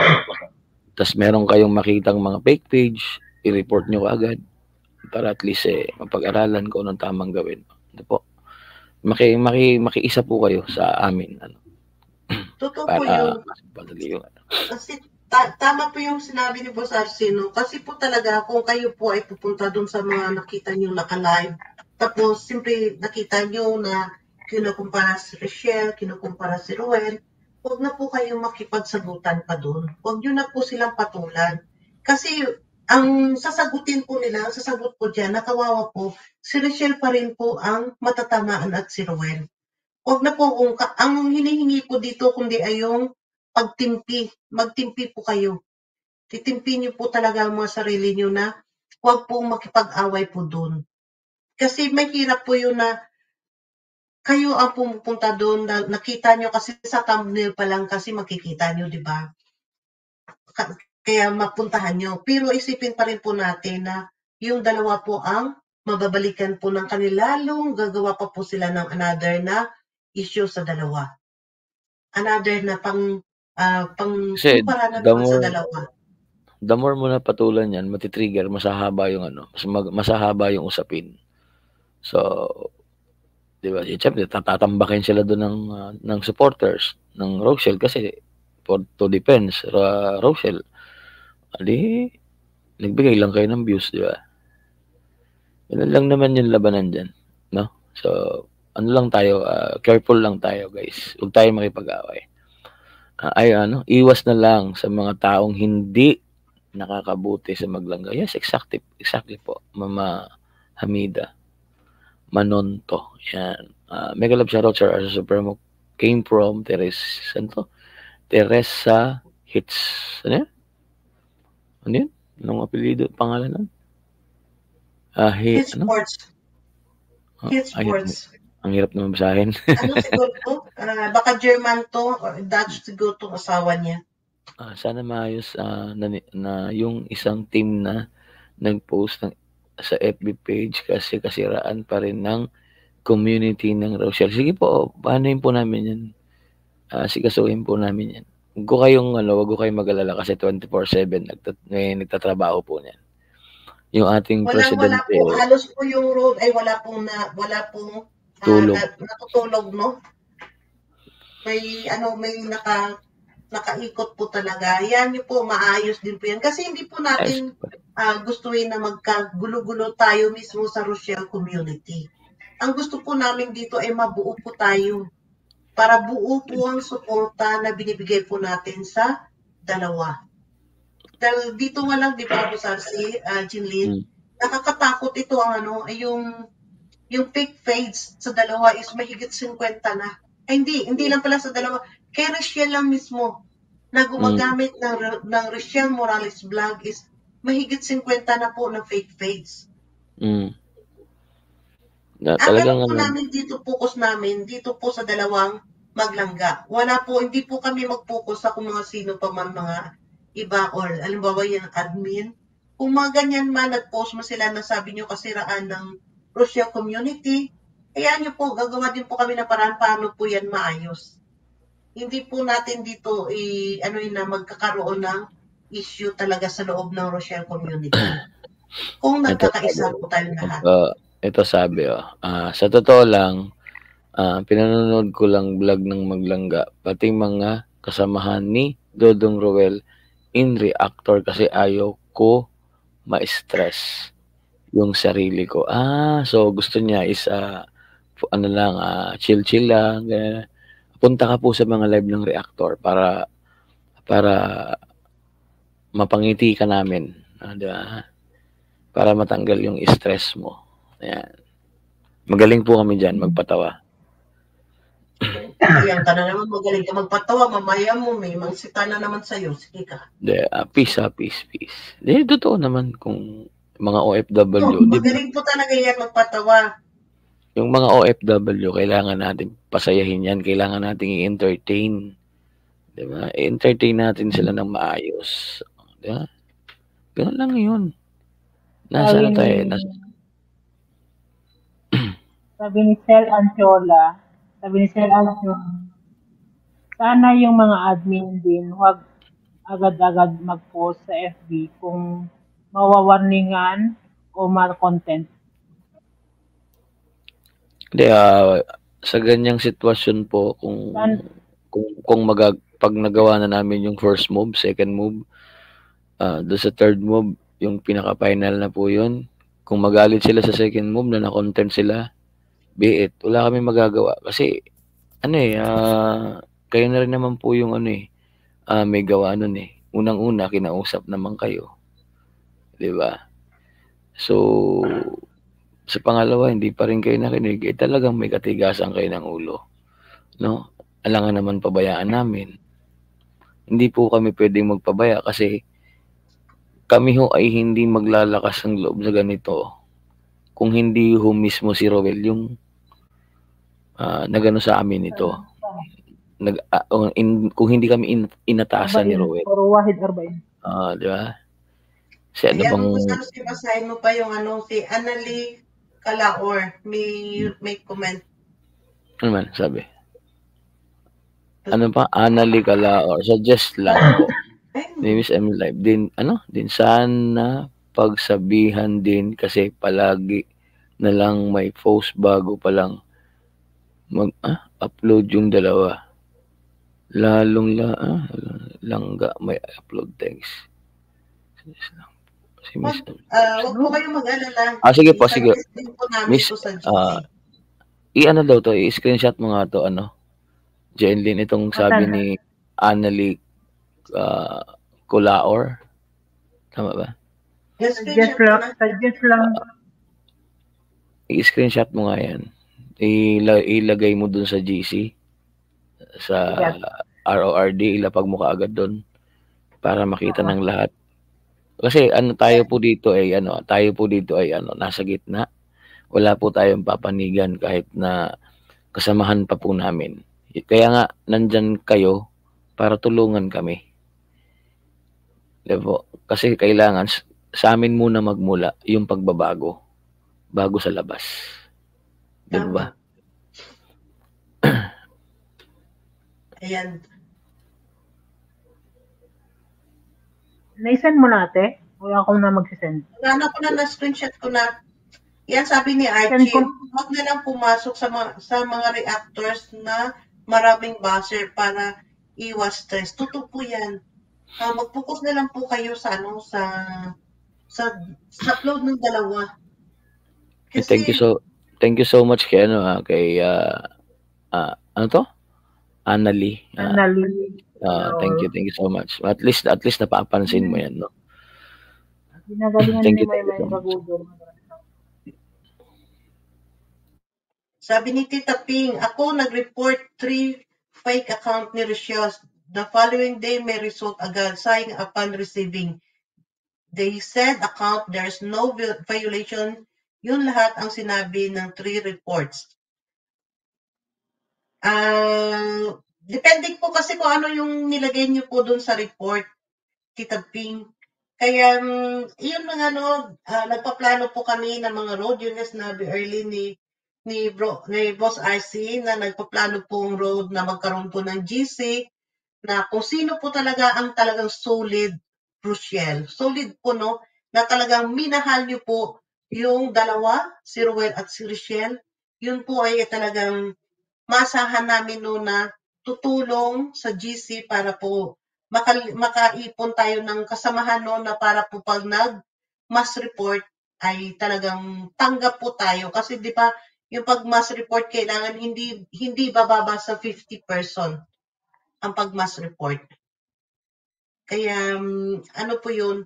Tas meron kayong makitang mga fake page, i-report niyo kaagad para at least, eh, mapag-aralan kung anong tamang gawin. Ano po, maki maki makiisa po kayo sa amin ano, Totoo po para yun. mas madali yung ano. Kasi ta tama po yung sinabi ni Boss Arsino. Kasi po talaga kung kayo po ay pupunta dun sa mga nakita niyo naka-live, tapos siyempre nakita niyo na kinukumpara si Rochelle, kinukumpara si Ruel, huwag na po kayong makipagsagutan pa dun. Huwag niyo na po silang patulan. Kasi ang sasagutin po nila, ang sasagot po diyan na kawawa po, si Rochelle pa rin po ang matatamaan at si Ruel. Huwag na po kung ka ang hinihingi ko dito kundi ay yung pagtimpi. Magtimpi po kayo. Titimpi niyo po talaga ang mga sarili niyo na huwag pong makipag-away po dun. Kasi mahirap po yun na kayo ang pumupunta dun na nakita niyo kasi sa thumbnail pa lang kasi makikita niyo, 'di ba? Ka kaya mapuntahan niyo. Pero isipin pa rin po natin na yung dalawa po ang mababalikan po ng kanila, lalong gagawa pa po sila ng another na issue sa dalawa. Another na pang, ah, Kasi pangkumpara na the naman sa more dalawa. the more mo na patulan yan, mati-trigger, mas hahaba yung ano, mas mag mas hahaba yung usapin. So, 'di ba, eh, siyempre tatatambakin sila dun ng, ah, ng supporters ng Rochelle kasi for to defend sa Rochelle. Adi nagbigay lang kayo ng views, 'di ba? Ganun lang naman yung labanan diyan, 'no? So, ano lang tayo, ah, careful lang tayo guys, huwag tayong makipag-away. Ah, ay ano, iwas na lang sa mga taong hindi nakakabuti sa maglangga. Yes, exactly, exactly po, Mama Hamida Manonto, yan. Ah, mega love shoutout sa Arsa Supremo came from Teres ano 'to? Teresa Hits, ano yan? Ano yun? Anong apelyido, pangalan nun? Ah, hi Hit ano? Sports. Ah, Hit ay Sports. ang hirap naman basahin. Ano siguro 'to? Ah, baka German 'to or Dutch siguro 'tong asawa niya. Ah, sana maayos, ah, na ni na yung isang team na nag-post ng sa F B page kasi kasiraan pa rin ng community ng Rochelle. Sige po, paanahin po namin yan. Ah, asikasuhin po namin yan. Huwag ko kayong ano, wag ko kayong mag-alala kasi twenty-four seven nagta may nagtatrabaho po niyan. Yung ating Walang-wala presidente, po, halos po yung road ay wala pong na wala pong, ah, tulog. na natutulog 'no? May ano, may naka nakaikot po talaga. Yan yung po, maayos din po yan. Kasi hindi po Ayos natin po. ah, gustuhin na magkagulo-gulo tayo mismo sa Rochelle community. Ang gusto po namin dito ay mabuo po tayo para buo po ang suporta na binibigay po natin sa dalawa. Dahil dito nga lang, di ba, Boss Arsi, uh, Jinlin, Hmm. nakakatakot ito ang ano, ay yung yung fake page sa dalawa is mahigit fifty na. Ay, hindi, hindi lang pala sa dalawa. Kay Rochelle lang mismo na Hmm. gumagamit ng Ro- ng Rochelle Morales vlog is mahigit fifty na po na fake page. Hmm. Na Ang talagang ano po ano, namin dito, focus namin, dito po sa dalawang maglangga. Wala po, hindi po kami mag-focus sa kung mga sino pa man mga iba or halimbawa yung admin. Kung mga ganyan man, nag-post mo sila na sabi nyo kasiraan ng Rochelle community, kaya nyo po, gagawa din po kami ng paraan paano po yan maayos. Hindi po natin dito i ano yun na magkakaroon ng issue talaga sa loob ng Rochelle community. Kung ito nagkakaisa sabi, po tayong lahat. uh, ito sabi oh, ah, sa totoo lang, ah, pinanonood ko lang vlog ng Maglangga, pati mga kasamahan ni Dodong Roel in reactor kasi ayaw ko ma-stress yung sarili ko. Ah, so gusto niya is ah, fu- ano lang, ah, chill-chill lang, ganyan. punta ka po sa mga live ng Reactor para para mapangiti ka namin, ah, 'di ba? Para matanggal yung stress mo. Ayan. Magaling po kami diyan magpatawa. Ayan ka na naman, magaling ka magpatawa, mamaya mo may mangsita na naman sa'yo. Sige ka. De, ah, peace, ah, peace, peace. Di, totoo naman kung mga O F Oh, W, di ba? magaling po talaga yan magpatawa. Yung mga O F W, kailangan natin pasayahin yan. Kailangan natin i-entertain. Di ba? I-entertain natin sila ng maayos. Di ba? Ganun lang yun. Nasa Sabi na tayo? ni, Nasa, sabi ni Sel Anchola, sabi ni Sel Anchola, sana yung mga admin din, huwag agad-agad mag-post sa F B kung mawawarningan o mal-content. Hindi, ah, sa ganyang sitwasyon po, kung San, kung kung magag pag nagawa na namin yung first move, second move, ah, doon sa third move, yung pinaka-final na po yun. Kung magalit sila sa second move na na-content sila, be it, wala kami magagawa. Kasi, ano eh, ah, kayo na rin naman po yung ano eh, ah, may gawa nun eh. Unang-una, kinausap naman kayo. Di ba? So, sa pangalawa, hindi pa rin kayo nakinig, eh talagang may katigasan kayo ng ulo. No? Alangan naman pabayaan namin. Hindi po kami pwedeng magpabaya kasi kami ho ay hindi maglalakas ng loob sa ganito kung hindi ho mismo si Roel yung uh, nagano sa amin ito. Nag, uh, in, kung hindi kami in, inatasan ni Roel. Or Wahid Arbain. Ah, uh, di ba? Si ano Ayan, bang... gusto si basahin mo pa yung ano, si Annalie Calaor. May, may comment. Ano man, sabi? Ano pa? Annalie Calaor. Suggest lang po. Ni Miss M Live. Din, ano? Din sana pagsabihan din kasi palagi na lang may post bago pa lang mag ah, upload yung dalawa. Lalong la ah, langga may upload text. Si Miss Wag, uh, wag po kayong mag-alala. Ah, sige po, sige. Po Miss, uh, i-ano daw to, i-screenshot mo nga to, ano? Jenlyn, itong sabi ni Annalie uh, Colaor. Tama ba? Yes, suggest lang. Suggest lang. Uh, i-screenshot mo nga yan. Ila- ilagay mo dun sa G C. Sa yes. R O R D, ilapag mo kaagad dun para makita uh-huh. ng lahat. Kasi ano tayo po dito ay ano, tayo po dito ay ano, nasa gitna. Wala po tayong papanigan kahit na kasamahan pa po namin. Kaya nga nandyan kayo para tulungan kami. Diba? Kasi kailangan sa amin muna magmula yung pagbabago bago sa labas. Diba? Ayan. Na-send mo na, ate? Wala akong na magsisend. Wala ko na na-screenshot ko na. Yan sabi ni Archie, huwag na lang pumasok sa mga, sa mga reactors na maraming buzzer para iwas stress. Totoo po yan. Uh, mag-focus na lang po kayo sa ano sa sa, sa upload ng dalawa. Kasi, thank you so thank you so much kay ano ah, kay uh, uh, ano to? Annalie. Uh, Annalie. Uh, thank you, thank you so much. At least at least napapansin mo yan, no? Ginagalingan ni May May Bagudong. Sabi ni Tita Ping, ako nag-report three fake account ni Rochelle. The following day, may result agad, saying upon receiving. They said account, there's no violation. Yun lahat ang sinabi ng three reports. Uh, depende po kasi kung ano yung nilagay niyo po doon sa report, Tita Ping. Kaya, um, yun mga ano, uh, nagpaplano po kami ng mga road, yun as nabi early ni ni, bro, ni Boss R C na nagpaplano pong road na magkaroon po ng G C na kung sino po talaga ang talagang solid Rochelle. Solid po, no? Na talagang minahal niyo po yung dalawa, si Roel at si Rochelle. Yun po ay talagang masahan namin no na tutulong sa G C para po maka, makaipon tayo ng kasamahan no na para po pag nag mass report ay talagang tanggap po tayo. Kasi di ba yung pag-mass report kailangan hindi hindi bababa sa fifty person ang pag-mass report. Kaya um, ano po yun?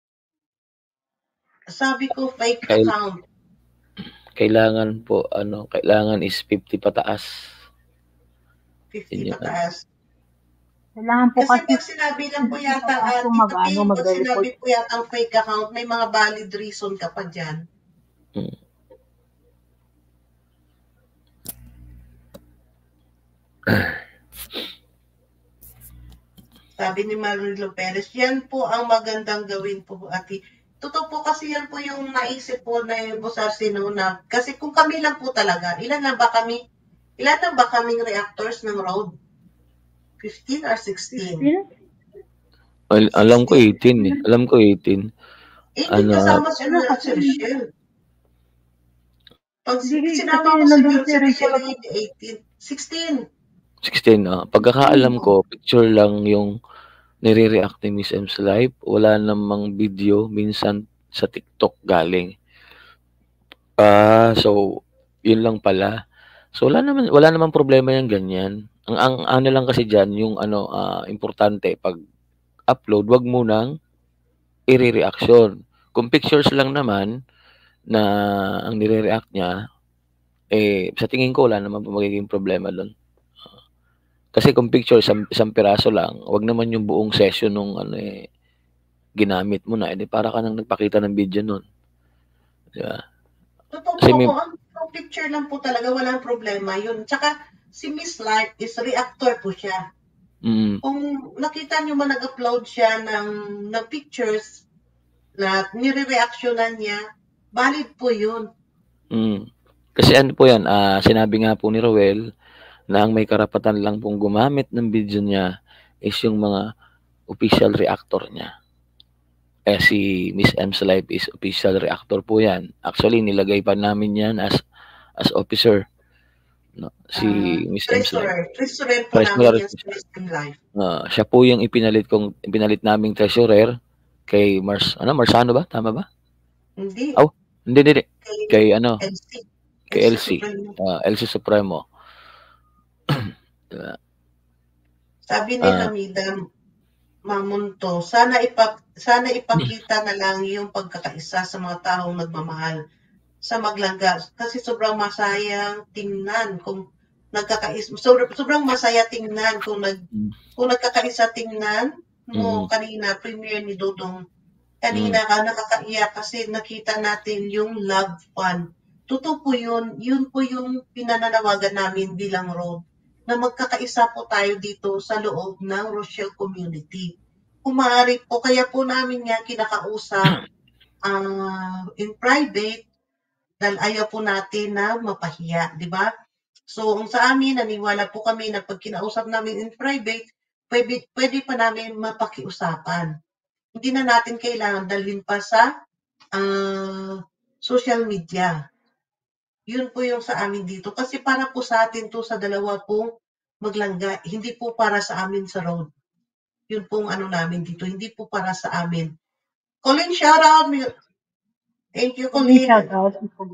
Sabi ko fake Kail account. kailangan po ano, kailangan is fifty pataas. fifty Yun yung ano. pataas. Kailangan po Kasi kasi pag sinabi lang po yata, pataas uh, po Tita mag-ano, Ping, pag magre-report. sinabi po yata ang fake account, may mga valid reason ka pa dyan. Hmm. Sabi ni Marilo Perez, yan po ang magandang gawin po, ati. Totoo po kasi yan po yung naisip po na yung Boss Arsino na, kasi kung kami lang po talaga, ilan na ba kami, ilan na ba kaming reactors ng road? fifteen or sixteen? Al- alam ko eighteen eh. Alam ko eighteen. Eh, hindi Ano, kasama si, Ano si kasi, Richelle. Pag hindi, sinama kasi ko si, nandun si si Rachel Richelle, ako. hindi eighteen. sixteen. sixteen, ah. Pagkakaalam ko, picture lang yung nire-react ni Miss M's live. Wala namang video, minsan sa TikTok galing. Ah, so, yun lang pala. So, wala naman, wala namang problema yung ganyan. Ang, ang ano lang kasi dyan, yung ano, ah, importante, pag upload, wag mo nang i-reaction. Kung pictures lang naman, na ang nire-react niya, eh, sa tingin ko, wala naman po magiging problema doon. Kasi kung picture, isang, isang piraso lang, wag naman yung buong session nung ano eh, ginamit mo na, eh, para ka nang nagpakita ng video nun. Diba? Totoo Kasi po may, po, ang ang picture lang po talaga, walang problema yun. Tsaka, si Miss Life is reactor po siya. mm, Kung nakita nyo man nag-upload siya ng, ng pictures na nire-reactionan niya, valid po yun. mm. Kasi ano po yan, ah, sinabi nga po ni Roel, na ang may karapatan lang pong gumamit ng video niya is yung mga official reactor niya. Eh, si Miss M's Live is official reactor po yan. Actually, nilagay pa namin yan as as officer. No? Si Uh, Miss M's Live. treasurer. Treasurer po Treasurer namin yan po sa siya. Miss M Life. Uh, siya po yung ipinalit kong ipinalit naming treasurer kay Mars, ano, Marsano ba? Tama ba? Hindi. Oh, hindi, hindi. Kay, Kay ano? L C. Kay L L C. C Supremo. Uh, L C Supremo. Diba? Sabi Ah, nila, Midam, Mamunto, sana ipak sana ipakita na lang yung pagkakaisa sa mga taong nagmamahal sa maglangga kasi sobrang masayang tingnan kung nagkakais sobrang, sobrang masaya tingnan kung nag mm, kung nagkakaisa tingnan mo mm, kanina premiere ni Dodong kanina ka nakakaiyak kasi nakita natin yung love fun. Totoo po yun, yun po yung pinananawagan namin bilang road na magkakaisa po tayo dito sa loob ng Rochelle community. Kung maaari po, kaya po namin nga kinakausap uh, in private dahil ayaw po natin na mapahiya, di ba? So, ang sa amin, naniwala po kami na pag kinausap namin in private, pwede, pwede pa namin mapakiusapan. Hindi na natin kailangan dalhin pa sa uh, social media. Yun po yung sa amin dito. Kasi para po sa atin to sa dalawa pong maglangga, hindi po para sa amin sa road. Yun pong ano namin dito, hindi po para sa amin. Colin, shout out. Thank you, Colin. Shout out.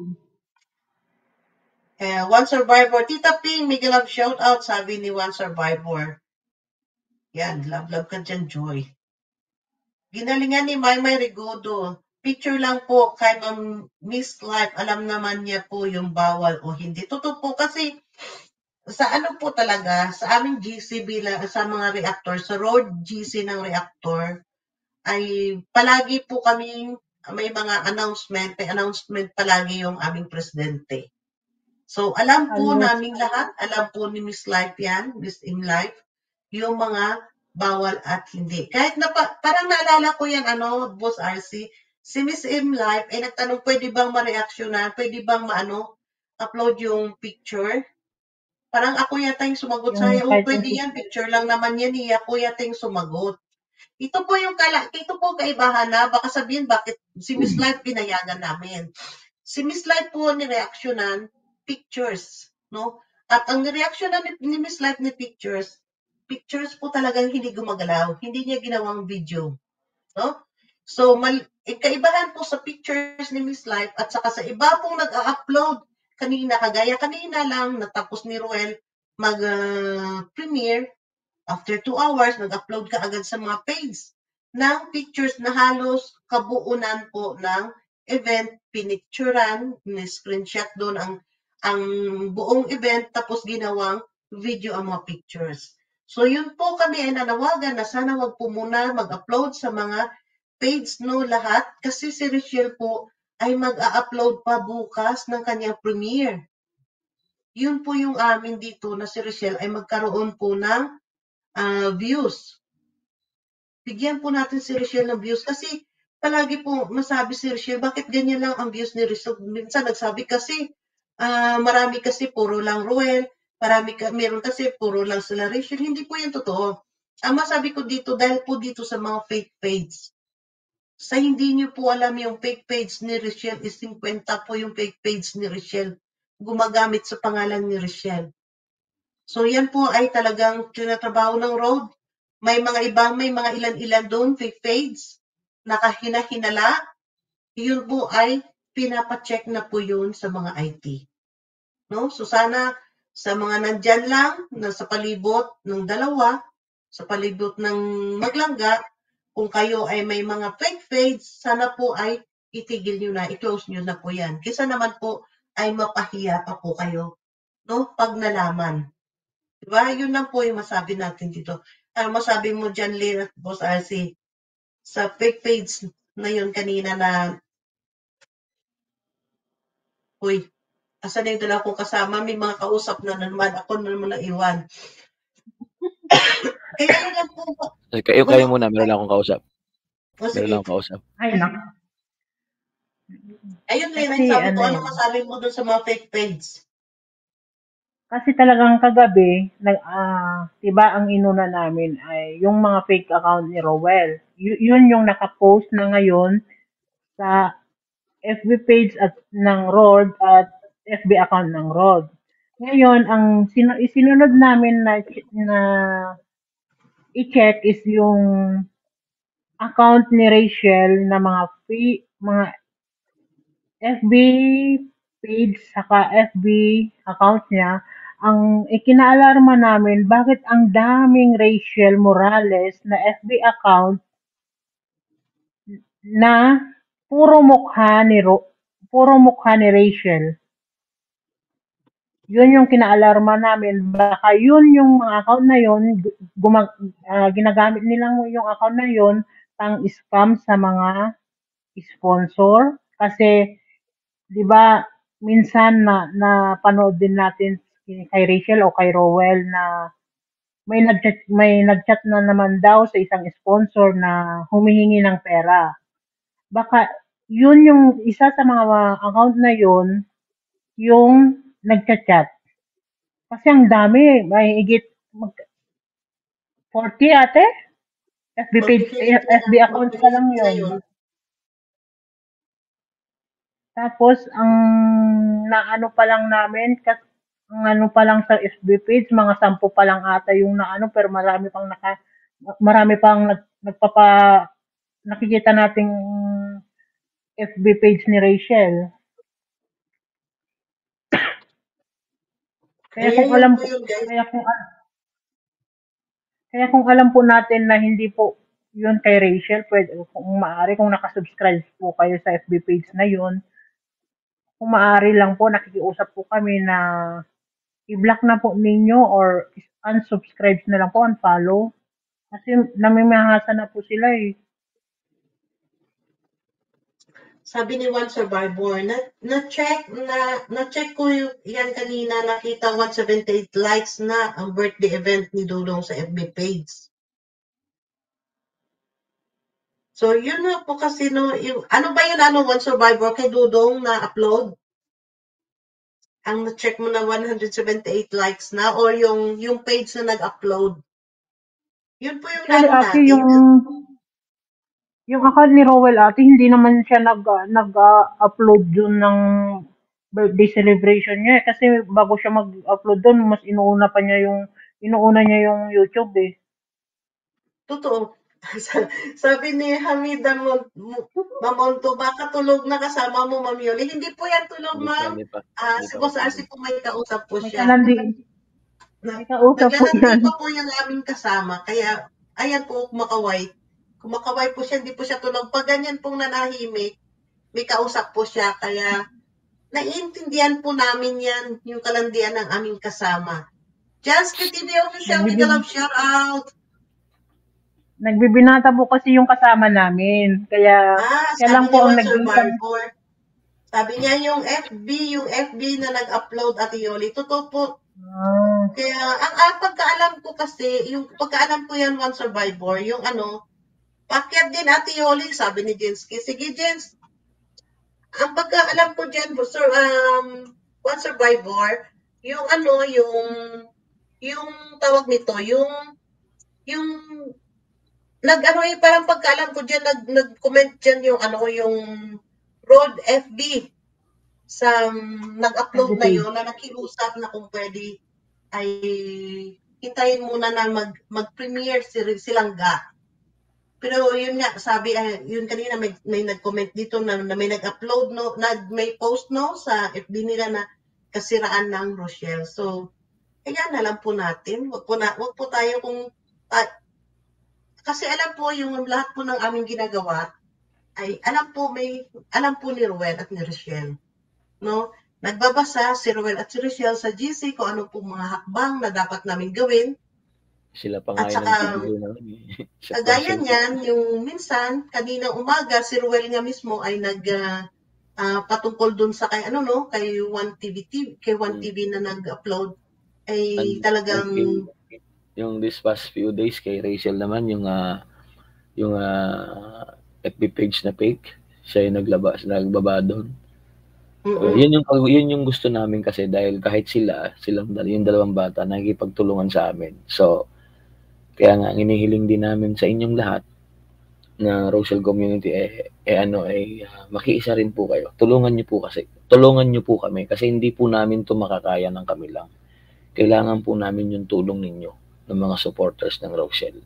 Uh, One Survivor. Tita Ping, Miguel Love shout out, sabi ni One Survivor. Yan, love love ka dyan, Joy. Ginalingan ni Maymay Rigodo. Picture lang po kay Miss Life. Alam naman niya po yung bawal o hindi. Totoo po kasi sa ano po talaga, sa aming G C bilang sa mga reactor, sa road G C ng reactor, ay palagi po kaming may mga announcement, may announcement palagi yung aming presidente. So, alam po Always. namin lahat, alam po ni Miss Life yan, Miss In Life, yung mga bawal at hindi. Kahit na pa, parang naalala ko yan, ano, Boss R C, si Miss M Life ay nagtanong, pwede bang ma-reactionan, pwede bang maano, upload yung picture? Parang ako yata yung sumagot sa iyo, oh, pwede yan, picture lang naman yan, iya, ako yata yung sumagot. Ito po yung kala, ito po kaibahan na, baka sabihin bakit si Miss Life pinayagan namin. Si Miss Life po ni reactionan pictures, no? At ang reactionan ni, ni Miss Life ni pictures, pictures po talagang hindi gumagalaw, hindi niya ginawang video, no? So, mal, eh, kaibahan po sa pictures ni Miss Life at saka sa iba pong nag-upload kanina, kagaya kanina lang, natapos ni Ruel mag-premiere, after two hours, nag-upload ka agad sa mga page ng pictures na halos kabuunan po ng event, pinicturan, ni-screenshot doon ang ang buong event, tapos ginawang video ang mga pictures. So yun po kami ay nanawagan na sana wag po muna mag-upload sa mga page no lahat, kasi si Richelle po ay mag-a-upload pa bukas ng kanyang premiere. Yun po yung amin dito na si Richelle ay magkaroon po ng uh, views. Bigyan po natin si Richelle ng views kasi palagi po masabi si Richelle, bakit ganyan lang ang views ni Richelle? Minsan nagsabi kasi, uh, marami kasi puro lang Ruel, marami ka, meron kasi puro lang sila Richelle. Hindi po yan totoo. Ang masabi ko dito, dahil po dito sa mga fake page. Sa hindi niyo po alam yung fake page ni Richelle, is fifty po yung fake page ni Richelle. Gumagamit sa pangalan ni Richelle. So yan po ay talagang tinatrabaho ng road. May mga ibang, may mga ilan-ilan doon, fake page, nakahina-hinala. Yun po ay pinapacheck na po yun sa mga I T. No? So sana sa mga nandyan lang, nasa palibot ng dalawa, sa palibot ng Maglangga, kung kayo ay may mga fake page, sana po ay itigil nyo na, i-close nyo na po yan. Kisa naman po ay mapahiya pa po kayo, no? Pag nalaman. Diba? Yun lang po yung masabi natin dito. Ano masabi mo dyan, Lynn at Boss R C? Sa fake page na yun kanina na, uy, asan na yung dalawa kong kasama? May mga kausap na naman. Ako na naman naiwan. Kaya yun lang po. Kayo, kayo muna. Meron lang akong kausap. O, Meron lang akong kausap. Ay, naku. Ayun, Lynn, Kasi, sabi ko, ano ano yun? masabi mo doon sa mga fake page? Kasi talagang kagabi, nag, ah, diba ang inuna namin ay yung mga fake account ni Rowell. Y- yun yung nakapost na ngayon sa F B page at ng Rod at F B account ng Rod. Ngayon, ang sinu- isinunod namin na, na i-check is yung account ni Rachel na mga free, mga F B page saka F B account niya. Ang ikinaalarma namin, bakit ang daming Rachel Morales na F B account na puro mukha ni Ro, puro mukha ni Rachel. Yun yung kinaalarma namin. Baka yun yung mga account na yun, gumag, ah, ginagamit nilang yung account na yun pang scam sa mga sponsor. Kasi, di ba, minsan na napanood din natin kay Rachel o kay Rowell na may nagchat may nagchat na naman daw sa isang sponsor na humihingi ng pera. Baka yun yung isa sa mga account na yun yung nagchat-chat. Kasi ang dami, may higit mag forty ate? F B page, F B account pa lang yun. Tapos, ang naano pa lang namin, kas, ang ano pa lang sa F B page, mga sampu pa lang ata yung naano, pero marami pang naka, marami pang nag, nagpapa, nakikita nating F B page ni Rachel. Kaya kung alam po, kaya kung, kaya kung alam po natin na hindi po yun kay Rachel, pwede, kung maaari, kung nakasubscribe po kayo sa F B page na yun, kung maaari lang po, nakikiusap po kami na i-block na po ninyo or unsubscribe na lang po, unfollow. Kasi namimahasa na po sila eh. Sabi ni One Survivor, na, na-check na, na-check ko yung, yan kanina, nakita one seventy-eight likes na ang birthday event ni Dudong sa F B page. So, yun na po kasi, no, yung, ano ba yun, ano, One Survivor kay Dudong na upload? Ang na-check mo na one seventy-eight likes na, or yung, yung page na nag-upload? Yun po yung Actually, ano ate, natin. yung, yung account ni Rowell ate, hindi naman siya nag, nag-upload dun ng birthday celebration niya. Eh. Kasi bago siya mag-upload dun, mas inuuna pa niya yung, inuuna niya yung YouTube eh. Totoo. Sabi ni Hamida Mon- Mo- Mamonto, baka tulog na kasama mo, Ma'am Yoli. Hindi po yan tulog, Hindi pa, ma'am. hindi pa. Ah, Hindi si pa Boss ako R C po may kausap po May siya. kalandi. Na, May kausap po naglalandi yan. pa po yung aming kasama. Kaya, ayan po, kumakaway. Kumakaway po siya, hindi po siya tulog. Pag ganyan pong nanahimik, may kausap po siya. Kaya, naiintindihan po namin yan, yung kalandian ng aming kasama. Just K T V Official, Mega Love, shout out. Nagbibinata po kasi yung kasama namin. Kaya, Ah, siya lang sabi po ni ang One nag Survivor. Sabi niya yung F B, yung F B na nag-upload at Yoli. Totoo po. Ah, Kaya, ang, ang pagkaalam ko kasi, yung pagkaalam ko yan, One Survivor, yung ano, pakyat din Ate Yoli, sabi ni Jensky. Sige, Jens. Ang pagkaalam ko dyan, sir, um, One Survivor, yung ano, yung, yung tawag nito, yung, yung, nag-ano yung parang pagkaalam ko dyan, nag, nag-comment dyan yung ano, yung Road F B sa um, nag-upload na yun, na nakiusap na kung pwede ay hintayin muna na mag, mag-premiere si, silang ga. Pero yun nga, sabi, uh, yun kanina may, may nag-comment dito na, na may nag-upload, no, nag, may post no sa F B nila na kasiraan ng Rochelle. So, kaya na lang po natin, wag po, na, wag po tayo kung, uh, kasi alam po yung lahat po ng aming ginagawa, ay alam po may, alam po ni Ruel at ni Rochelle. No? Nagbabasa si Ruel at si Rochelle sa G C kung ano po mga hakbang na dapat namin gawin. Sila pa nga At yun saka, ang tigil namin. Eh. Sa kagaya closing. niyan, yung minsan, kaninang umaga, si Ruel nga mismo ay nag, uh, uh, patungkol dun sa kay, ano no, kay One T V, kay One T V na nag-upload, ay And, talagang, yung, yung this past few days kay Rachel naman, yung, uh, yung uh, F B page na fake, siya yung naglaba, nagbaba doon. Uh, yun yung yun yung gusto namin kasi dahil kahit sila, silang yung dalawang bata nakikipagtulungan sa amin. So, kaya nga hinihiling din namin sa inyong lahat na Rochelle community eh, eh ano ay eh, uh, makiisa rin po kayo. Tulungan niyo po kasi. Tulungan niyo po kami kasi hindi po namin 'to makakaya ng kami lang. Kailangan po namin yung tulong ninyo ng mga supporters ng Rochelle.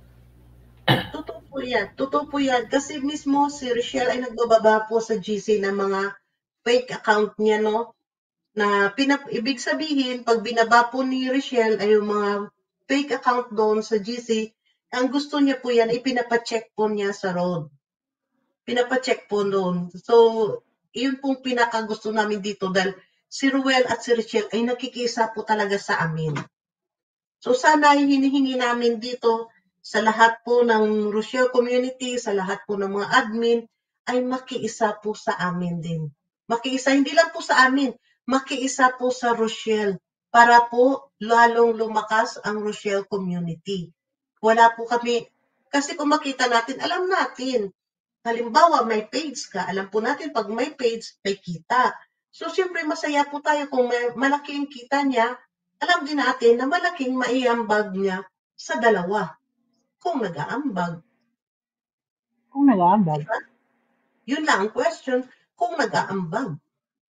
Totoo po yan. Totoo po yan. Kasi mismo si Rochelle ay nagbababa po sa G C ng mga fake account niya, no? Na pinap ibig sabihin, pag binaba po ni Rochelle ay yung mga fake account doon sa G C, ang gusto niya po yan, ipinapacheck po niya sa road. Pinapacheck po doon. So, yun pong pinakagusto namin dito dahil si Ruel at si Rochelle ay nakikisa po talaga sa amin. So, sana hinihingi namin dito sa lahat po ng Rochelle community, sa lahat po ng mga admin, ay makiisa po sa amin din. Makiisa, hindi lang po sa amin, makiisa po sa Rochelle para po lalong lumakas ang Rochelle community. Wala po kami, kasi kung makita natin, alam natin, halimbawa may page ka, alam po natin pag may page, may kita. So, siyempre masaya po tayo kung may malaki ang kita niya, alam din natin na malaking maiambag niya sa dalawa kung nag-aambag. Kung nag-aambag? Diba? Yun lang ang question, kung nag-aambag.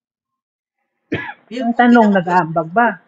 Yung tanong, nag-aambag ba?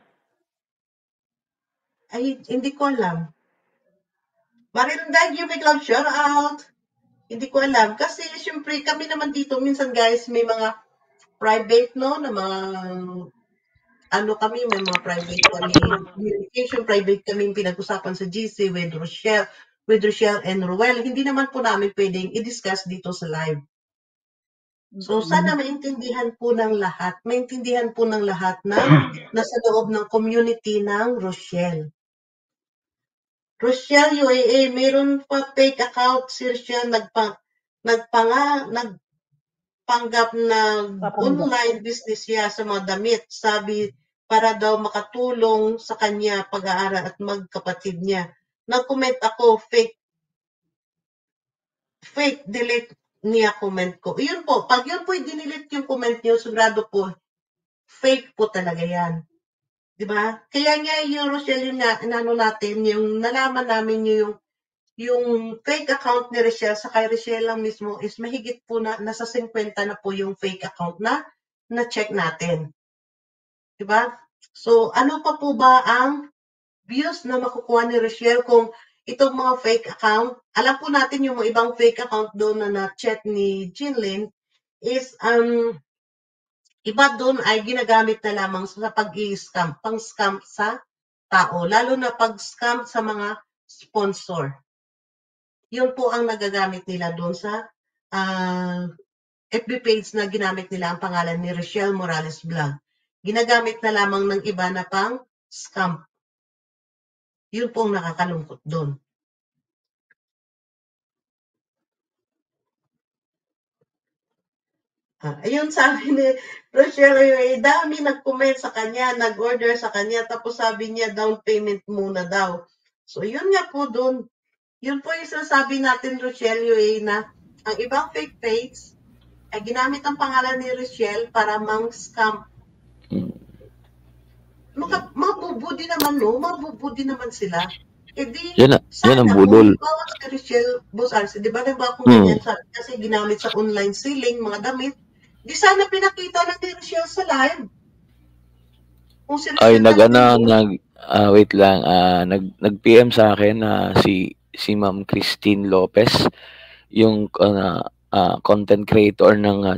Ay, hindi ko alam. Marindag, you make love shout out. Hindi ko alam. Kasi, syempre, kami naman dito, minsan guys, may mga private, no, na mga ano kami, may mga private kami, communication, private kami pinag-usapan sa G C with Rochelle, with Rochelle and Ruel. Hindi naman po namin pwedeng i-discuss dito sa live. So, sana maintindihan po ng lahat, maintindihan po ng lahat na nasa loob ng community ng Rochelle. Rochelle U A A, mayroon pa fake account si Rochelle, nagpa, nagpanga, nagpanggap na online business niya sa mga damit. Sabi, para daw makatulong sa kanya pag-aaral at magkapatid niya. Nag-comment ako, fake, fake, delete niya comment ko. Yun po, pag yun po i-delete yung comment niyo, sigurado po, fake po talaga yan. Diba? Kaya nga yung Rochelle, yung na, ano natin, yung nalaman namin yung, yung fake account ni Rochelle, sa kay Rochelle lang mismo is mahigit po na, nasa fifty na po yung fake account na na-check natin. Diba? So, ano pa po ba ang views na makukuha ni Rochelle kung itong mga fake account, alam po natin yung mga ibang fake account doon na na-chat ni Jinlin is, um, iba doon ay ginagamit na lamang sa pag-i-scam, pang-scam sa tao, lalo na pag-scam sa mga sponsor. Yun po ang nagagamit nila doon sa uh, F B page na ginamit nila ang pangalan ni Rochelle Morales Vlog. Ginagamit na lamang ng iba na pang-scam. Yun po ang nakakalungkot doon. Ah, ayun, sabi ni Rochelle, eh, dami nag-comment sa kanya, nag-order sa kanya, tapos sabi niya down payment muna daw. So, yun nga po doon. Yun po yung sinasabi natin, Rochelle, eh, na ang ibang fake page ay ginamit ang pangalan ni Rochelle para mang-scam. Maka, mabubudi naman, no? Mabubudi naman sila. E di, Yan, na- yan sana ang kung budol. halimbawa si Rochelle, Boss Arce, di ba diba kung Hmm. ganyan, sa, kasi ginamit sa online selling, mga damit, di sana pinakita lang ni Rochelle sa live. Kung si Ay, Rochelle nag, talaga ano, yun. nag, ah, wait lang, ah, nag, nag-P M sa akin na si, si Ma'am Christine Lopez, yung ah, ah, content creator ng ah,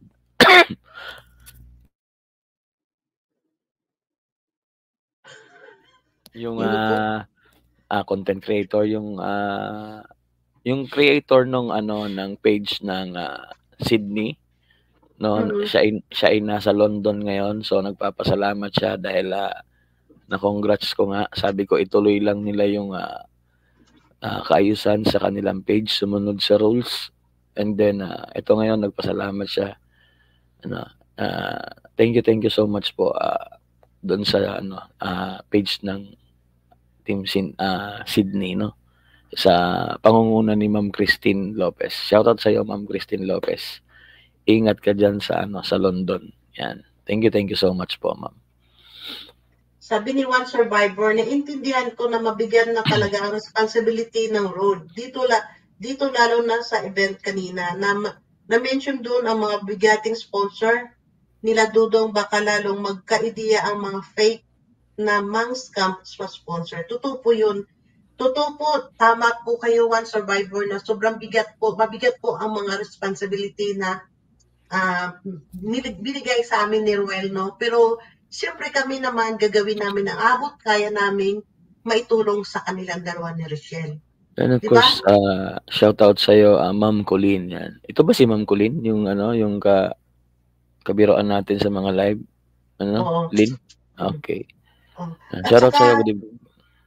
yung Yun po. ah, ah, content creator, yung ah, yung creator nung ano ng page ng ah, Sydney, no, Mhm. siya ay, siya ay nasa London ngayon, so nagpapasalamat siya dahil ah, na congrats ko nga, sabi ko ituloy lang nila yung ah, ah, kaayusan sa kanilang page, sumunod sa rules, and then ah, ito ngayon nagpasalamat siya, ano, ah, thank you thank you so much po ah, doon sa ano ah, page ng Team Sin, ah, Sydney, no, sa pangunguna ni Ma'am Christine Lopez. Shoutout sa iyo, Ma'am Christine Lopez. Ingat ka dyan sa ano sa London. Yan. Thank you, thank you so much po, Ma'am. Sabi ni One Survivor, naintindihan ko na mabigyan na talaga ang responsibility ng road. Dito, la, dito lalo na sa event kanina, na, na-mention doon ang mga bigating sponsor nila Dudong, baka lalong magka-ideya ang mga fake na mang-scam sa sponsor. Totoo po yun. Totoo po, tama po kayo, One Survivor, na sobrang bigat po, mabigat po ang mga responsibility na uh, binigay sa amin ni Ruel, no? Pero siyempre kami naman gagawin namin ang abot kaya naming maitulong sa kanilang dalawa ni Rochelle. And of Diba? course, uh, shout out sa iyo, uh, Ma'am Colleen. Yan. Ito ba si Ma'am Colleen, yung ano, yung ka kabiroan natin sa mga live? Ano? Oo. Lynn? Okay. Oh. Uh, shout out sa iyo, good evening.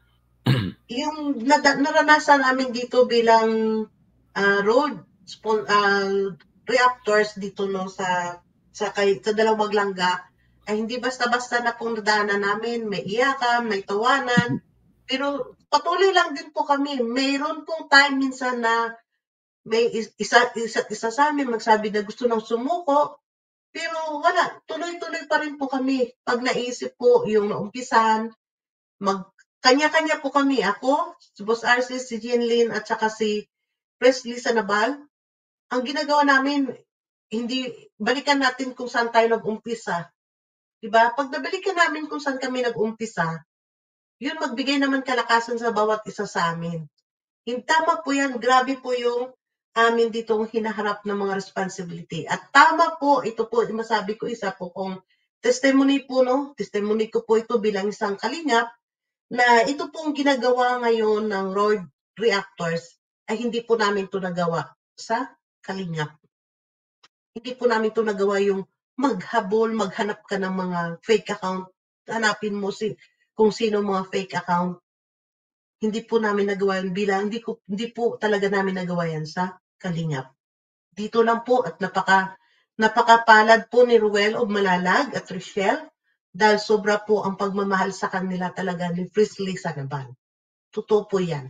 Yung naranasan namin dito bilang uh, road uh, reactors dito no sa sa kay sa dalawang langga ay hindi basta-basta na pong nadaanan namin, may iyakan, may tawanan, pero patuloy lang din po kami. Mayroon pong time minsan na may isa isa, isa sa amin magsabi na gusto nang sumuko, pero wala, tuloy-tuloy pa rin po kami. Pag naisip po yung naumpisan, mag kanya-kanya po kami, ako, si Boss Arce, si Jinlin, at saka si Presley Sanabal. Ang ginagawa namin, hindi, balikan natin kung saan tayo nag-umpisa. Diba? Pag nabalikan namin kung saan kami nag-umpisa, yun magbigay naman kalakasan sa bawat isa sa amin. Yung tama po yan, grabe po yung amin ditong hinaharap ng mga responsibility. At tama po, ito po, masabi ko isa po kung testimony po, no? Testimony ko po ito bilang isang kalingap, na ito pong ginagawa ngayon ng road reactors ay hindi po namin ito nagawa sa kalingap. Hindi po namin ito nagawa yung maghabol, maghanap ka ng mga fake account, hanapin mo si kung sino mga fake account. Hindi po namin nagawa yan bilang, hindi, ko, hindi po talaga namin nagawa yan sa kalingap. Dito lang po at napaka, napakapalad po ni Ruel o Malalag at Rochelle dahil sobra po ang pagmamahal sa kanila talaga ni Presley Sanabal. Totoo po yan.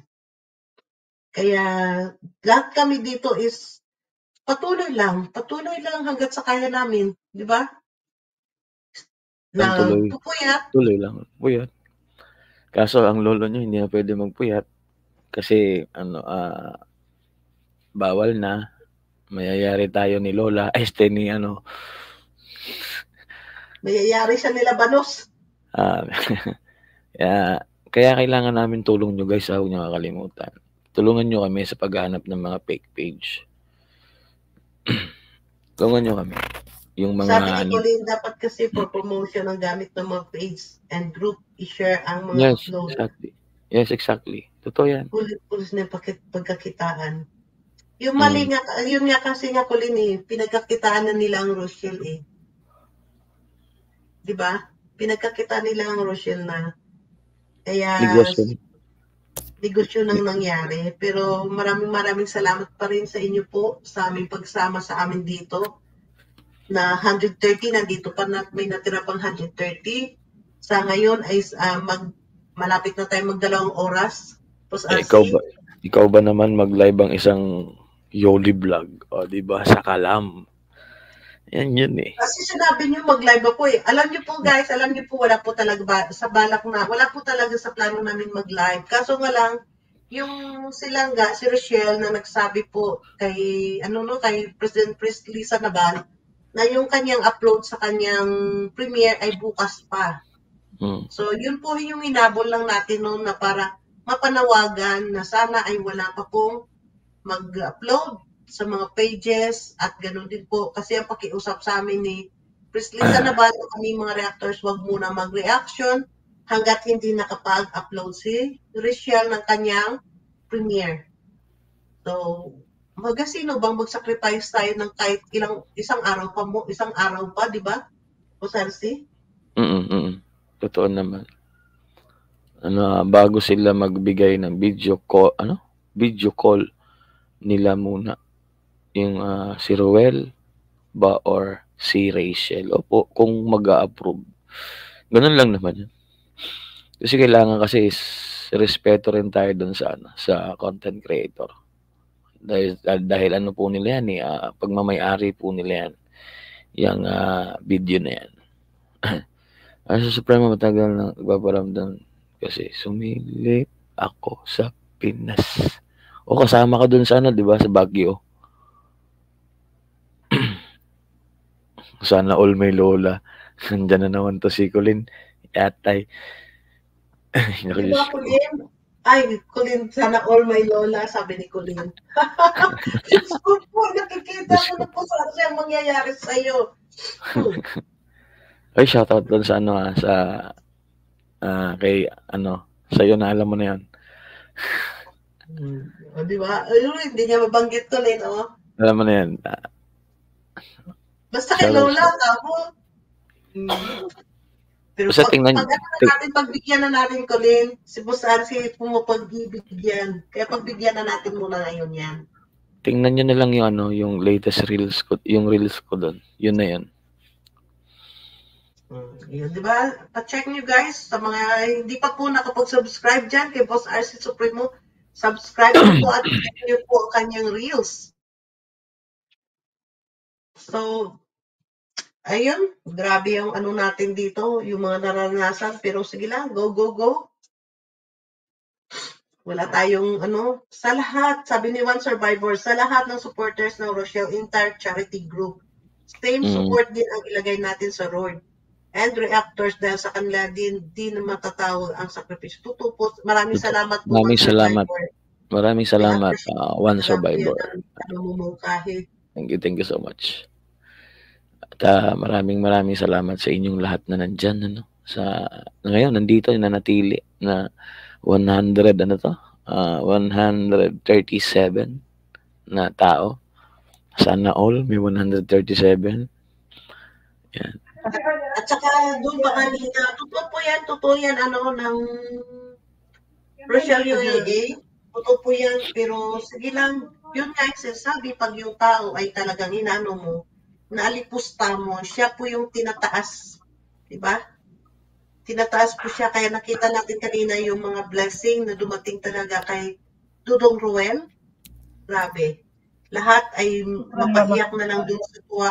Kaya lahat kami dito is patuloy lang. Patuloy lang hanggat sa kaya namin. Di ba? Na tuloy. pupuyat. Tuloy lang. Puyat. Kaso ang lolo nyo hindi na pwede magpuyat. Kasi ano, ah, bawal na. Mayayari tayo ni Lola. Este ni ano. Mayayari siya nila Banos. Ah, yeah, kaya kailangan namin tulong nyo guys, huwag nyo kakalimutan. Tulungan nyo kami sa paghahanap ng mga fake page. Tulungan nyo kami. Yung mga Sabi ni ano, Colleen, dapat kasi for promotion ang gamit ng mga page and group, i-share ang mga yes, upload. exactly. Yes, exactly. Totoo yan. Pulis-pulis na yung pagkit- pagkakitaan. Yung mali Mm. nga, yun nga kasi nga Colleen eh, pinagkakitaan na nila ang Rochelle eh. Di ba? Pinagkakitaan nila ang Rochelle na. Kaya, Negosyo. negosyo nang nangyari. Pero maraming maraming salamat pa rin sa inyo po sa aming pagsama sa amin dito. Na one hundred thirty, nandito pa na, may natira pang one hundred thirty. Sa ngayon ay uh, mag, malapit na tayo magdalawang oras. Tapos, Eh, ikaw ba, ikaw ba naman mag-live ang isang Yoli vlog? O, di ba? Sa Kalam. Yan yun eh. Kasi sinabi niyo mag-live ako eh. Alam niyo po guys, alam niyo po wala po talaga ba, sa balak na, wala po talaga sa plano namin mag-live. Kaso nga lang, yung silangga, si Rochelle na nagsabi po kay, ano no, kay President Presley Sanabal, na yung kanyang upload sa kanyang premiere ay bukas pa. Hmm. So, yun po yung hinabol lang natin noon na para mapanawagan na sana ay wala pa pong mag-upload sa mga pages at ganoon din po kasi ang pakiusap sa amin ni Presley Sanabal na kami mga reactors wag muna mag-reaction hanggat hindi nakapag-upload si Rochelle ng kanyang premiere. So, magasino bang mag-sacrifice tayo ng kahit ilang isang araw pa mo, isang araw pa, di ba? O Sarsi? Mm, mm. Totoo naman. Ano, bago sila magbigay ng video call, ano? Video call nila muna yung uh, si Ruel ba or si Rachel. Opo, kung mag-a-approve. Ganun lang naman yun. Kasi kailangan kasi is respeto rin tayo dun sa ano, sa content creator. Dahil, dahil ano po nila yan eh, uh, pagmamay-ari po nila yan. Yung uh, video na yan. Ang sa Supremo matagal na nagpaparamdam kasi sumilip ako sa Pinas. O kasama ka dun sa ano, di ba? Sa Baguio. Sana all may lola. Nandyan na naman to si Colleen. Yatay. Di ba, Colleen? Ay, Colleen, sana all my lola, sabi ni Colleen. So po, nakikita ko na po sa siyang mangyayari sa'yo. Ay, shoutout doon sa ano ha, sa uh, kay ano, sa'yo na alam mo na yan. O, di ba? Ayun, hindi niya mabanggit Colleen, oh. Alam mo na yan. Uh, Basta kay Lola, tamo. Hmm. Pero Basta pag, tingnan, pag, ting- natin, pagbigyan na natin, Colleen, si Boss Arsi pumapag-ibigyan. Kaya pagbigyan na natin muna ngayon yan. Tingnan nyo na lang yung ano, yung latest reels ko, yung reels ko doon. Yun na yan. Hmm. Yun, di ba? Pa-check nyo guys, sa mga hindi pa po nakapag-subscribe dyan kay Boss Arsi Supremo, subscribe po at check nyo po ang kanyang reels. So, ayun, grabe yung ano natin dito, yung mga naranasan, pero sige lang, go, go, go. Wala tayong ano, sa lahat, sabi ni One Survivor, sa lahat ng supporters ng Rochelle entire charity group, same Mm. support din ang ilagay natin sa road. And reactors dahil sa kanila din, din matatawag ang sakripisyo. Tutupos, maraming salamat po. Maraming One salamat. Survivor. Maraming salamat, uh, One Survivor. Ano mo kahit. Thank you, thank you so much. At uh, maraming maraming salamat sa inyong lahat na nandyan, ano, sa, ngayon, nandito, nanatili na one hundred, ano to, uh, one hundred thirty-seven na tao. Sana all, may one hundred thirty-seven. Yan. At saka, doon pa kanina, totoo po yan, totoo yan, ano, ng Rochelle U A A. Totoo po yan, pero sige lang, yun nga yung sinasabi, pag yung tao ay talagang inano mo, naalipusta mo, siya po yung tinataas. Diba? Tinataas po siya, kaya nakita natin kanina yung mga blessing na dumating talaga kay Dudong Ruel. Grabe. Lahat ay mapaiyak na lang dun sa tuwa.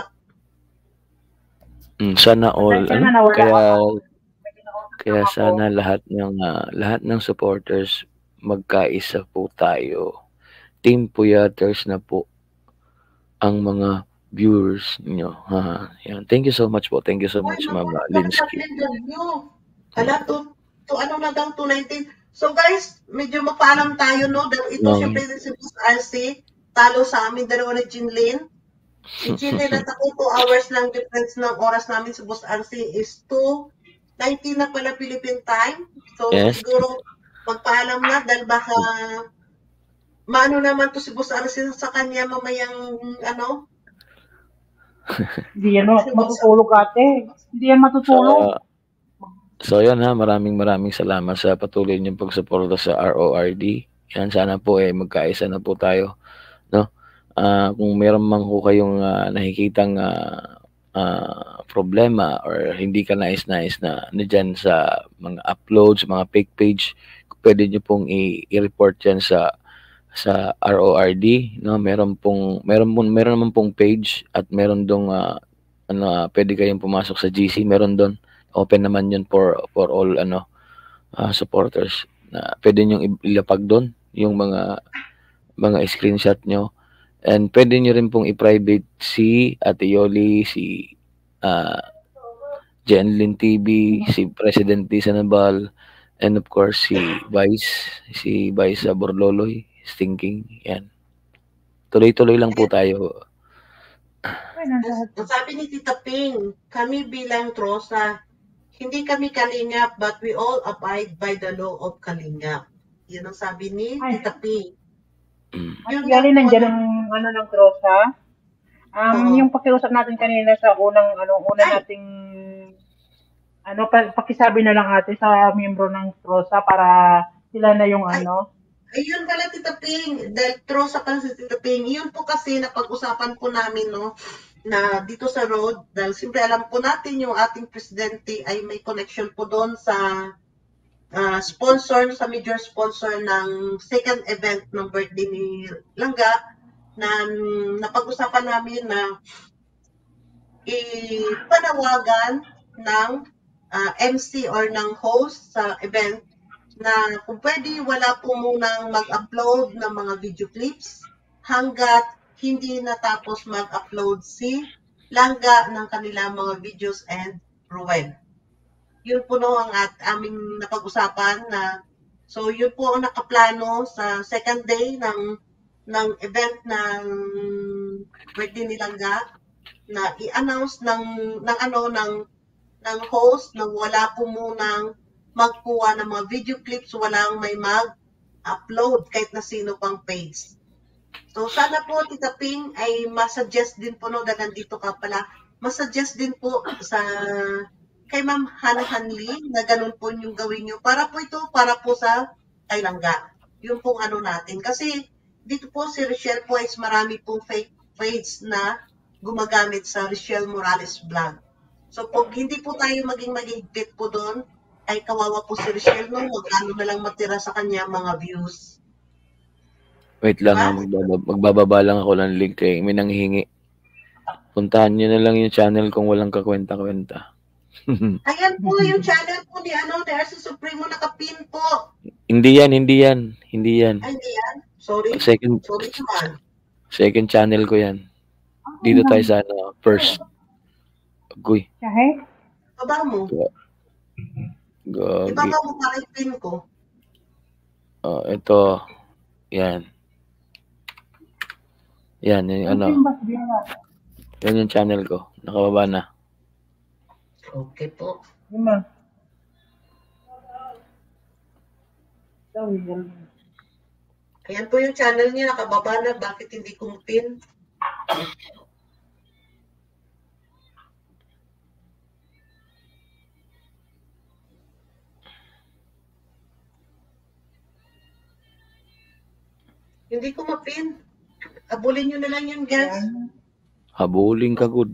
Mm, sana all, ano, kaya, kaya sana lahat ng, uh, lahat ng supporters magkaisa po tayo. Team Puyaters na po ang mga viewers niyo. Ha, yan. Thank you so much po. Thank you so much, Mama Linsky. Hala to, to ano na daw, two nineteen. So guys, medyo mapaalam tayo, no? Dahil ito, Okay. syempre, si Boss R C, talo sa amin, dalawa ni Jinlin. Si Jinlin at ako, two hours lang difference ng oras namin sa Boss R C is two nineteen na pala Philippine time. So Yes. siguro, magpaalam na dahil baka maano naman to si Boss R C sa kanya mamayang ano, Hindi yan matutulog ate. Hindi yan matutulog. So, so yan ha, maraming maraming salamat sa patuloy niyong pagsuporta sa R O R D. Yan, sana po eh magkaisa na po tayo, no? Ah, kung meron man po kayong ah, nakikitang ah, ah, problema or hindi ka nais-nais na nandiyan sa mga uploads, mga fake page, pwede niyo pong i- i-report yan sa sa R O R D, no? Meron pong meron pong meron naman pong page at meron dong ah, ano ah, pwede kayong pumasok sa G C, meron doon. Open naman 'yun for for all ano ah, supporters. Na pwede niyo ilapag doon yung mga mga screenshot nyo. And pwede nyo rin pong i-private si Ate Yoli, si uh, Jenlyn T V, si President Lisa Nabal, and of course si Vice, si Vice uh, Borloloy, Stinking. Yan. Tuloy-tuloy lang po tayo. Sabi ni Tita Ping, kami bilang Trosa, hindi kami kalingap but we all abide by the law of kalingap. Yan ang sabi ni Ay. Tita Ping. Mm. Actually, nandiyan ang ano ng Trosa. Um, Oo. yung pakiusap natin kanina sa unang ano, una nating ano, pa, pakisabi na lang ate sa miyembro ng Trosa para sila na yung Ay. ano. Ayun pala, Tita Ping, dahil Trosa pala si Tita Ping, yun po kasi napag-usapan po namin, no, na dito sa road, dahil siyempre alam po natin yung ating presidente ay may connection po doon sa uh, sponsor, sa major sponsor ng second event ng birthday ni Langga, na napag-usapan namin na ipanawagan ng uh, M C or ng host sa event na kung pwede, wala po munang mag-upload ng mga video clips hanggat hindi natapos mag-upload si Langga ng kanilang mga videos and Ruel. Yun po no ang at aming napag-usapan na so yun po ang nakaplano sa second day ng ng event ng birthday ni Langga na i-announce ng ng ano ng ng host na wala po munang magkuha ng mga video clips, walang may mag-upload kahit na sino pang page. So sana po, Tita Ping, ay masuggest din po, no, na nandito ka pala, masuggest din po sa kay Ma'am Han Hanli na ganun po yung gawin nyo. Para po ito, para po sa kay Langga. Yung pong ano natin. Kasi dito po si Richelle po is marami pong fake page na gumagamit sa Richelle Morales vlog. So pag hindi po tayo maging magigpit po doon, ay kawawa po si Richelle no, magkano na lang matira sa kanya mga views. Wait lang Diba? ha, magbababa, magbababa lang ako ng link kay may nanghihingi. Puntahan nyo na lang yung channel kung walang kakwenta-kwenta. Ayan po yung channel po ni ano, ni R C Supremo nakapin po. Hindi yan, hindi yan. Hindi yan. Ay, hindi yan. Sorry. Second, Sorry naman. second channel ko yan. Dito tayo sa ano, first. Agoy. Kahit? Baba mo. Gagi. Ibaba mo para i-pin ko. Oh, ito. Yan. Yan, yung ano. Yan yung channel ko. Nakababa na. Okay po. Yun. Ayan po yung channel niya, nakababa na. Bakit hindi kumpin? Hindi ko mapin. Abulin nyo na lang yun, guys. Habuling ka, good.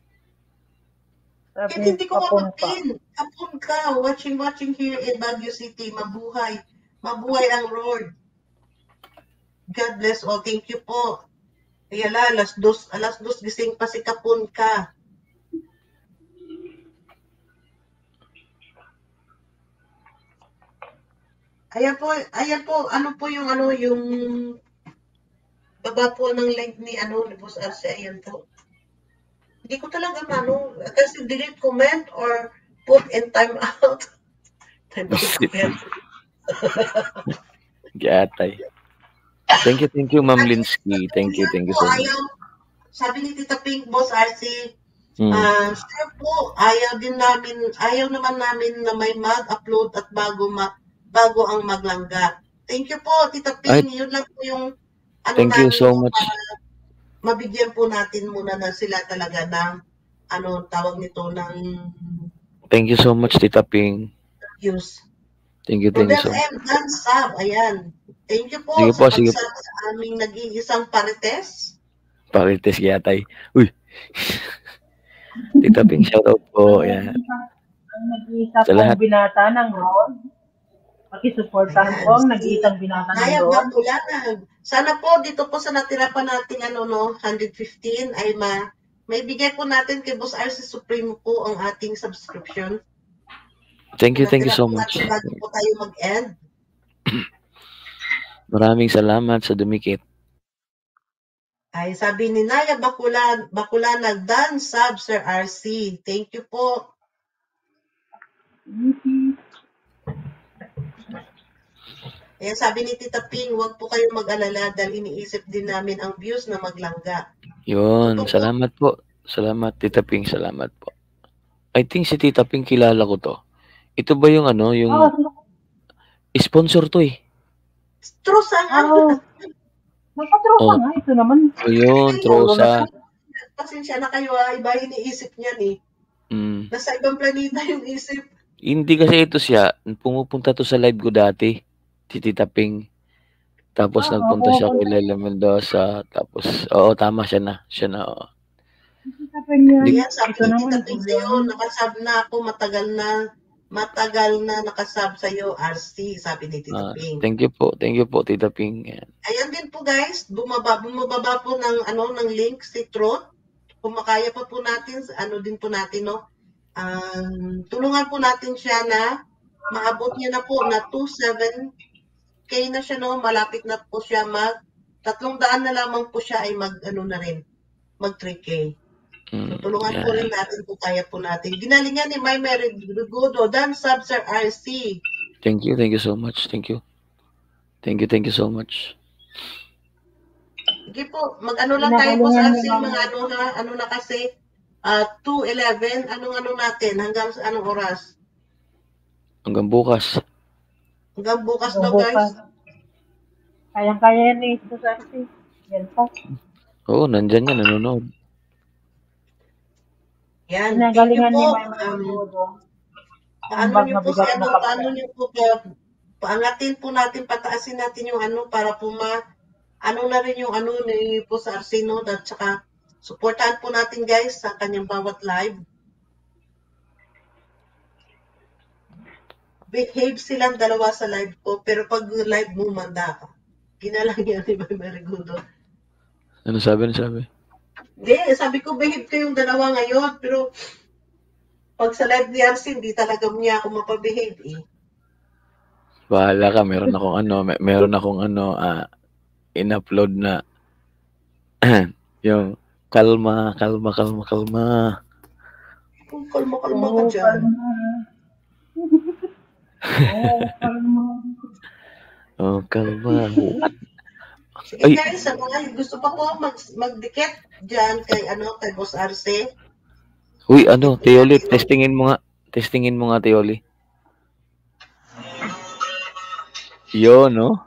Kahit hindi ko mapin. Kapun ka. Watching, watching here in Baguio City. Mabuhay. Mabuhay ang Lord. God bless all. Thank you po. Ayala, alas dos, alas dos gising pa si Kapun ka. Ayan po, ayan po, ano po yung ano, yung baba po ng link ni ano, ni Boss R C, ayan po. Hindi ko talaga ano, kasi delete comment or put in time out. Gatay. Thank you, thank you, Ma'am Linsky. Thank you, thank you so much. Ayaw, sabi ni Tita Pink, Boss R C, Hmm. ah, sir po, ayaw din namin, ayaw naman namin na may mag-upload at bago ma, bago ang maglangga. Thank you po, Tita Pink. Yun lang po yung ano Thank you namin so po, much. para mabigyan po natin muna na sila talaga ng ano tawag nito ng Thank you so much, Tita Ping. views. Thank you, thank you Rodel so much. M. Dan Sab, ayan. Thank you po Sige sa po, sige pagsab sa aming nag-iisang parites. Parites Gatay. Uy. Tita Ping, shoutout po. Yan. Ang nag-iisa Sa lahat. pong binata ng road. Pakisuportahan po ang nag-iisang binata ng Nayag road. Gambulanag. Sana po dito po sa natira pa nating ano no, one fifteen ay ma may bigay po natin kay Boss R C Supremo po ang ating subscription. Thank you, thank you Natira so po much. natin bago po tayo mag-end. Maraming salamat sa dumikit. Ay sabi ni Naya Bakulan, Bakulanag Dan Sab Sir R C. Thank you po. Ayan, sabi ni Tita Ping, huwag po kayong mag-alala dahil iniisip din namin ang views na maglangga. Yun, Totoo. salamat po. Salamat, Tita Ping. Salamat po. I think si Tita Ping, kilala ko to. Ito ba yung ano, yung Oh, sponsor to eh. True sa nga. oh. Nakatropa Oh. nga. Ito naman. So yun, Trosa. Pasensya na kayo ah, iba iniisip niyan eh. Mm. Nasa ibang planeta yung isip. Hindi kasi ito siya. Pumupunta to sa live ko dati. Si Tita Ping. Tapos Ah, nagpunta siya kay pumupunta. Lela Mendoza. Tapos, oo, tama siya na. Siya na, oo. Kita pa niya. Ayan, sabi Ito ni naman. Tita Ping sa'yo, nakasab na ako, matagal na, matagal na nakasab sa'yo, R C, sabi ni Tita Ah, Ping. thank you po. Thank you po, Tita Ping. Yan. Ayan din po guys, bumaba, bumababa po ng, ano, ng link si Truth. Kung makaya pa po natin, ano din po natin, no? Um, tulungan po natin siya na maabot niya na po na twenty-seven K na siya, no? Malapit na po siya mag, tatlong daan na lamang po siya ay mag, ano na rin, mag three K. Mm, Tulungan yan. po rin natin kung kaya po natin. Ginalingan ni May Mary Rugodo, Dan Sub Sir R C. Thank you, thank you so much. Thank you. Thank you, thank you so much. Sige po, mag-ano lang tayo po sa Ginalingan R C, ni Ma'am. mga ano na, ano na kasi, uh, two eleven, anong ano natin, hanggang sa anong oras? Hanggang bukas. Hanggang bukas Hanggang daw bukas. guys. Kayang-kaya yan eh. Ito sa akin. Yan pa. Oo, nandyan yan, nanonood. Yan, thank you Ginagalingan ni po. Ma'am Um, Rugodo. paano Ambag niyo na po si bigat ano, na kapatid. paano niyo po pa, paangatin po natin, pataasin natin yung ano, para po ma, ano na rin yung ano ni po sa Arsino, at saka, supportahan po natin guys sa kanyang bawat live. Behave silang dalawa sa live ko, pero pag live mo, manda ka. Ginalang yan ni May Marigudo. Ano sabi, ano sabi? Hindi, sabi ko, behave kayong dalawa ngayon, pero pag sa live ni Arsin, hindi talaga niya ako mapabehave eh. Bahala ka, meron akong ano, may, meron akong ano, ah, in-upload na yung kalma, kalma, kalma, kalma. Kung kalma-kalma ka Oo, dyan. kalma. Oo, kalma. Oh, kalma. What? Sige Ay. guys, sa mga gusto pa po mag, magdikit dyan kay, ano, kay Boss Arce. Uy, ano, Teoli, testingin mo nga. Testingin mo nga, Teoli. Yun, no?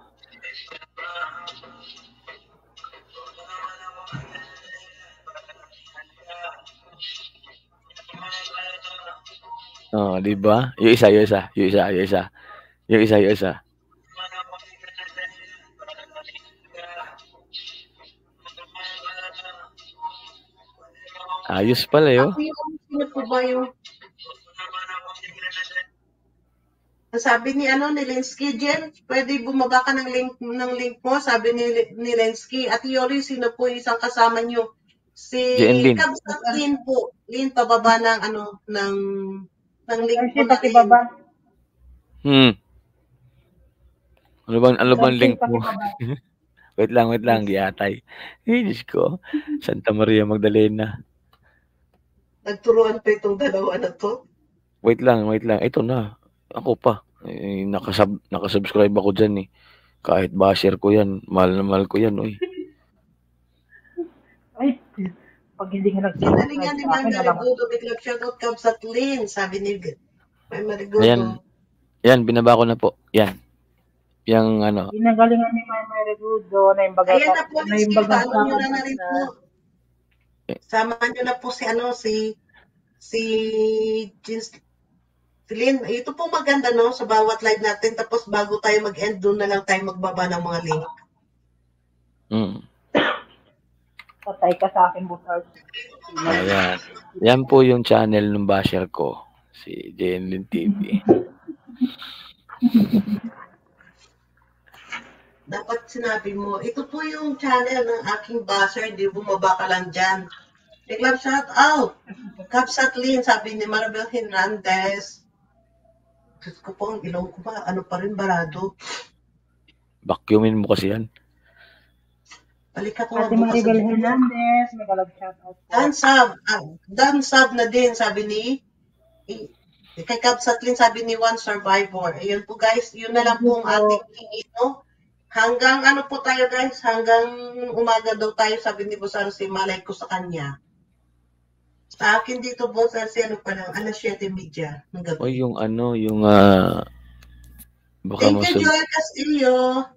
Oh, di ba? Yung isa, yung isa, yung isa, yung isa. Yung isa, yung isa. Ayos pala, yo. Ako yung, sino po ba yung, sabi ni ano ni Linsky, Jen, pwede bumaba ka ng link ng link mo, sabi ni ni Linsky. At Yoli, sino po yung isang kasama niyo? Si Jen Lin. Kabsat Lin po. Lin, pababa ng ano, ng, ng link Kasi mo na rin. pakibaba. Hmm. Ano bang, ano bang Kasi link mo? pakibaba. Wait lang, wait lang, giyatay. Eh, Diyos ko. Santa Maria Magdalena. Nagturuan pa itong dalawa na to. Wait lang, wait lang. Ito na. Ako pa. Eh, nakasub nakasubscribe ako diyan eh. Kahit basher ko 'yan, mahal na mahal ko 'yan, uy. Ay, pag hindi ka Ginalingan nag-subscribe ni sa Ma'am akin, alam mo. Marigudo, biglang shoutout Kabsatlin, sabi ni Ma'am Marigudo. Ayan. Yan, binaba ko na po. Yan. Yang ano. Ginagalingan ni Ma'am Marigudo na yung baga Ayan na po, na yung Rizky, baga paano nyo na na rin po. Sama nyo na po si ano, si si Jeans Lynn. Ito po maganda, no, sa bawat live natin. Tapos bago tayo mag-end, doon na lang tayo magbaba ng mga link. Mm. Patay ka sa akin, Butars. Ayan. Yan po yung channel ng basher ko. Si J N Lin T V. Dapat sinabi mo, ito po yung channel ng aking basher, di bumaba ka lang dyan. Biglang shout out. Kapsatlin, sabi ni Maribel Hernandez. Diyos ko po, ang ilong ko ba, ano pa rin, barado. Vacuumin mo kasi yan. Balik ako. Ate Maribel Hernandez, may galag shout out po. Dan Sab, ah, Dan Sab na din, sabi ni, i, kay Kapsatlin, sabi ni One Survivor. Ayun po guys, yun na lang po ang ating tingin. Hanggang ano po tayo guys, hanggang umaga daw tayo, sabi ni Boss Arce, malay ko sa kanya. Sa akin dito, Boss Arce, ano pa lang, alas siyete media ng gabi. O yung ano, yung uh, baka Thank you, masub- Joel Castillo.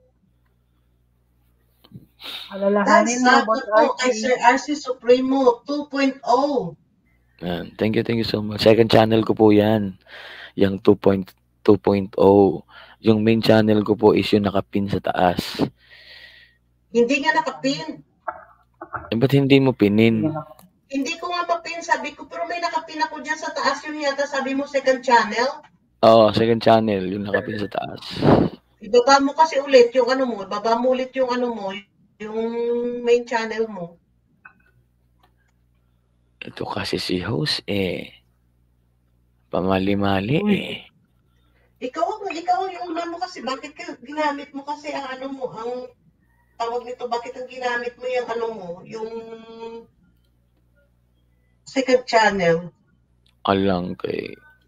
Alalahanin mo, That's Boss po kay Arce. Sir R C Supremo two point oh. Yan. Thank you, thank you so much. Second channel ko po yan. Yung two point oh. Yung main channel ko po is yung nakapin sa taas. Hindi nga nakapin. Eh, ba't hindi mo pinin? Hindi ko nga mapin, sabi ko, pero may nakapin ako dyan sa taas. Yung yata sabi mo second channel. Oo, second channel. Yung nakapin sa taas. Ibaba mo kasi ulit yung ano mo. Ibaba mo ulit yung ano mo. Yung main channel mo. Ito kasi si host eh. Pamali-mali eh. Ikaw ang, ikaw ang yung ano mo kasi, bakit ka, ginamit mo kasi ang ano mo, ang tawag nito, bakit ang ginamit mo yung ano mo, yung second channel? Alang kay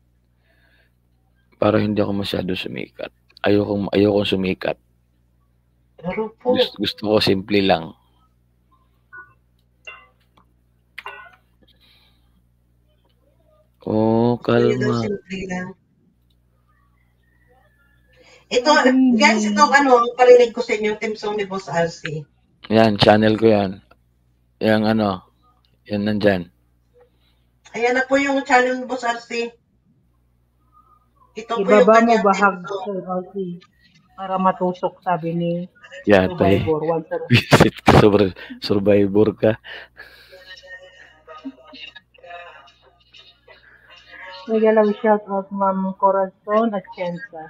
para hindi ako masyado sumikat. Ayoko ayoko sumikat. Pero po, Gusto, gusto ko simple lang. Oh, yun daw kalma. simple lang. Ito, guys, ito ano, parinig ko sa inyo, team song ni Boss R C. Yan, channel ko yan. Yang ano, yan nandyan. Ayan na po yung channel ni Boss R C. Ito po yung Ibaba mo kanyang bahag, team song. Sir Arce, para matusok, sabi ni Yan, tay. Survivor. One Survivor. Visit ka, sur- survivor ka. May galang shout out, Ma'am Corazon at Chensa.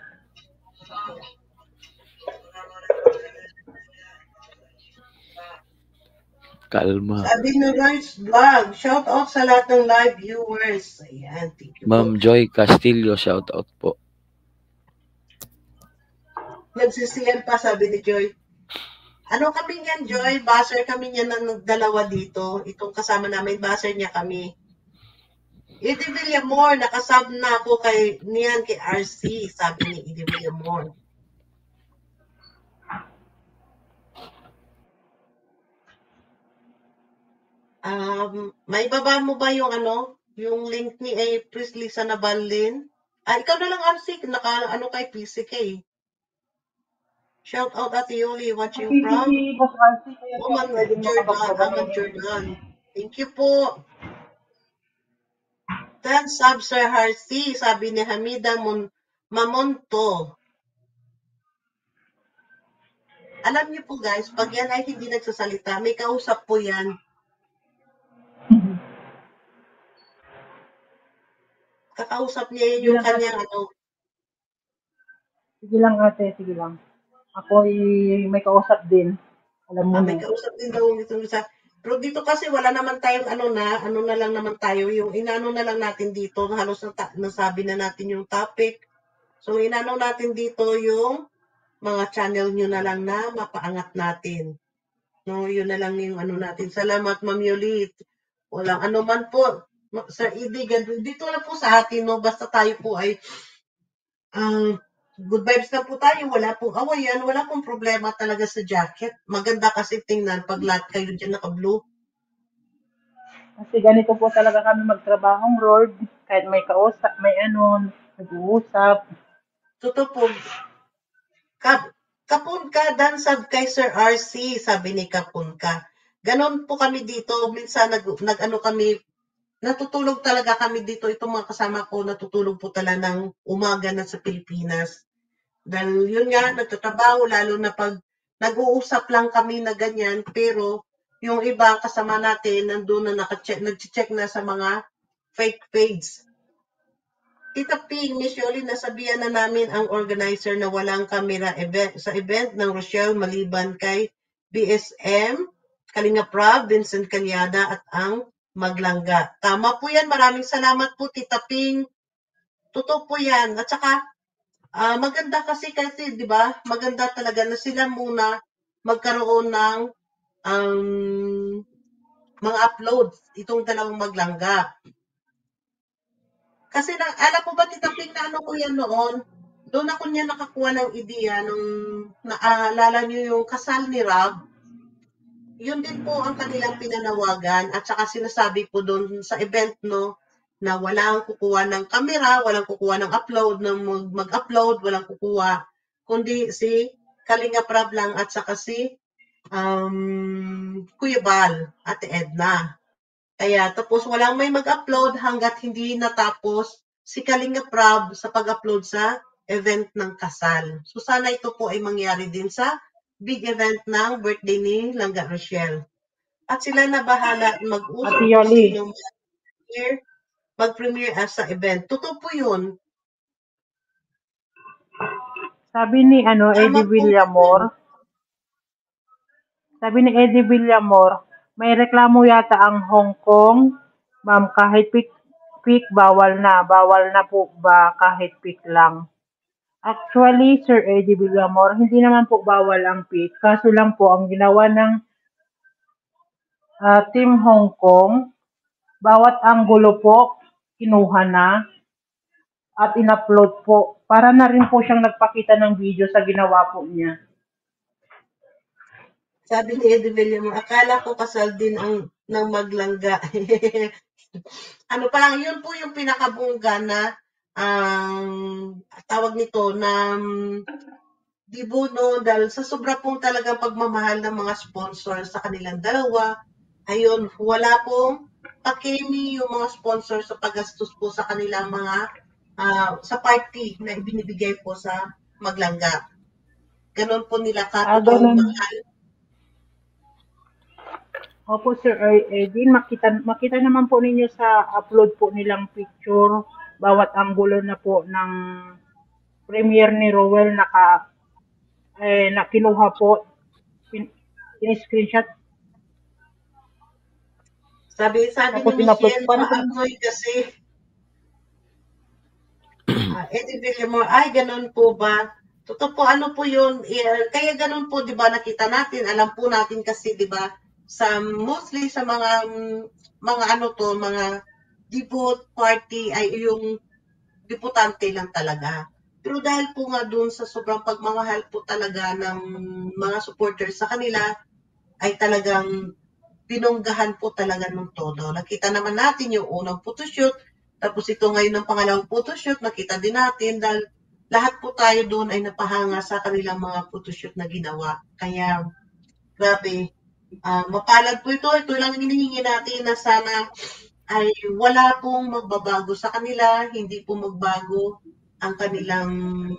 Kalma. Sabi ni Royce Vlog, shout out sa lahat ng live viewers. Ayan, thank you po. Ma'am Joy Castillo, shout out po. Nagsisiyan pa, sabi ni Joy. Ano kami niyan, Joy? Baser kami niyan ng dalawa dito. Itong kasama namin, baser niya kami. Edie Villamor, nakasab na ako kay niyan kay R C, sabi ni Edie Villamor. Um, may baba mo ba yung ano, yung link ni April Lisa Nabalin? Ah, ikaw na lang, R C, naka ano kay P C K. Shout out at Yoli, watching from Si Boss Arce, kaya Oman pwede mo Jordan, kapagbaba Oman ng Jordan. Thank you po. Then sub Sir Harsi, sabi ni Hamida Mon Mamonto. Alam niyo po guys, pag yan ay hindi nagsasalita, may kausap po yan. Kakausap niya yun yung kanyang ano. Sige lang ate, sige lang. Ako may kausap din. Alam mo Ah, na. may kausap din daw itong isa. Pero dito kasi wala naman tayong ano na, ano na lang naman tayo, yung inano na lang natin dito, halos na nasabi na natin yung topic. So inano natin dito yung mga channel nyo na lang na mapaangat natin. No, yun na lang yung ano natin. Salamat, Ma'am Yolit. Walang ano man po. Sir Idi, dito na po sa atin, no, basta tayo po ay um, good vibes na po tayo, wala pong awayan, wala pong problema talaga sa jacket. Maganda kasi tingnan pag lahat kayo dyan naka-blue. Kasi ganito po talaga kami magtrabahong Lord. Kahit may kausap, may ano, nag-uusap. Totoo po, Kap, kapun ka, dan sab kay Sir R C, sabi ni kapun ka. Ganon po kami dito, minsan nag, nag ano kami, natutulog talaga kami dito, itong mga kasama ko, natutulog po talaga ng umaga na sa Pilipinas. Dahil yun nga, nagtatrabaho, lalo na pag nag-uusap lang kami na ganyan, pero yung iba kasama natin, nandun na naka-check, nag-check na sa mga fake page. Tita Ping, Miss Yoli, nasabihan na namin ang organizer na walang camera event sa event ng Rochelle maliban kay B S M, Kalinga Prab, Vincent Calyada at ang Maglangga. Tama po yan. Maraming salamat po, Tita Ping. Totoo po yan. At saka, uh, maganda kasi kasi, di ba? Maganda talaga na sila muna magkaroon ng um, mga uploads itong dalawang Maglangga. Kasi na, alam ko ba, Tita Ping, na ano ko yan noon? Doon ako niya nakakuha ng ideya nung naalala niyo yung kasal ni Rob. Yun din po ang kanilang pinanawagan at saka sinasabi po doon sa event, no, na walang kukuha ng camera, walang kukuha ng upload, ng mag-upload, walang kukuha, kundi si Kalinga Prab lang at saka si um, Kuya Bal, Ate Edna. Kaya tapos walang may mag-upload hanggat hindi natapos si Kalinga Prab sa pag-upload sa event ng kasal. So sana ito po ay mangyari din sa big event ng birthday ni Langga Rochelle. At sila na bahala mag-usap Ate Yoli, sino mag-premiere, mag-premiere as sa event. Totoo po yun. sabi ni ano, Tama Eddie po. Villamor, sabi ni Eddie Villamor, may reklamo yata ang Hong Kong. Ma'am, kahit pick, pick bawal na. Bawal na po ba kahit pick lang? Actually, Sir Eddie Villamor, hindi naman po bawal ang pick. Kaso lang po, ang ginawa ng uh, Team Hong Kong, bawat anggulo po, kinuha na at in-upload po. Para na rin po siyang nagpakita ng video sa ginawa po niya. Sabi ni Eddie Villamor, akala ko kasal din ang ng Maglangga. Ano pa lang, yun po yung pinakabungga na ang um, tawag nito na um, dibo, no, dahil sa sobra pong talagang pagmamahal ng mga sponsor sa kanilang dalawa, ayun, wala pong pakemi yung mga sponsor sa paggastos po sa kanilang mga uh, sa party na ibinibigay po sa Maglangga. Ganon po nila katotoong Ah, mahal. Opo, Sir Eddie, makita, makita naman po ninyo sa upload po nilang picture, bawat anggulo na po ng premiere ni Rowell naka, eh, na kinuha po, pin, in-screenshot. Sabi, sabi Tapos ni in-upload Michelle, pa. maamoy kasi uh, Eddie Villamor, ay, ganun po ba? Totoo po, ano po yun? Eh, kaya ganun po, di ba, nakita natin, alam po natin kasi, di ba, sa mostly sa mga mga ano to, mga debut party ay yung debutante lang talaga. Pero dahil po nga dun sa sobrang pagmamahal po talaga ng mga supporters sa kanila, ay talagang binonggahan po talaga ng todo. Nakita naman natin yung unang photoshoot, tapos ito ngayon ng pangalawang photoshoot, nakita din natin dahil lahat po tayo doon ay napahanga sa kanilang mga photoshoot na ginawa. Kaya, grabe, Uh, mapalad po ito. Ito lang hinihingi natin na sana ay wala pong magbabago sa kanila, hindi po magbago ang kanilang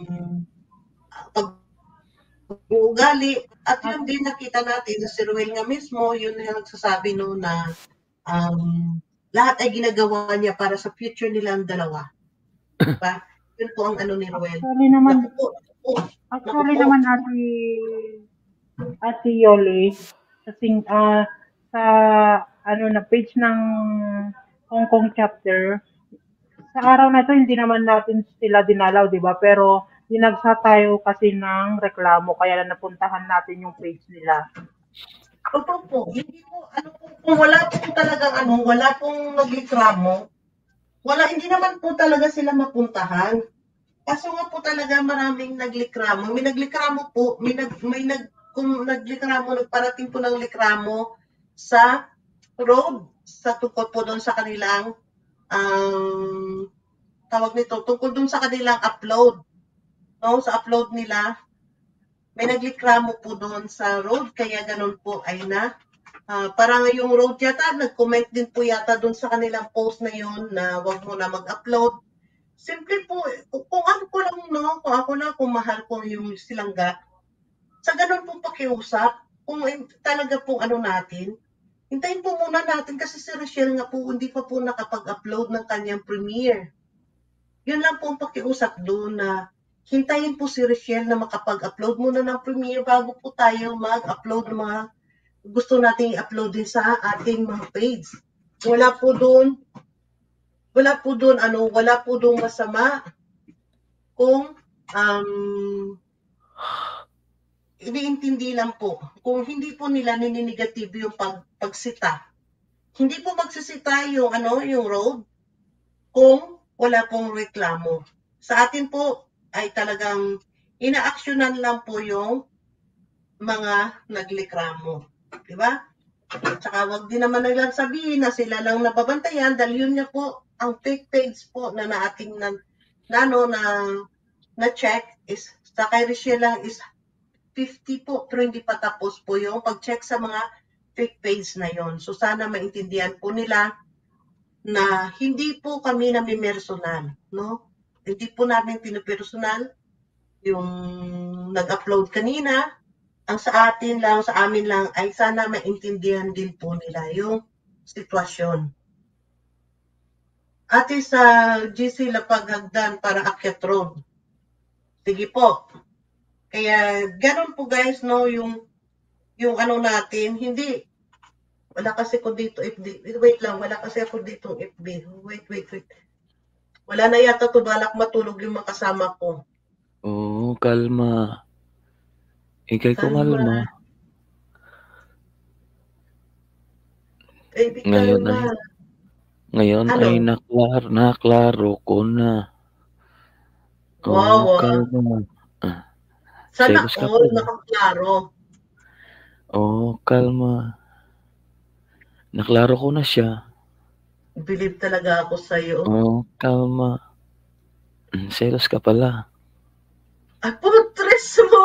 pag-uugali. At yun din nakita natin na si Ruel nga mismo, yun na nagsasabi no na um, lahat ay ginagawa niya para sa future nilang dalawa. Diba? Yun po ang ano ni Ruel. Actually naman, naku po, naku, actually naku po. naman Ate, Ate Yoli, sa, uh, sa ano na page ng Hong Kong chapter, sa araw na ito hindi naman natin sila dinalaw, di ba? Pero dinagsa tayo kasi ng reklamo kaya na napuntahan natin yung page nila. Totoo po. Hindi po, ano po, kung wala po talagang ano, wala pong nagreklamo, wala, hindi naman po talaga sila mapuntahan. Kaso nga po talaga maraming naglikramo. May naglikramo po, may nag may nag kung naglikramo, nagparating po ng likramo sa road sa tungkol po doon sa kanilang um, tawag nito, tungkol doon sa kanilang upload. No, sa upload nila, may naglikramo po doon sa road, kaya ganun po ay na uh, parang yung road yata, nag-comment din po yata doon sa kanilang post na yun na wag mo na mag-upload. Simple po, kung ako ko lang, no, kung ako lang, kung mahal ko yung silangga, sa ganun po pakiusap, kung talaga pong ano natin, hintayin po muna natin kasi si Rochelle nga po, hindi pa po nakapag-upload ng kanyang premiere. Yun lang po ang pakiusap doon na hintayin po si Rochelle na makapag-upload muna ng premiere bago po tayo mag-upload ng mga gusto nating i-upload din sa ating mga page. Wala po doon Wala po doon ano, wala po doon masama kung um, iniintindi lang po. Kung hindi po nila nininegatibo yung pag, pagsita. Hindi po magsisita yung ano, yung road kung wala pong reklamo. Sa atin po ay talagang ina-actionan lang po yung mga naglikramo. Di ba? Tsaka wag din naman nilang sabihin na sila lang nababantayan dahil yun nga po ang fake page po na naating na, na, no, na, na check is sa kay Rochelle lang is fifty po pero hindi pa tapos po yung pag-check sa mga fake page na yon. So sana maintindihan po nila na hindi po kami nami-personal, no? Hindi po namin pinipersonal yung nag-upload kanina. Ang sa atin lang, sa amin lang ay sana maintindihan din po nila yung sitwasyon. Ate sa G C Lapaghagdan para Akyat Road. Sige po. Kaya ganun po guys, no, yung yung ano natin, hindi wala kasi ko dito F B. Wait lang, wala kasi ako dito F B. Wait, wait, wait. Wala na yata to, balak matulog yung mga kasama ko. Oo, kalma. Ikay ko kalma. Eh, di Ngayon kalma. ay ngayon Ano? ay naklar, naklaro ko na. Wow, Oo, ah. kalma. Ah, Sana selos ka all pala. nakaklaro. Oo, kalma. Naklaro ko na siya. Believe talaga ako sa'yo. Oo, kalma. Selos ka pala. Ay, puro tres mo.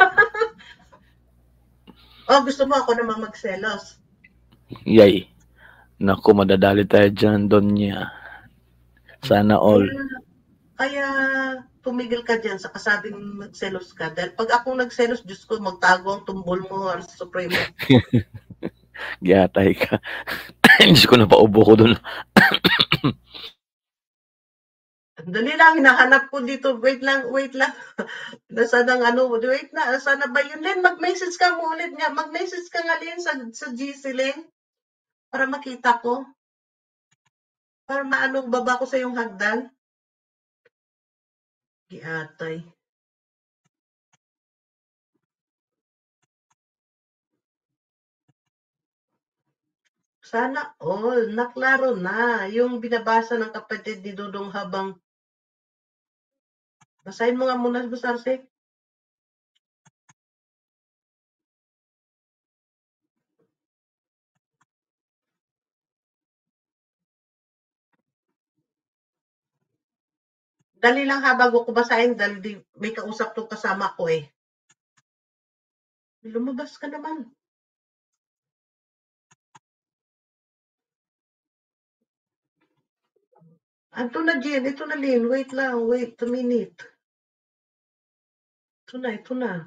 Oh, gusto mo ako naman magselos? Yay. Naku, madadali tayo dyan, Donya. Sana all. Kaya, kaya tumigil ka dyan sa kasabing magselos ka. Dahil pag ako nagselos, Diyos ko, magtago ang tumbol mo, ang supremo. Giyatay ka. Diyos ko, napaubo ko dun. Dali lang, hinahanap ko dito. Wait lang, wait lang. Nasaan ang ano, wait na, sana ba yun, Len? Mag-message ka mo ulit nga. Mag-message ka nga, Len, sa, sa G C, Len. Para makita ko. Para maanong baba ko sa yung hagdan. Giatay. Sana all. Naklaro na. Yung binabasa ng kapatid ni Dudong habang basahin mo nga muna, Busarse. Dali lang ha, bago ko basahin dahil di, may kausap tong kasama ko eh. Lumabas ka naman. Ito na, Jen. Ito na, Lynn. Wait lang. Wait a minute. Ito na, ito na.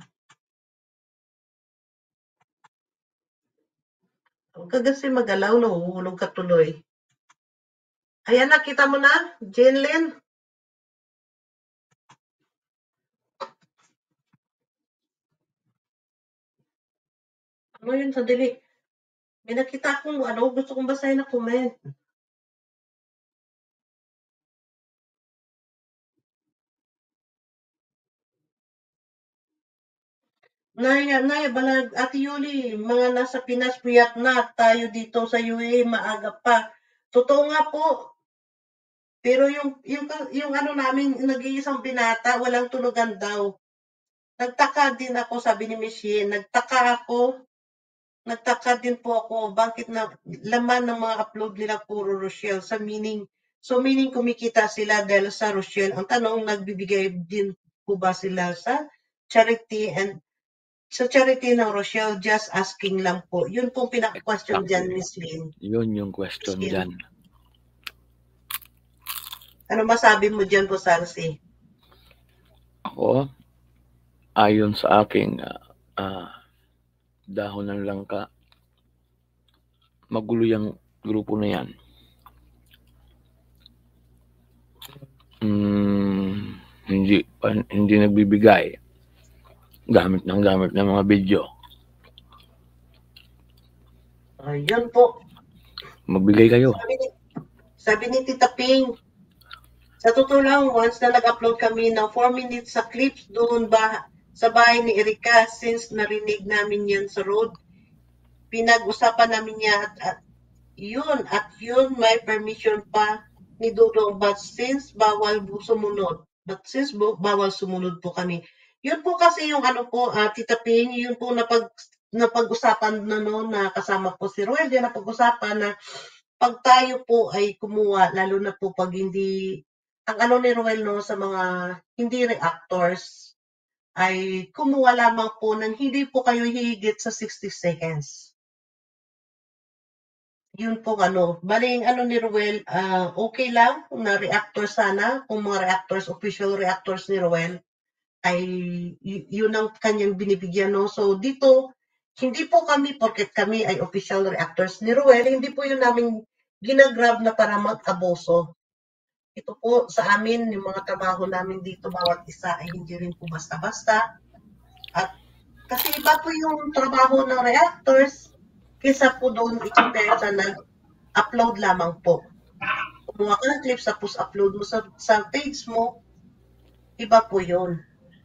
Huwag ka kasi magalaw, nahuhulog ka tuloy. Ayan, nakita mo na, Jen Lynn? Ano yun, sadali. May nakita akong, ano, gusto kong basahin na comment. Naya, Naya, balag, Ate Yuli, mga nasa Pinas, puyat na tayo dito sa U A E, maaga pa. Totoo nga po. Pero yung, yung, yung ano namin, nag-iisang binata, walang tulugan daw. Nagtaka din ako, sabi ni Michelle, nagtaka ako, nagtaka din po ako, bakit na laman ng mga upload nila puro Rochelle, sa meaning, so meaning kumikita sila dahil sa Rochelle. Ang tanong, nagbibigay din po ba sila sa charity and sa charity ng Rochelle, just asking lang po. Yun pong pinaka-question dyan, Miss Lynn. Yun yung question Miss Lynn. dyan. Ano masabi mo dyan po, Sarsi? Ako, ayon sa aking uh, uh, dahon ng langka, magulo yung grupo na yan. Hmm, hindi pa- hindi nagbibigay gamit ng gamit ng mga video. Ayun po. Magbigay kayo. Sabi ni, sabi ni Tita Ping, sa totoo lang, once na nag-upload kami ng four minutes sa clips doon ba sa bahay ni Erika, since narinig namin yan sa road, pinag-usapan namin niya at, at yun, at yun may permission pa ni Dudong, but since bawal bu- sumunod, but since bu- bawal sumunod po kami, yun po kasi yung ano po, uh, Tita Ping, yun po napag, napag-usapan na no, na kasama po si Roel, yan napag-usapan na pag tayo po ay kumuha, lalo na po pag hindi, ang ano ni Roel no, sa mga hindi reactors, ay kumuha lamang po ng hindi po kayo higit sa sixty seconds. Yun po ano, baling ano ni Roel, uh, okay lang na reactor sana, kung mga reactors, official reactors ni Roel, ay y- yun ang kanyang binibigyan. No? So dito, hindi po kami, porket kami ay official reactors ni Roel, hindi po yun namin ginagrab na para mag-abuso. Ito po sa amin, yung mga trabaho namin dito, bawat isa ay hindi rin po basta-basta. At kasi iba po yung trabaho ng reactors, kaysa po doon i-compare sa nag-upload lamang po. Kumuha ka ng clips, tapos upload mo sa, sa page mo, iba po yun.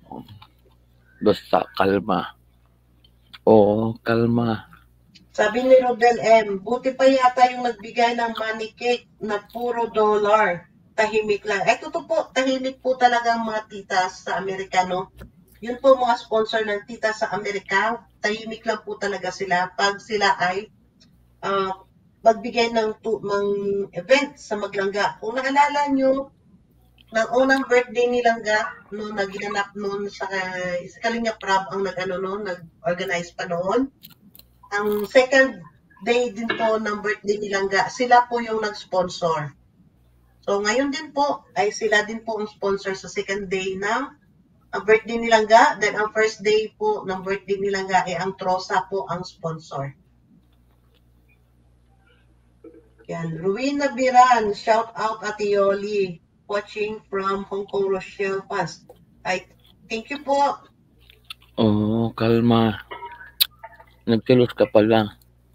Basta kalma. Oo, kalma. Sabi ni Rodel M, buti pa yata yung nagbigay ng money cake na puro dollar. Tahimik lang. Ay, totoo po, tahimik po talaga ang mga titas sa Amerikano. Yun po mga sponsor ng tita sa Amerika, tahimik lang po talaga sila pag sila ay uh, magbigay ng, tu- ng event sa Maglangga. Kung naalala nyo, ng unang birthday ni Langga, no, naginanap noon sa, sa Kalinga Prab ang nag-ano noon, nag-organize pa noon. Ang second day din po ng birthday ni Langga, sila po yung nag-sponsor. So ngayon din po, ay sila din po ang sponsor sa second day ng ang birthday ni Langga, then ang first day po ng birthday ni Langga ay ang Trosa po ang sponsor. Yan, Ruina Biran, shout out Ate Yoli, watching from Hong Kong Rochelle Pass. Ay, thank you po. Oo, kalma. Nagkilos ka pala.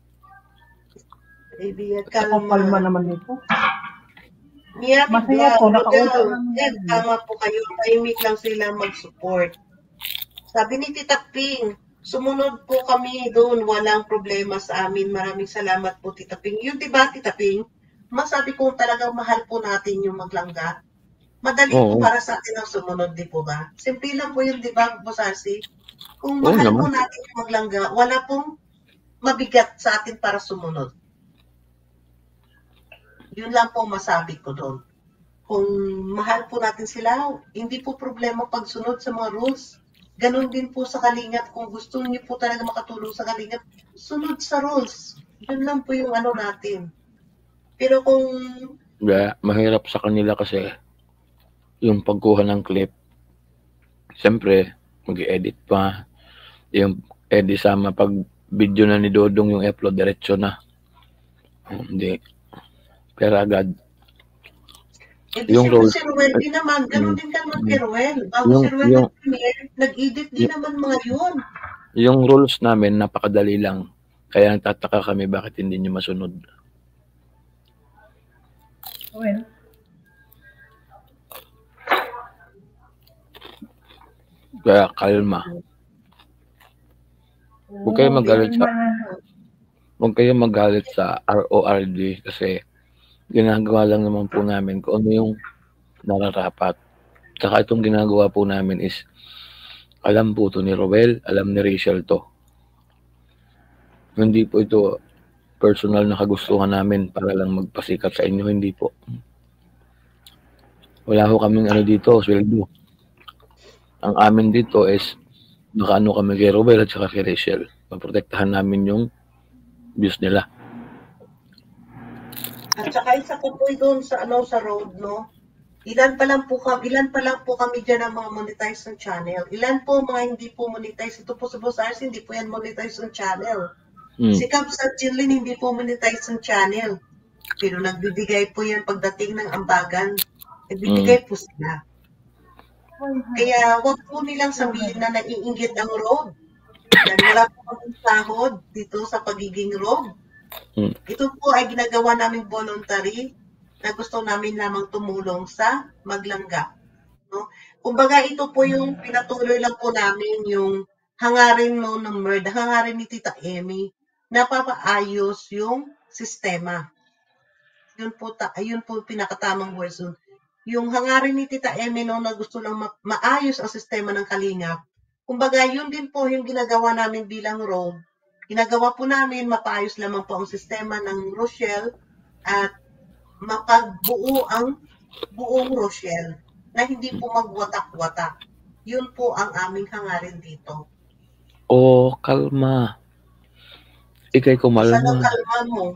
Baby, Ako kalma. kalma naman dito. Mia, Masaya po, nakausap namin Rodel, yan. tama po kayo, tahimik lang sila mag-support. Sabi ni Tita Ping, sumunod po kami doon, walang problema sa amin. Maraming salamat po, Tita Ping. Yun, di ba, Tita Ping? Masabi ko talagang mahal po natin yung Maglangga. Madali po Oo. para sa atin ang sumunod, di po ba? Simple lang po yun, di ba, Bosarsi? Kung Oo mahal po naman. natin yung Maglangga, wala pong mabigat sa atin para sumunod. Yun lang po masabi ko doon. Kung mahal po natin sila, hindi po problema pagsunod sa mga rules. Ganon din po sa Kalingap. Kung gusto niyo po talaga makatulong sa Kalingap, sunod sa rules. Yun lang po yung ano natin. Pero kung... Yeah, mahirap sa kanila kasi yung pagkuha ng clip. Siyempre, mag-edit pa. Yung edit sama pag video na ni Dodong yung upload diretso na. Hindi. Pero agad. Eh, Yung yung role- si Ruel din naman, ganon Mm. din naman kay Ruel. Bago Yung- si Ruel yung- nag-premiere, nag-edit din yung- naman mga yun. Yung rules namin, napakadali lang. Kaya nagtataka kami bakit hindi nyo masunod. Well, Kaya kalma. Huwag kayo magalit sa kalma. Huwag kayo magalit sa R O R D kasi ginagawa lang naman po namin kung ano yung nararapat. Tsaka itong ginagawa po namin is alam po 'to ni Roel, alam ni Rachel 'to. Hindi po ito personal na kagustuhan namin para lang magpasikat sa inyo, hindi po. Wala ho kaming ano dito, sweldo. Ang amin dito is nakaano kami kay Roel at saka kay Rachel. Maprotektahan namin yung views nila. At saka isa po po doon sa ano sa road, no? Ilan pa lang po kami, ilan pa lang po kami diyan ang mga monetized ng channel. Ilan po mga hindi po monetized. Ito po sa Boss R C, hindi po yan monetized ng channel. Hmm. Si Cubs at Jinlin, hindi po monetized ng channel. Pero nagbibigay po yan pagdating ng ambagan. Nagbibigay po sila. Kaya wag po nilang sabihin na naiinggit ang road. Dahil wala po kaming sahod dito sa pagiging road. Hmm. Ito po ay ginagawa namin voluntary na gusto namin lamang tumulong sa maglangga. No? Kumbaga ito po yung pinatuloy lang po namin yung hangarin mo ng M E R D, hangarin ni Tita Emmy, na papaayos yung sistema. Yun po, ta, yun po pinakatamang words nun. Yung hangarin ni Tita Emmy no, na gusto lang ma- maayos ang sistema ng Kalingap. Kumbaga yun din po yung ginagawa namin bilang road. Ginagawa po namin, mapaayos lamang po ang sistema ng Rochelle at mapagbuo ang buong Rochelle na hindi po magwatak-watak. Yun po ang aming hangarin dito. Oh, kalma. Ikay Sana kumalma. kalma mo.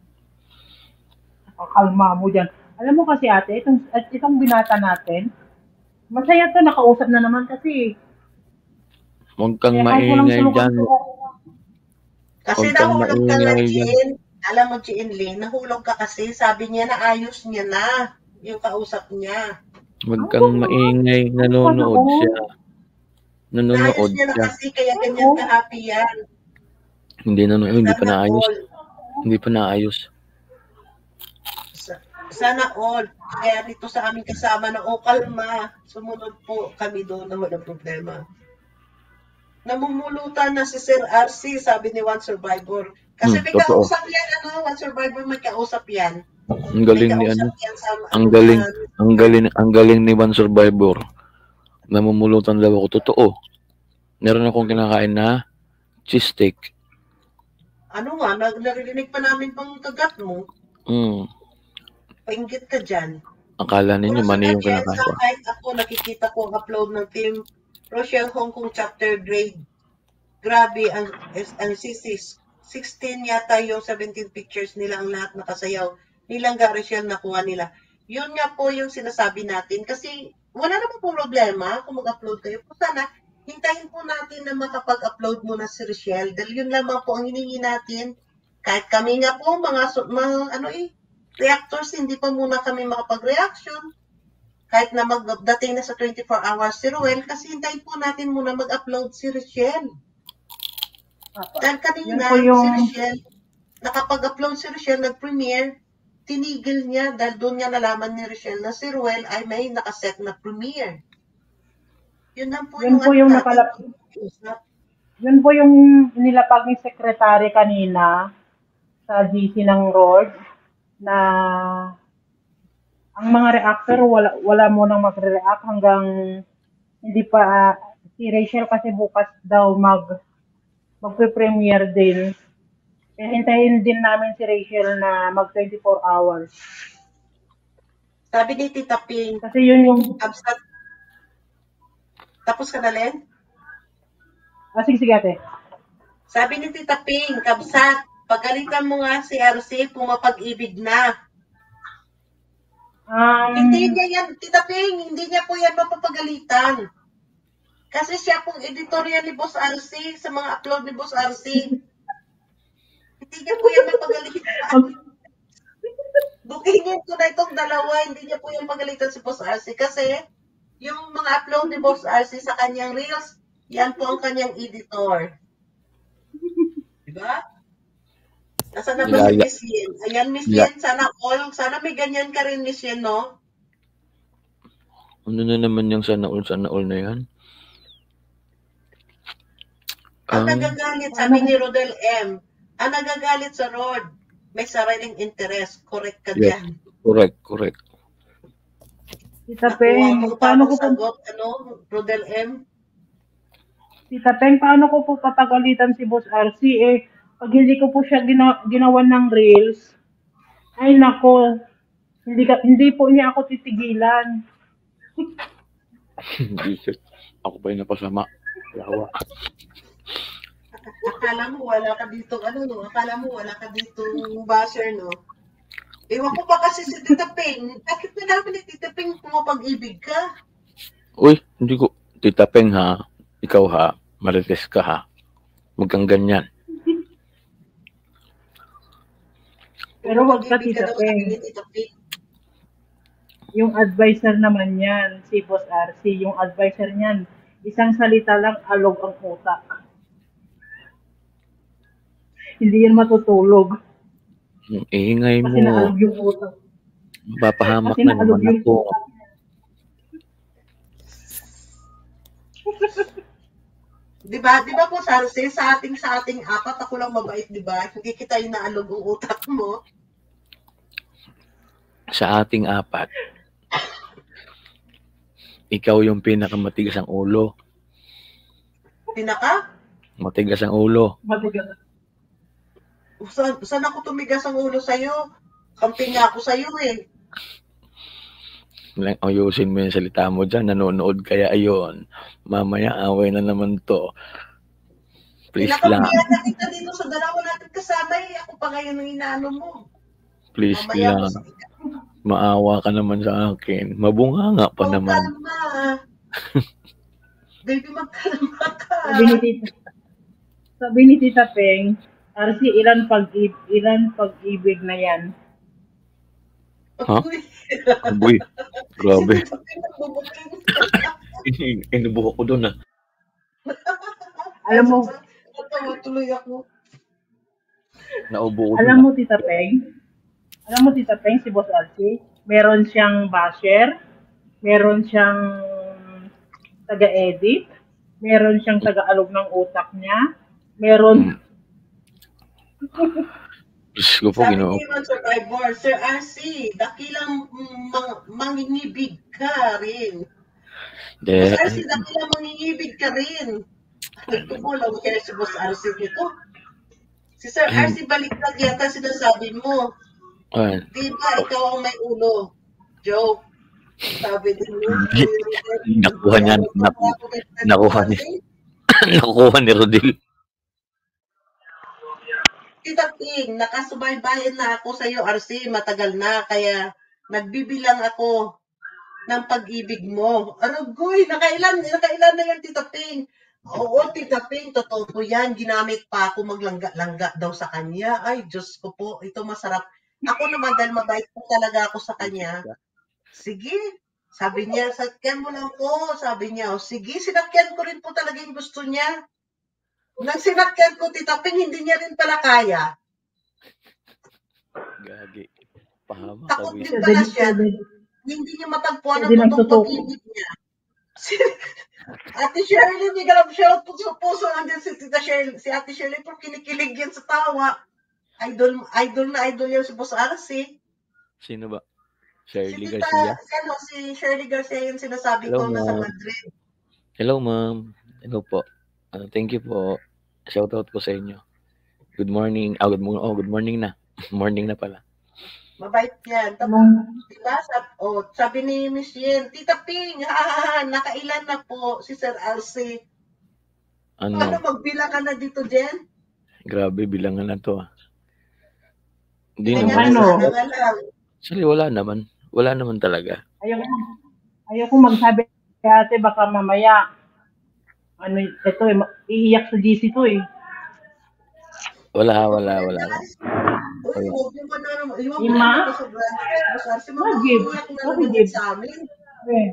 Kalma mo dyan. Alam mo kasi ate, itong, at itong binata natin, masaya to, nakausap na naman kasi. Huwag kang Kaya kahit walang maingay sulukan dyan. ko, Kasi Huwag kang nahulog ka na, maingay dyan. Jean. Alam mo, Jean Lee, nahulog ka kasi. Sabi niya na ayos niya na yung kausap niya. Huwag kang maingay. Nanonood siya. Nanonood Naayos niya na siya. kasi, kaya ganyan ka-happy yan. Hindi na, hindi pa Sana naayos. all. Hindi pa naayos. Sa- Sana all. Kaya dito sa aming kasama na, oh, kalma. Sumunod po kami doon na walang problema. Namumulutan na si Sir R C, sabi ni One Survivor. Kasi Hmm, may totoo. kausap yan, ano, One Survivor, may kausap yan. Ang May galing ni ano. kausap yan sa, Ang ano, galing, sa- ang galing, ang galing ni One Survivor. Namumulutan daw ako. Totoo. Meron akong kinakain na cheese steak. ano nga, nag- naririnig pa namin pang kagat mo. Mm. Painggit ka dyan. Akala ninyo Puro sa mani yung kanya, kinakain sa ko. kahit ako, nakikita ko ang upload ng Team Rochelle Hong Kong Chapter Grade. Grabe, ang, ang sisis. sixteen yata yung seventeen pictures nila ang lahat nakasayaw. Nilang ga Rochelle nakuha nila. Yun nga po yung sinasabi natin. Kasi wala naman po problema kung mag-upload kayo. Po sana, hintayin po natin na makapag-upload muna si Rochelle. Dahil yun lamang po ang hiningi natin. Kahit kami nga po, mga, mga ano eh, reactors, hindi pa muna kami makapag-reaction. Kahit na magdating na sa twenty-four hours si Ruel, kasi hintayin po natin muna mag-upload si Rochelle. Dahil kanina, Yun po yung- si Rochelle, nakapag-upload si Rochelle, nag-premiere, tinigil niya dahil doon niya nalaman ni Rochelle na si Ruel ay may nakaset na premiere. Yun lang po Yun yung, po ano yung natin, napalap- usap. yun po yung nilapag ni sekretary kanina sa G C ng Road na ang mga reactor wala wala mo nang magre-react hanggang hindi pa ah, si Rachel kasi bukas daw mag magpe-premiere din. Kaya hintayin din namin si Rachel na mag twenty-four hours. Sabi ni Tita Ping, Kasi yun yung absat. Tapos ka na, Len? ah, sige, sige ate. Sabi ni Tita Ping, kabsat, pagalitan mo nga si R C, pumapag-ibig na. Um, Hindi niya yan, Tita Ping, hindi niya po yan mapapagalitan. Kasi siya pong editorial ni Boss R C sa mga upload ni Boss R C. Hindi niya po yan mapagalitan. Bookingin ko na itong dalawa, hindi niya po yan pagalitan si Boss R C. Kasi yung mga upload ni Boss R C sa kanyang reels, yan po ang kanyang editor. Diba? Nasa na ba si Yaya. Miss Yen? Ayan, Miss Ya- Yen, sana all, sana may ganyan ka rin, Miss Yen, no? Ano na naman yung sana all, sana all na yan? Ang Ah, nagagalit, sabi ni Rodel M, ang nagagalit sa Rod, may sariling interest. Correct ka Yes. dyan. Correct, correct. Tita Nakuha Peng, mo paano tamang ko po, sagot, ano, Rodel M? Tita Peng, paano ko po papagalitan si Boss R C? Eh, pag hindi ko po siya gina, ginawan ng reels, ay nako, hindi, ka, hindi po niya ako titigilan. Jesus. Ako pa yung napasama. Yawa. Akala mo wala ka dito, ano, no? Akala mo wala ka dito basher, no? Ewan ko pa kasi si Tita Peng. Bakit na namin ni Tita Peng pumapag-ibig ka? Uy, hindi ko. Tita Peng ha. Ikaw ha. Marites ka ha. Huwag kang ganyan. Pero wag ka, Pumapag-ibig ka Tita daw sa akin ni Peng. Tita Peng. Yung advisor naman yan, si Boss R C, yung advisor niyan, isang salita lang, alog ang utak. Hindi yan matutulog. Ang ingay Kasi mo. naalog yung utak. Papahamak Kasi na naalog naman yung ako. utak. Di ba? Di ba po, Sarse, sa ating sa ating apat, ako lang mabait, di ba? Hindi kita inaalog ang utak mo. Sa ating apat, ikaw yung pinakamatigas ang ulo. Pinaka? Matigas ang ulo. Matigas. Saan, saan ako tumigas ang ulo sa'yo? Kampi nga ako sa'yo eh. Lang ayusin mo yung salita mo dyan. Nanonood kaya ayun. Mamaya away na naman to. Please lang. Pinakampihan na kita dito sa dalawa natin kasama eh. Ako pa ngayon ang inaano mo. Please Mamaya lang. mo sa Maawa ka naman sa akin. Mabunga nga pa Oh, naman. kalma. Baby, magkalma ka. Sabi ni Tita, sabi ni Tita Peng, R C, ilan pag-ibig, ilan pag-ibig na yan? Ha? Uy. Uy, grabe. Sino ba pinagbubuking? In- Inubuho ko doon ah. Alam mo, Natawa tuloy ako. Naubo ko alam doon mo Tita Peng, alam mo Tita Peng, si Boss R C, meron siyang basher, meron siyang taga-edit, meron siyang taga-alog ng utak niya, meron, Diyos ko po, Sabi ginoo. ni Ivan Survivor, Sir R C, dakilang mang, mangingibig ka rin. De, Boss R C, dakilang mangingibig ka rin. Nagtumulang kaya si Boss R C nito. Si Sir R C baliktad yata sinasabi mo. ah, Di ba ikaw ang may ulo? Joke. Sabi din mo. Nakuha niya, naku- nakuha niya. nakuha ni Rodil. Tita Ping, nakasubaybayan na ako sa iyo, R C, matagal na, kaya nagbibilang ako ng pag-ibig mo. Arogoy, nakailan, nakailan na yan, Tita Ping? Oo, Tita Ping, totoo po yan. Ginamit pa ako maglangga-langga daw sa kanya. Ay, Diyos ko po, ito masarap. Ako naman, dahil mabait po talaga ako sa kanya. Sige, sabi niya, sakyan mo lang po. Sabi niya, o sige, sinakyan ko rin po talaga yung gusto niya. Nang sinakyan ko, Tita Ping, hindi niya rin pala kaya. Gagi. Pahama Takot ka, din Wiz. pala siya. Hindi niya matagpuan ang Hindi totoong nagtutuko. pag-ibig niya. Ate Shirley, hindi ka lang siya puso-puso. Nandiyan si Tita Shirley, si Ate Shirley po kinikilig yan sa tawa. Idol, idol na idol yan si Boss R C. Sino ba? Si Shirley Tita, Garcia? si, ano, si Shirley Garcia yung sinasabi Hello, ko nasa ma'am. Madrid. Hello, ma'am. Hello po. Ah, thank you po. Shoutout po sa inyo. Good morning. Ah, good morning. Oh, good morning na. Morning na pala. Mabait yan. Tapos, anong, diba, sabi, oh, sabi ni Miss Yen, Tita Ping, ha, nakailan na po si Sir R C. Ano, Ano? magbilang ka na dito, Jen? Grabe, bilangan na to ah. Hindi Kanya naman. ano? na sana nga lang. Actually, wala naman. Wala naman talaga. ayoko, ayoko magsabi kay ate, baka mamaya, ano, ito eh, ma- iiyak sa G C to eh. Wala, wala, wala. wala. Uy, huwag yung ano naman. Yung Ima? mga sobrang Boss R C, Mag-give. mag-iiyak na Mag-give. naman yan sa amin. Eh,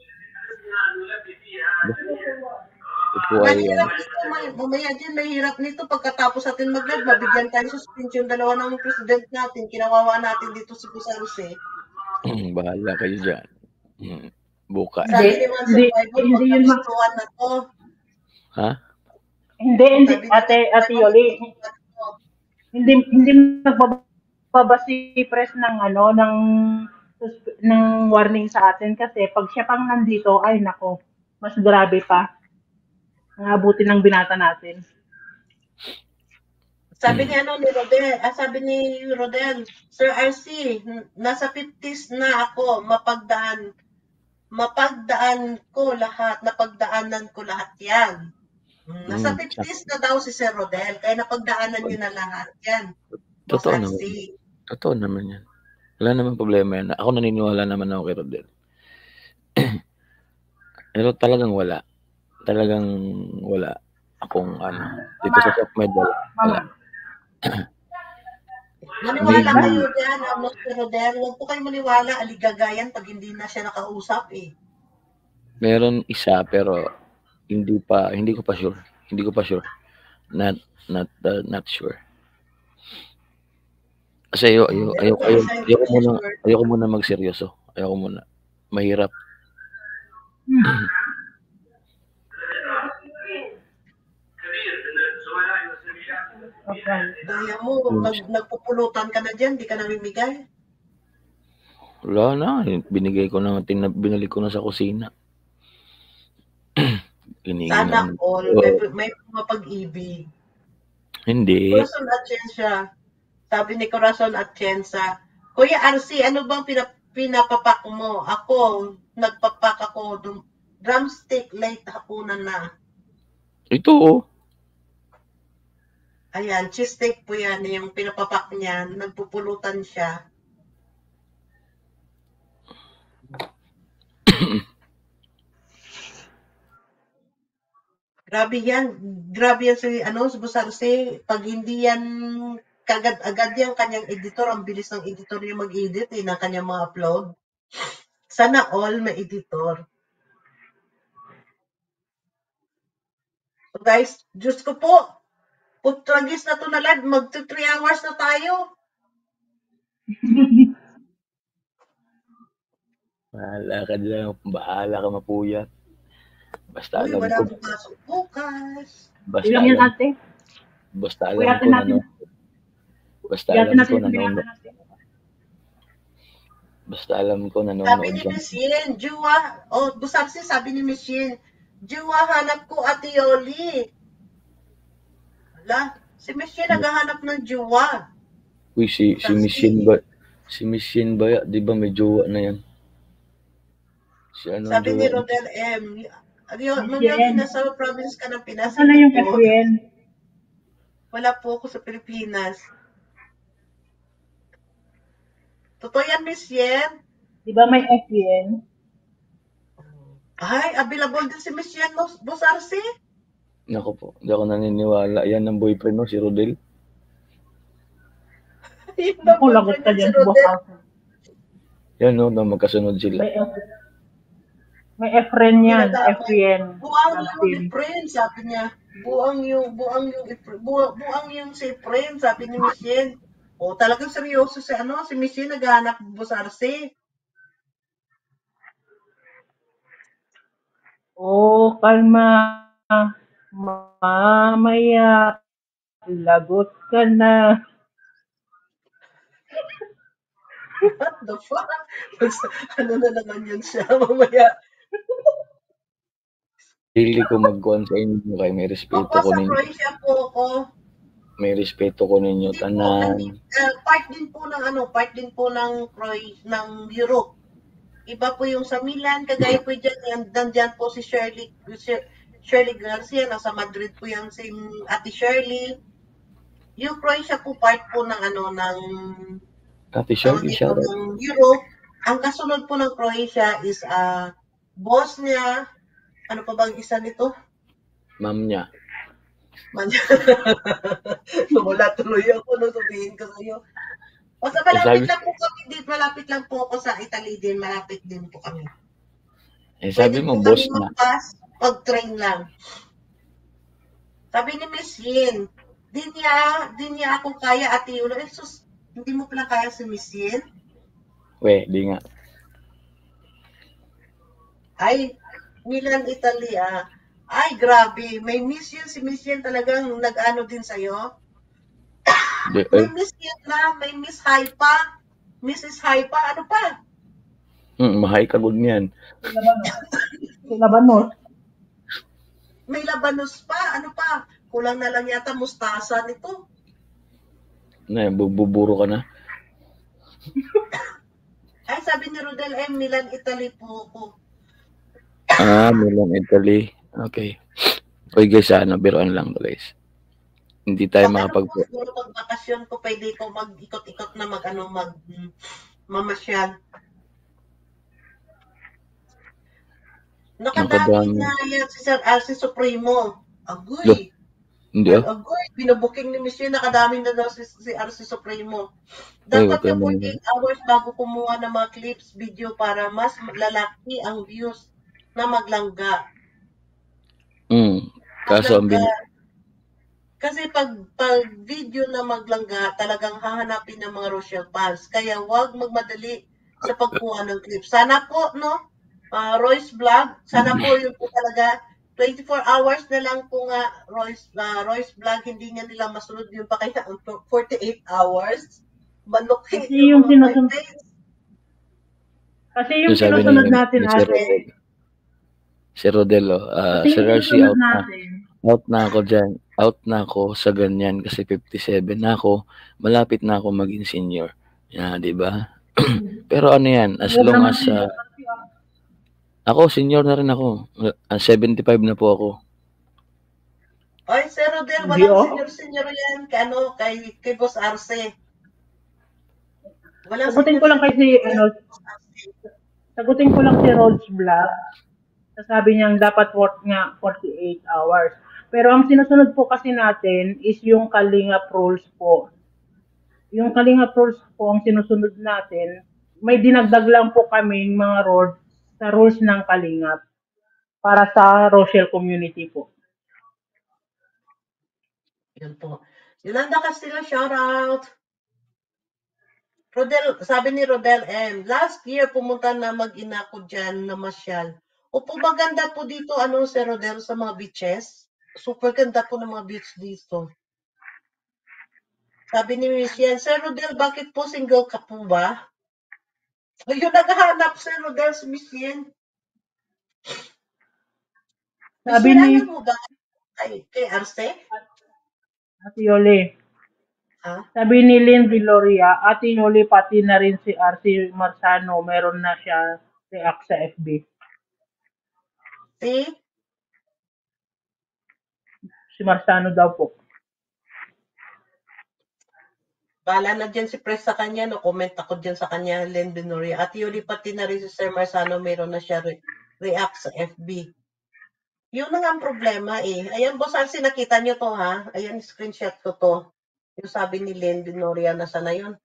Ito po ay, Mahirap ah, nito, may- mamaya dyan, mahirap nito pagkatapos natin mag-live, mabigyan tayo suspension dalawa ng president natin, kinawawa natin dito si Boss R C. bahala kayo dyan. Hmm. Bukas. Sabi Hindi, ni One hindi, Survivor, hindi yun ma- magkagustuhan na to. Ha? hindi, hindi, Sabi ni ate, One ate Survivor, Yoli, magkagustuhan na to. hindi, hindi magbabago pa ba si Pres ng ano, ng susp- ng warning sa atin kasi pag siya pang nandito, ay nako, mas grabe pa. Ang abutin ng binata natin. Sabi ni ano ni Rodel, ah, sabi ni Rodel, Sir R C, n- nasa fifties na ako, mapagdaan, mapagdaan ko lahat, napagdaanan ko lahat yan. Mm, Nasa Mm, fifties na daw si Sir Rodel, kaya napagdaanan niyo na lahat yan. Boss Totoo R naman. C. Totoo naman yan. Wala naman problema yan. Ako naniniwala naman ako kay Rodel. Pero talagang wala. Talagang wala akong ano. Dito sa SOCMED, wala. wala. Mama, Maniwala Maybe, kayo dyan, ano, Sir Rodel. Huwag po kayo maniwala, aligagayan pag hindi na siya nakausap eh. meron isa pero hindi pa, hindi ko pa sure. Hindi ko pa sure. Not, not, uh, not sure. Kasi ayo, ayo, Meron ayo, pa ayo, isa hindi ayoko siya muna, sure. ayoko muna magseryoso. Ayoko muna. Mahirap. okay. Daya mo, Yun nag, siya. nagpupulutan ka na dyan, di ka namimigay. Wala na. Binigay ko na, tina, binalik ko na sa kusina. Hiningi Sana na. all, Oo. may, may pumapag-ibig. Hindi. Corazon Atienza, sabi ni Corazon Atienza, Kuya R C, ano bang pinap pinapapak mo? Ako, nagpapak ako, dum drumstick, late hapunan na. Ito oh. Ayan, cheese steak po yan, yung pinapapak niya, nagpupulutan siya. Grabe yan, grabe yan si, ano, si Busarse, pag hindi yan kagad-agad yung kanyang editor, ang bilis ng editor niya mag-edit eh, ng kanyang mga upload. Sana all may editor. So guys, Diyos ko po, putragis na to na live, mag three hours na tayo. Bahala ka dyan. Bahala ka mapuyat. Basta Uy, alam wala ko. akong pasok bukas. Basta Ilang yan alam, ate? basta alam Kuyatin ko na natin. no. Basta Kuyatin alam natin ko yung na no. binata natin. Basta alam ko Sabi nanonood ni yan. Miss Yen, Jua, oh, Busarsi, sabi ni Miss Yen, Jua, hanap ko Ate Yoli. Wala, si Miss Yen naghahanap ng Jua. Uy, si, si Miss Yin ba? Si Miss Yin ba? Di ba may jowa na yan? Si ano Sabi ni jowa? Rodel M, Miss Ma'am Yen, Yogi, nasa province ka ng Pinas. saan na Hindi yung po. F B N? Wala po ako sa Pilipinas. Totoo yan, Miss Yen? Di ba may F B N? Ay, available din si Miss Yen, Boss R C? Nako po, hindi ako naniniwala. Yan ang boyfriend mo, si Rodel. Yun na Ako, lagot ka boyfriend dyan, si boss Rodel. Arthur. Yan no, na magkasunod sila. May F May F-Ren yan, Pinadamay. F B N. Buang Love yung team. i-friend, sabi niya. Buang yung, buang yung, i- buang, buang yung si friend, sabi ni Miss Yen. O, talagang seryoso si, ano, si Miss Yen naghahanap ng Boss R C. Oh, kalma. Mamaya, lagot ka na. What the fuck? Ano na naman yun siya, mamaya. Pili ko magkuhan sa inyo kay may respeto Opo, ko sa ninyo. Croatia po ako. May respeto ko ninyo Hindi po, tanan. hindi, uh, part din po ng ano, part din po ng Croatia, ng Europe. Iba po yung sa Milan, kagaya po dyan, nandyan po si Shirley, Shirley Garcia, nasa Madrid po yan si Ate Shirley. Yung Croatia po part po ng ano, ng, Ate tawag Shirley, dito, shout out. ng Europe. Ang kasunod po ng Croatia is uh, Bosnia, ano pa bang isa nito? Ma'am niya. Wala tuloy ako, no, sabihin ko sa'yo. Basta malapit lang po kami dito, malapit lang po ako sa Italy din, malapit din po kami. Eh sabi Pwede mo, po boss kami na. mag-pass, pag-train lang. Sabi ni Miss Yin, di niya, di niya ako kaya, Ate Yulo. Eh, sus, hindi mo pala kaya si Miss Yin? We, di nga. Ay, Milan, Italy, ah. Ay, grabe. May Miss Yin, si Miss Yin talagang nag-ano din sa'yo. Di, May ay, Miss Yetla, may Miss Hypa, Missus Hypa, ano pa? mm, mahay kagod niyan. Si Labanos. Si Labanos. May Labanos pa, ano pa? Kulang na lang yata mustasa nito. Na, buburo ka na. Ay, sabi ni Rodel M, Milan, Italy po ako. Ah, Milan, Italy. Okay. Okay guys, ano, biruan lang to guys. Hindi tayo Pag ano makapag... po, siguro pag bakasyon ko, pwede ko mag-ikot-ikot na mag, ano, mag, mm, mamasyal. Nakadami Nakadami. na yan si Sir R C Supremo. Lo, Agoy. hindi Ay, ah. agoy. Binabuking ni Miss Yun, nakadami na daw si, si R C Supremo. Ay, wag Dapat kayo na maniwala. forty-eight hours bago kumuha ng mga clips, video para mas lalaki ang views na maglangga. Mm. Kaso ang bin... Maglangga. Kasi pag, pag video na maglangga, talagang hahanapin ng mga Rochelle fans. Kaya wag magmadali sa pagkuha ng clips. Sana po, no? Uh, Royce Vlog, sana po yun po talaga twenty-four hours na lang po nga Royce, uh, Royce Vlog, hindi nga nila masunod yun pa kaya forty-eight hours. Manukit Kasi yung yung mga sinusunod, content. kasi yung Yung sabi ni, sinusunod natin ni Sir ate, Rodel. Sir Rodel, oh, ah, kasi Sir yung R C, sinusunod out na. natin, Out na ako dyan. Out na ako sa ganyan kasi fifty-seven na ako. Malapit na ako maging senior. Yeah, di ba? Pero ano yan, as huwag long naman as senior ah, kasi ah. ako, senior na rin ako. Ah, seventy-five na po ako. Oy, Sir Rodel, Hindi walang oh. senior-senior yan kay, ano, kay, kay Boss Arce. Walang Sagutin ko lang kay si, senior-senior yan. ano, sagutin ko lang si Rolls Vlog. Sasabi niyang dapat worth nga forty-eight hours. Pero ang sinusunod po kasi natin is yung Kalingap rules po. Yung Kalingap rules po ang sinusunod natin, may dinagdag lang po kami mga rules sa rules ng Kalingap para sa Rochelle community po. Yun po. Yolanda Castillo, shout out. Rodel, sabi ni Rodel M, last year pumunta na mag-ina ko dyan na masyal. Opo, maganda po dito, ano, Sir Rodel, sa mga beaches. Super ganda po ng mga beach dito. Sabi ni Miss Yan, Sir Rodel, bakit po single ka po ba? Ayun, naghahanap, Sir Rodel, si Miss Yan. Miss Sabi Yan, ni alam mo ba kay, kay Arce? Ate Yoli, Ha? sabi ni Lynn Viloria, Ate Yoli pati na rin si R C Marzano, meron na siya react sa F B. Si? Si Marzano daw po. Bahala na dyan si Press sa kanya, no? Comment ako dyan sa kanya, Len Benoria. At yun, pati na rin si Sir Marzano, meron na siya re- react sa F B. Yun na nga ang problema eh. Ayan, boss, Arce, nakita nyo to ha? Ayan, screenshot ko to. Yung sabi ni Len Benoria, nasa na yun?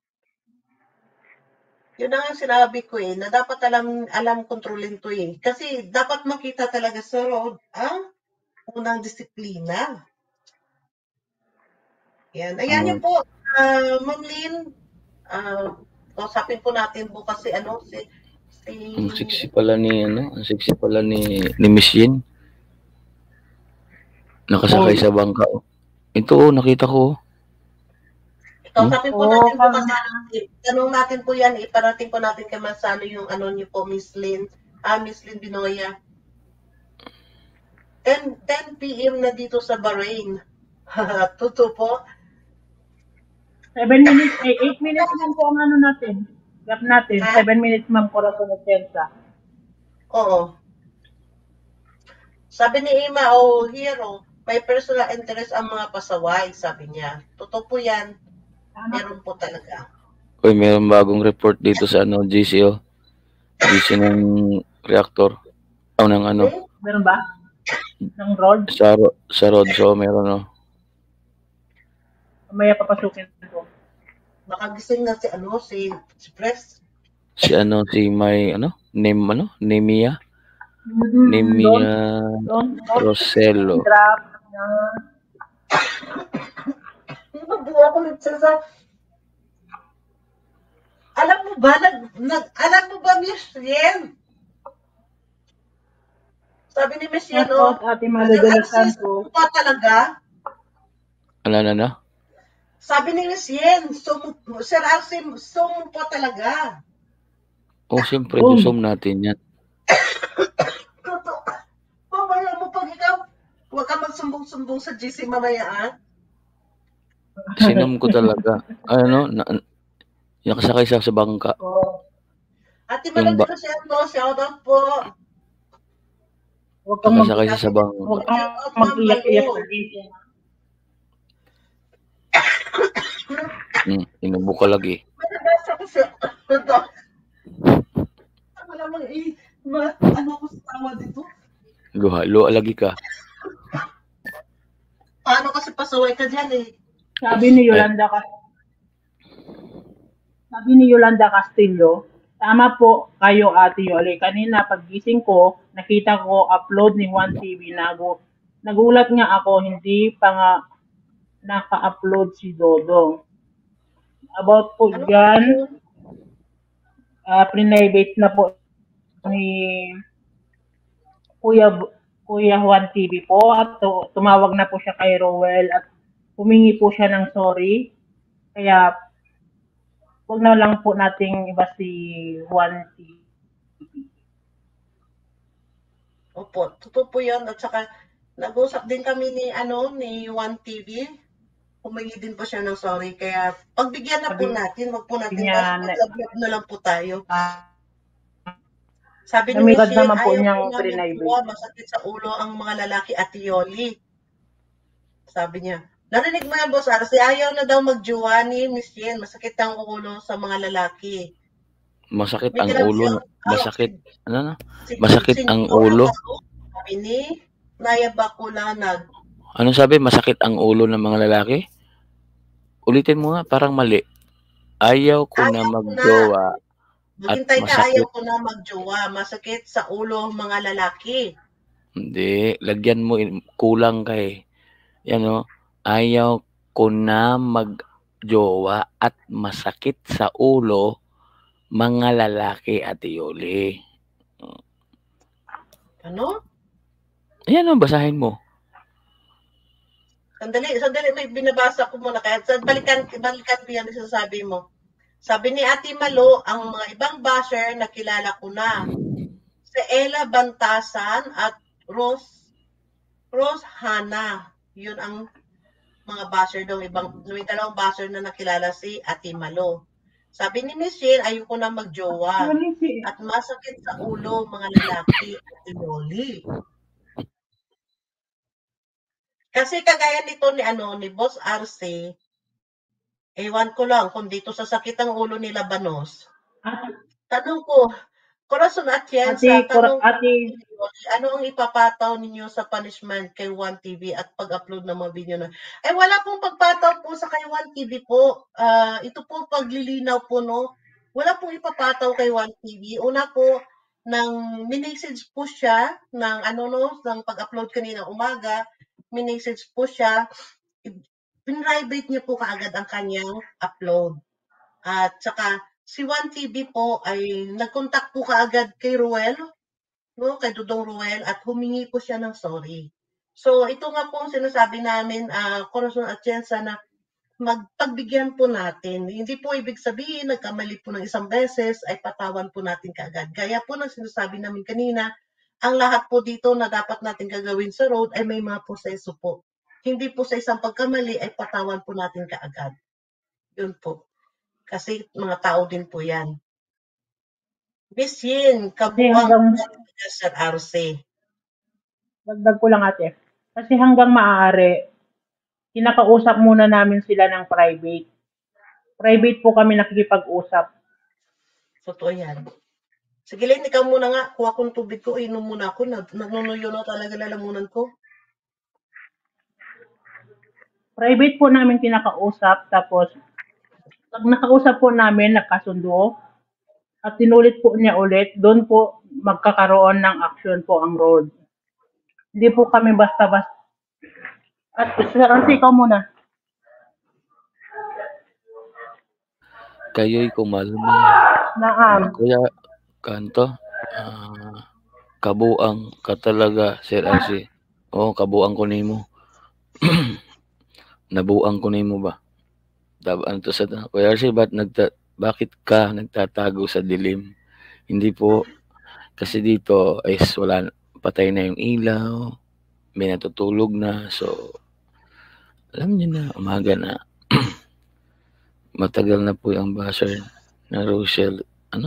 Yun na nga sinabi ko eh, na dapat alam, alam kontrolin to eh. Kasi dapat makita talaga sa road ang unang disiplina. Yan. Ayan Ah, yun po, uh, Ma'am Lynn, uh, kausapin po natin bukas si ano, si, si... ang sexy pala ni, ano, ang sexy pala ni, ni Miss Yin. Nakasakay Oh. sa bangka. Oh. Ito, oh, nakita ko. Oh. Kausapin po Oo, natin pag- bukas ano, tanong natin po yan, iparating po natin kay Marzano yung ano niyo po, Miss Lynn, ah, Miss Lynn Binoya. ten p.m. na dito sa Bahrain. Totoo po. seven minutes, eh, eight minutes lang po ang ano natin. Gap natin, Ha? seven minutes ma'am Corazon Otensa. Oo. Sabi ni Ima, oh, hero, may personal interest ang mga pasaway, sabi niya. Totoo po yan. Meron po talaga. Uy, mayroong bagong report dito sa ano, G C O. G C ng reactor. O, ng ano, Hmm? Meron ba? Ng road? sa, ro- sa road. So, meron, oh. Mamaya papasukin ko. Makagising na si ano, si, si Press. Si ano, si may, ano, name, ano, Nemia. Mm-hmm. Nemia Doon, Rosello. drop na. Nabuha ko nagsasabi. Alam mo ba, nag, nag, alam mo ba, Miss Yen? Sabi ni Miss Yen, Shout out oh, Ate Malo de los nag-assist Santos. pa talaga. Ano na na? Sabi ni Miss Yen, sum, Sir Arsim, sum po talaga. Oh, siyempre, Boom. dusom natin yan. Totoo. Mamaya mo pag ikaw, huwag ka magsumbong-sumbong sa G C mamaya, ah. Sinom ko talaga. Ano, na, nakasakay sa, sa bangka. Oh, Ate Yung Malo ba- dito siya to, shout out po. huwag kang mag Nakasakay sa sabang. huwag kang mag-iyak-iyak sa dito. Hmm, inubo ka lagi. May nabasa ko siya. Ito. Ano naman, eh, ma- ano ko sa tawa dito? Luha, lagi ka. Paano kasi pasaway ka dyan eh? Sabi ni Yolanda Cas Sabi ni Yolanda Castillo, tama po kayo Ate Yoli. Kanina paggising ko, nakita ko upload ni Juan T V. Nagu nagulat nga ako, hindi pa nga naka-upload si Dodong. About po Ano dyan, yun? uh, private na po ni Kuya Kuya Juan T V po at tu- tumawag na po siya kay Rowell at humingi po siya ng sorry. Kaya wag na lang po nating iba si Juan T V. Opo, totoo po yun. At saka, nag-usap din kami ni, ano, ni One T V. Humingi din po siya ng sorry. Kaya, pagbigyan na po Sabi natin, wag po natin niya basta na- mag-upload na lang po tayo. Sabi ni Namigad Michelle, naman po ayaw niyang ko na private. magkuha, masakit sa ulo ang mga lalaki at Yoli. Sabi niya. Narinig mo yan, Boss Arce, ayaw na daw magjuwa ni Miss Yen, masakit ang ulo sa mga lalaki. Masakit May ang grabe ulo. yun. Masakit. Ano na? Si- Masakit si- ang si- ulo. Sabi ni Naya Bakulanag. Ano sabi? Masakit ang ulo ng mga lalaki? Ulitin mo nga, parang mali. Ayaw ko Ayaw na ko na. magjowa. Maghintay ka, masakit. ayaw ko na magjowa. Masakit sa ulo ang mga lalaki. Hindi. Lagyan mo. Kulang ka eh. Yan o. Ayaw ko na magjowa at masakit sa ulo mga lalaki, Ate Yoli. Ano? Ayan o, basahin mo. Sandali, sandali, may binabasa ko muna. Kaya balikan, balikan ko yan yung sasabi mo. Sabi ni Ate Malo, ang mga ibang basher na kilala ko na. Si Ella Bantasan at Rose, Rose Hana. Yun ang mga basher daw. Ibang, may dalawang basher na nakilala si Ate Malo. Sabi ni Michelle, ayoko na magjowa. At masakit sa ulo mga lalaki at Yoli. Kasi kagaya nito ni ano ni Boss Arce, ewan ko lang kung dito sa sakit ang ulo ni Labanos. Tanong ko, Corazon Atienza, Ate, tanong ko, ate, ano ang ipapataw ninyo sa punishment kay One T V at pag-upload ng mga video na? Eh wala pong pagpataw po sa kay One T V po. Uh, ito po paglilinaw po, no? Wala pong ipapataw kay One T V. Una po, nang minessage po siya ng ano no, ng pag-upload kanina umaga, minessage po siya, pinrivate niya po kaagad ang kanyang upload. At saka, si One T V po ay nag-contact po kaagad kay Ruel, no, kay Dudong Ruel, at humingi po siya ng sorry. So, ito nga po ang sinasabi namin, uh, Corazon Atienza, na magpagbigyan po natin. Hindi po ibig sabihin, nagkamali po ng isang beses, ay patawan po natin kaagad. Gaya po ng sinasabi namin kanina, ang lahat po dito na dapat natin gagawin sa road ay may mga proseso po. Hindi po sa isang pagkamali ay patawan po natin kaagad. Yun po. Kasi mga tao din po yan. Miss Yin, kabuang hanggang, Sir Arce. dagdag ko lang ate. Kasi hanggang maaari, kinakausap muna namin sila ng private. Private po kami nakikipag-usap. Totoo yan. Sige, Len, ikaw muna nga. Kuha kong tubig ko, inom muna ako. Nagnunuyo na talaga lalamunan ko. Private po namin kinakausap. Tapos, pag nakausap po namin, nakasundo, at tinulit po niya ulit, doon po magkakaroon ng action po ang road. Hindi po kami basta-basta. At Sir Arce, ikaw muna. Kayo'y kumalma. Naam. Kuya Kanto, uh, kabuang ka talaga, Sir Arce. Oo, kabuang ko nimo. Nabuang ko nimo ba? Dab ano 'to sa Kuya R C, ba't nagta bakit ka nagtatago sa dilim? Hindi po, kasi dito is wala patay na yung ilaw, may natutulog na. So, alam niyo na, umaga na. Matagal na po yung basher na Rochelle ano?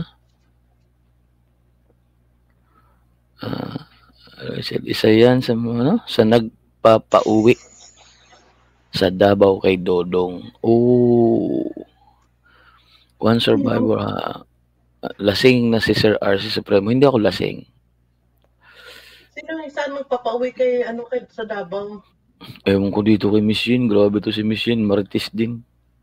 Ah, Rochelle, isa yan sa mga ano, sa nagpapauwi sa Davao kay Dodong. Oh. One survivor, ah, lasing na si Sir R C Supremo. Hindi ako lasing. Sino yung saan magpapauwi kay ano kay sa Davao? Ewan ko dito kay Miss Yin. Grabe to si Miss Yin. Marites din.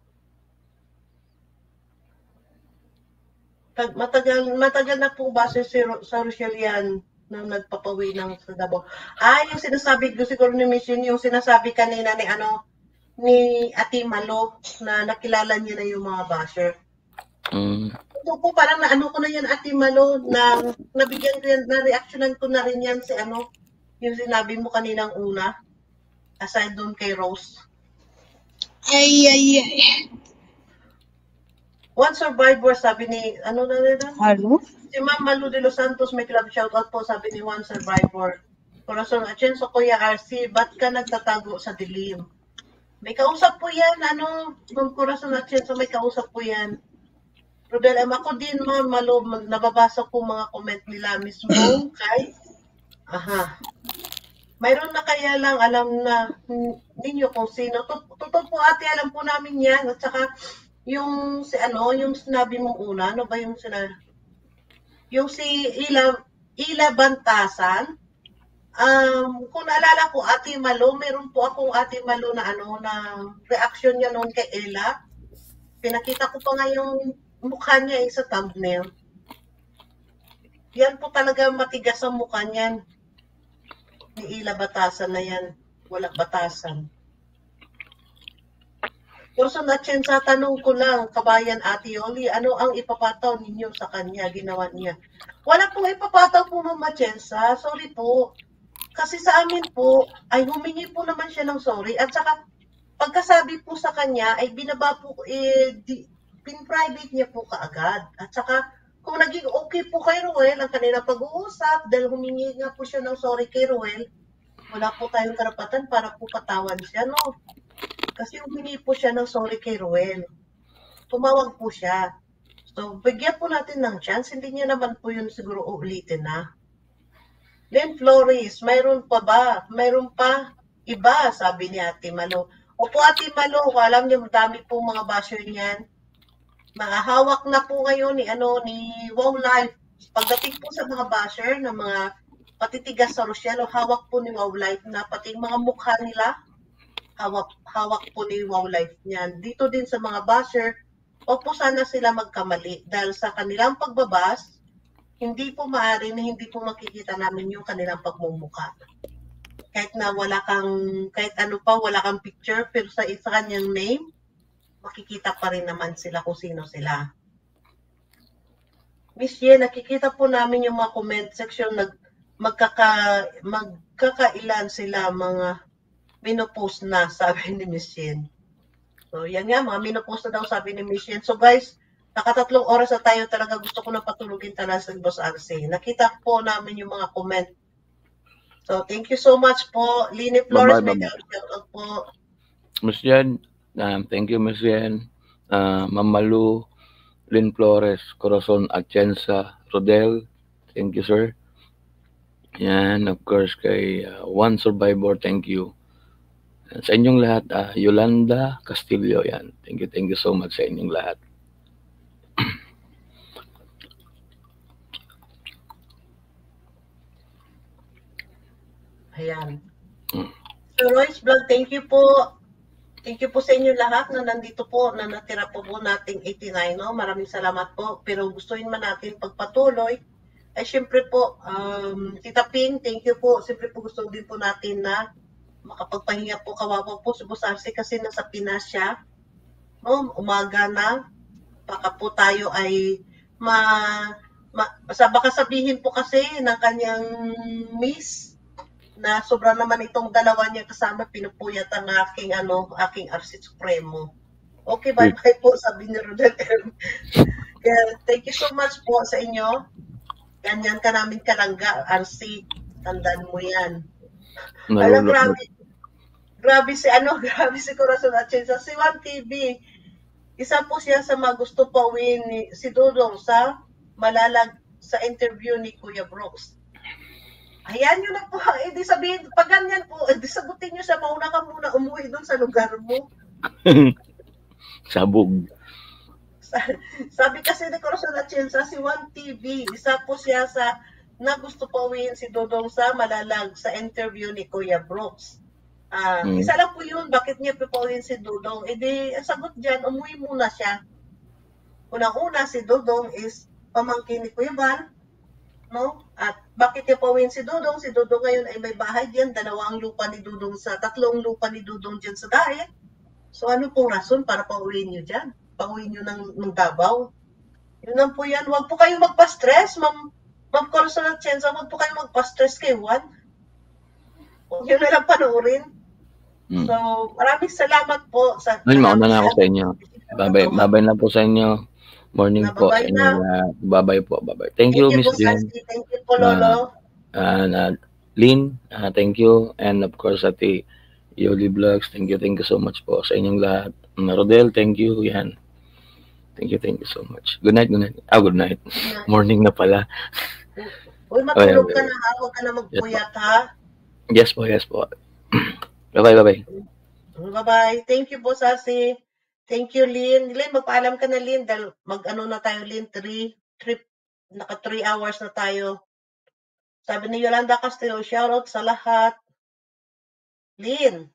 Tag- Matagal, matagal na po ba si Ro- sa Rochelle yan na nagpapauwi ng sa Davao? Ah, yung sinasabi ko siguro ni Mission, yung sinasabi kanina ni ano, ni Ate Malo na nakilala niya na yung mga basher. Mm. Ito po, parang naano ko na yan, Ate Malo, na nabigyan ko yan, na-reactionan ko na rin yan si ano, yung sinabi mo kaninang una, aside doon kay Rose. Ay, ay, ay. One survivor, sabi ni, ano na rin? Halo? Si Ma'am Malu de los Santos, may club shoutout po, sabi ni One Survivor. Corazon Atienzo, Kuya R C, ba't ka nagtatago sa dilim? May kausap po yan, ano, Ma'am Corazon Atienzo, may kausap po yan. Rodel, um, ako din, Ma'am Malu, mag- nababasa ko mga comment nila mismo kay, aha, mayroon na kaya lang alam na hmm, ninyo kung sino. Tot- Totoo po ate, alam po namin yan. At saka, yung si ano, yung sinabi mong una, ano ba yung sinabi? Yung si Ila, Ila Bantasan, um, kung naalala ko, Ate Malo, meron po akong Ate Malo na ano, na reaction niya noon kay Ella. Pinakita ko pa nga yung mukha niya eh, sa thumbnail. Yan po talaga matigas ang mukha niyan. Ni Ila Batasan na yan. Wala batasan. Person at Chen, sa tanong ko lang, kabayan Ate Yoli, ano ang ipapataw ninyo sa kanya, ginawa niya? Wala pong ipapataw po, Mama Chensa. Sorry po. Kasi sa amin po, ay humingi po naman siya ng sorry. At saka, pagkasabi po sa kanya, ay binaba po, eh, di, pin-private niya po kaagad. At saka, kung naging okay po kay Ruel, ang kanilang pag-uusap, dahil humingi nga po siya ng sorry kay Ruel, wala po tayong karapatan para po patawan siya, no? Kasi humingi po siya ng sorry kay Ruel. Tumawag po siya. So, bigyan po natin ng chance. Hindi niya naman po yun siguro uulitin na. Then Flores, mayroon pa ba? Mayroon pa iba, sabi ni Ate Malo. Opo, Ate Malo, alam niyo, dami po mga basher niyan. Mahahawak na po ngayon ni, ano, ni Wow Life. Pagdating po sa mga basher, na mga patitigas sa Rochelle, hawak po ni Wow Life na pati mga mukha nila, hawak, hawak po ni Wow Life niyan. Dito din sa mga basher, o po sana sila magkamali dahil sa kanilang pagbabas, hindi po maaari na hindi po makikita namin yung kanilang pagmumukha. Kahit na wala kang, kahit ano pa, wala kang picture, pero sa isa kanyang name, makikita pa rin naman sila kung sino sila. Miss Yen, nakikita po namin yung mga comment section, nag, magkaka, magkakailan sila mga minopost na, sabi ni Miss Yen. So, yan nga, mga minopost na daw, sabi ni Miss Yen. So, guys, nakatatlong oras na tayo, talaga gusto ko na patulugin talaga sa Boss R C. Nakita po namin yung mga comment. So, thank you so much po. Lini Flores, may shoutout po. Miss Yen, um, thank you, Miss Yen. Uh, Ma'am Malu, Lynn Flores, Corazon Atienza, Rodel, thank you, sir. Yan, of course, kay uh, One Survivor, thank you. Sa inyong lahat, uh, Yolanda Castillo, yan. Thank you, thank you so much sa inyong lahat. Ayan. Hmm. So, Royce Vlog, thank you po. Thank you po sa inyo lahat na nandito po, na natira po po nating eighty-nine, no? Maraming salamat po. Pero gustuin man natin pagpatuloy, ay syempre po, um, Tita Ping, thank you po. Siyempre po gusto din po natin na makapagpahinga po, kawawa po si Boss R C kasi nasa Pinas siya. No? Umaga na, baka po tayo ay ma, ma baka sabihin po kasi ng kanyang miss na sobra naman itong dalawa niya kasama, pinupuyat ang aking ano, aking R C Supremo. Okay, bye-bye po, sabi ni Rodel M. Kaya, thank you so much po sa inyo. Ganyan ka namin kalangga, R C. Tandaan mo yan. Alam, Nalulot. grabe. Grabe si ano, grabe si Corazon Atienza. Si One T V, isa po siya sa mga gusto pauwiin ni si Dudong sa malalag sa interview ni Kuya Brooks. Ayan nyo na po. Eh, di sabihin, pag ganyan po, eh, di sagutin nyo siya, mauna ka muna umuwi doon sa lugar mo. Sabog. Sabi kasi ni Corazon Atienza, si One T V, isa po siya sa na gusto pauwiin si Dudong sa malalag sa interview ni Kuya Brooks. Uh, Mm. Isa lang po yun, bakit niya pipauwiin si Dudong? E di, ang sagot dyan, umuwi muna siya. Unang-una, si Dudong is pamangkin ni Kuya Bal, no? At bakit niya pauwiin si Dudong? Si Dudong ngayon ay may bahay dyan, dalawang lupa ni Dudong sa, tatlong lupa ni Dudong dyan sa daet. So ano pong rason para pauwiin niyo dyan? Pauwiin niyo ng, ng Davao. Yun lang po yan. Huwag po kayong magpa-stress, Ma'am Ma'am Corazon Atienza, huwag po kayong magpa-stress kay Juan. Huwag nyo na lang panoorin. Mm. So, maraming salamat po sa... Ay, mauna na ako sa inyo. Babay, babay na po sa inyo. Morning po. Babay na. Uh, babay po. Babay. Thank, thank you, Miss Jen. Thank you po, Lolo. Uh, uh, Lynn, uh, thank you. And of course, Ate Yoli Vlogs, thank you, thank you so much po sa inyong lahat. Rodel, thank you. Yan. Thank you, thank you so much. Good night, good night. Ah, good night. Yeah. Morning na pala. Uy, matulog ka na ha. Huwag ka na magpuyat ha. Yes po, yes po. Bye-bye, bye-bye. Bye-bye. Thank you po, Sasi. Thank you, Lynn. Lynn, magpaalam ka na, Lynn. Dahil mag-ano na tayo, Lynn. Three, trip, naka three hours na tayo. Sabi ni Yolanda Castillo, shoutout sa lahat. Lynn.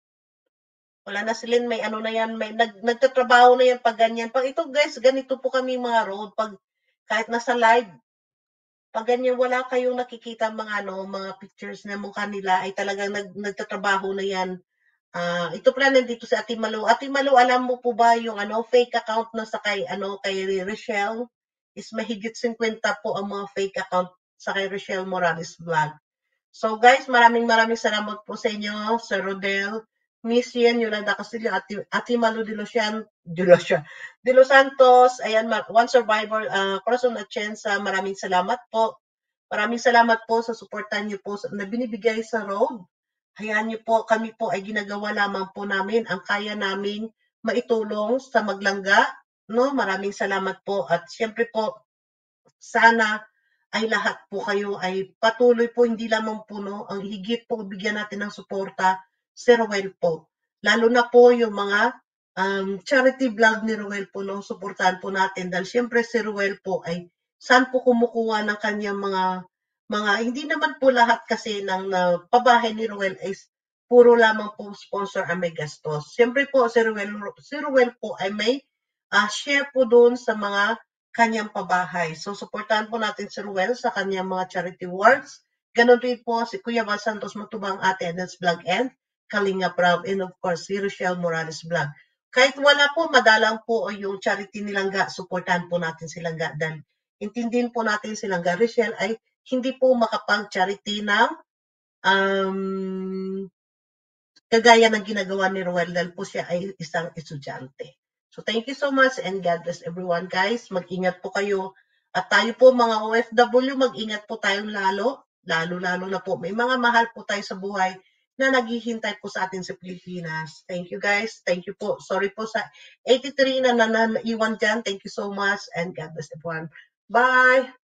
Wala na si Lynn. May ano na yan. May nag, nagtatrabaho na yan pag ganyan. Pag ito, guys, ganito po kami mga road. Pag kahit nasa live, pag ganyan, wala kayong nakikita mga ano, mga pictures na mukha nila ay talagang nag, nagtatrabaho na yan. Uh, ito pala nandito si Ate Malu. Ate Malu, alam mo po ba yung ano, fake account na sa kay, ano, kay Rochelle? Is mahigit fifty po ang mga fake account sa kay Rochelle Morales Vlog. So guys, maraming maraming salamat po sa inyo, Sir Rodel, Miss Yen, Yolanda Castillo, Ate, Ate Malu de Lucian, de Lucian, de Los Santos, ayan, One Survivor, uh, Corazon Atienza, maraming salamat po. Maraming salamat po sa suportan niyo po na binibigay sa road. Hayaan niyo po, kami po ay ginagawa lamang po namin ang kaya naming maitulong sa maglangga. No? Maraming salamat po. At siyempre po, sana ay lahat po kayo ay patuloy po, hindi lamang po, no? Ang higit po, bigyan natin ng suporta si Roel po. Lalo na po yung mga um, charity vlog ni Roel po, no? Suportahan po natin. Dahil siyempre si Roel po ay saan po kumukuha ng kanyang mga mga, hindi naman po lahat kasi ng uh, pabahay ni Roel ay puro lamang po sponsor ang may gastos. Siyempre po, si Roel, si Roel po ay may uh, share po doon sa mga kanyang pabahay. So, supportahan po natin si Roel sa kanyang mga charity works. Ganon rin po si Kuya Val Santos Matubang, Ate Edens Vlog, and Kalinga Prab, and of course, si Rochelle Morales Vlog. Kahit wala po, madalang po yung charity nilang ga, supportahan po natin silang ga. Dahil intindihin po natin silang ga, Rochelle ay hindi po makapag-charity ng um, kagaya ng ginagawa ni Roel dahil po siya ay isang estudyante. So thank you so much and God bless everyone, guys. Mag-ingat po kayo. At tayo po mga O F W, mag-ingat po tayong lalo. Lalo-lalo na po. May mga mahal po tayo sa buhay na naghihintay po sa atin sa Pilipinas. Thank you, guys. Thank you po. Sorry po sa eighty-three na nanaiwan dyan. Thank you so much and God bless everyone. Bye!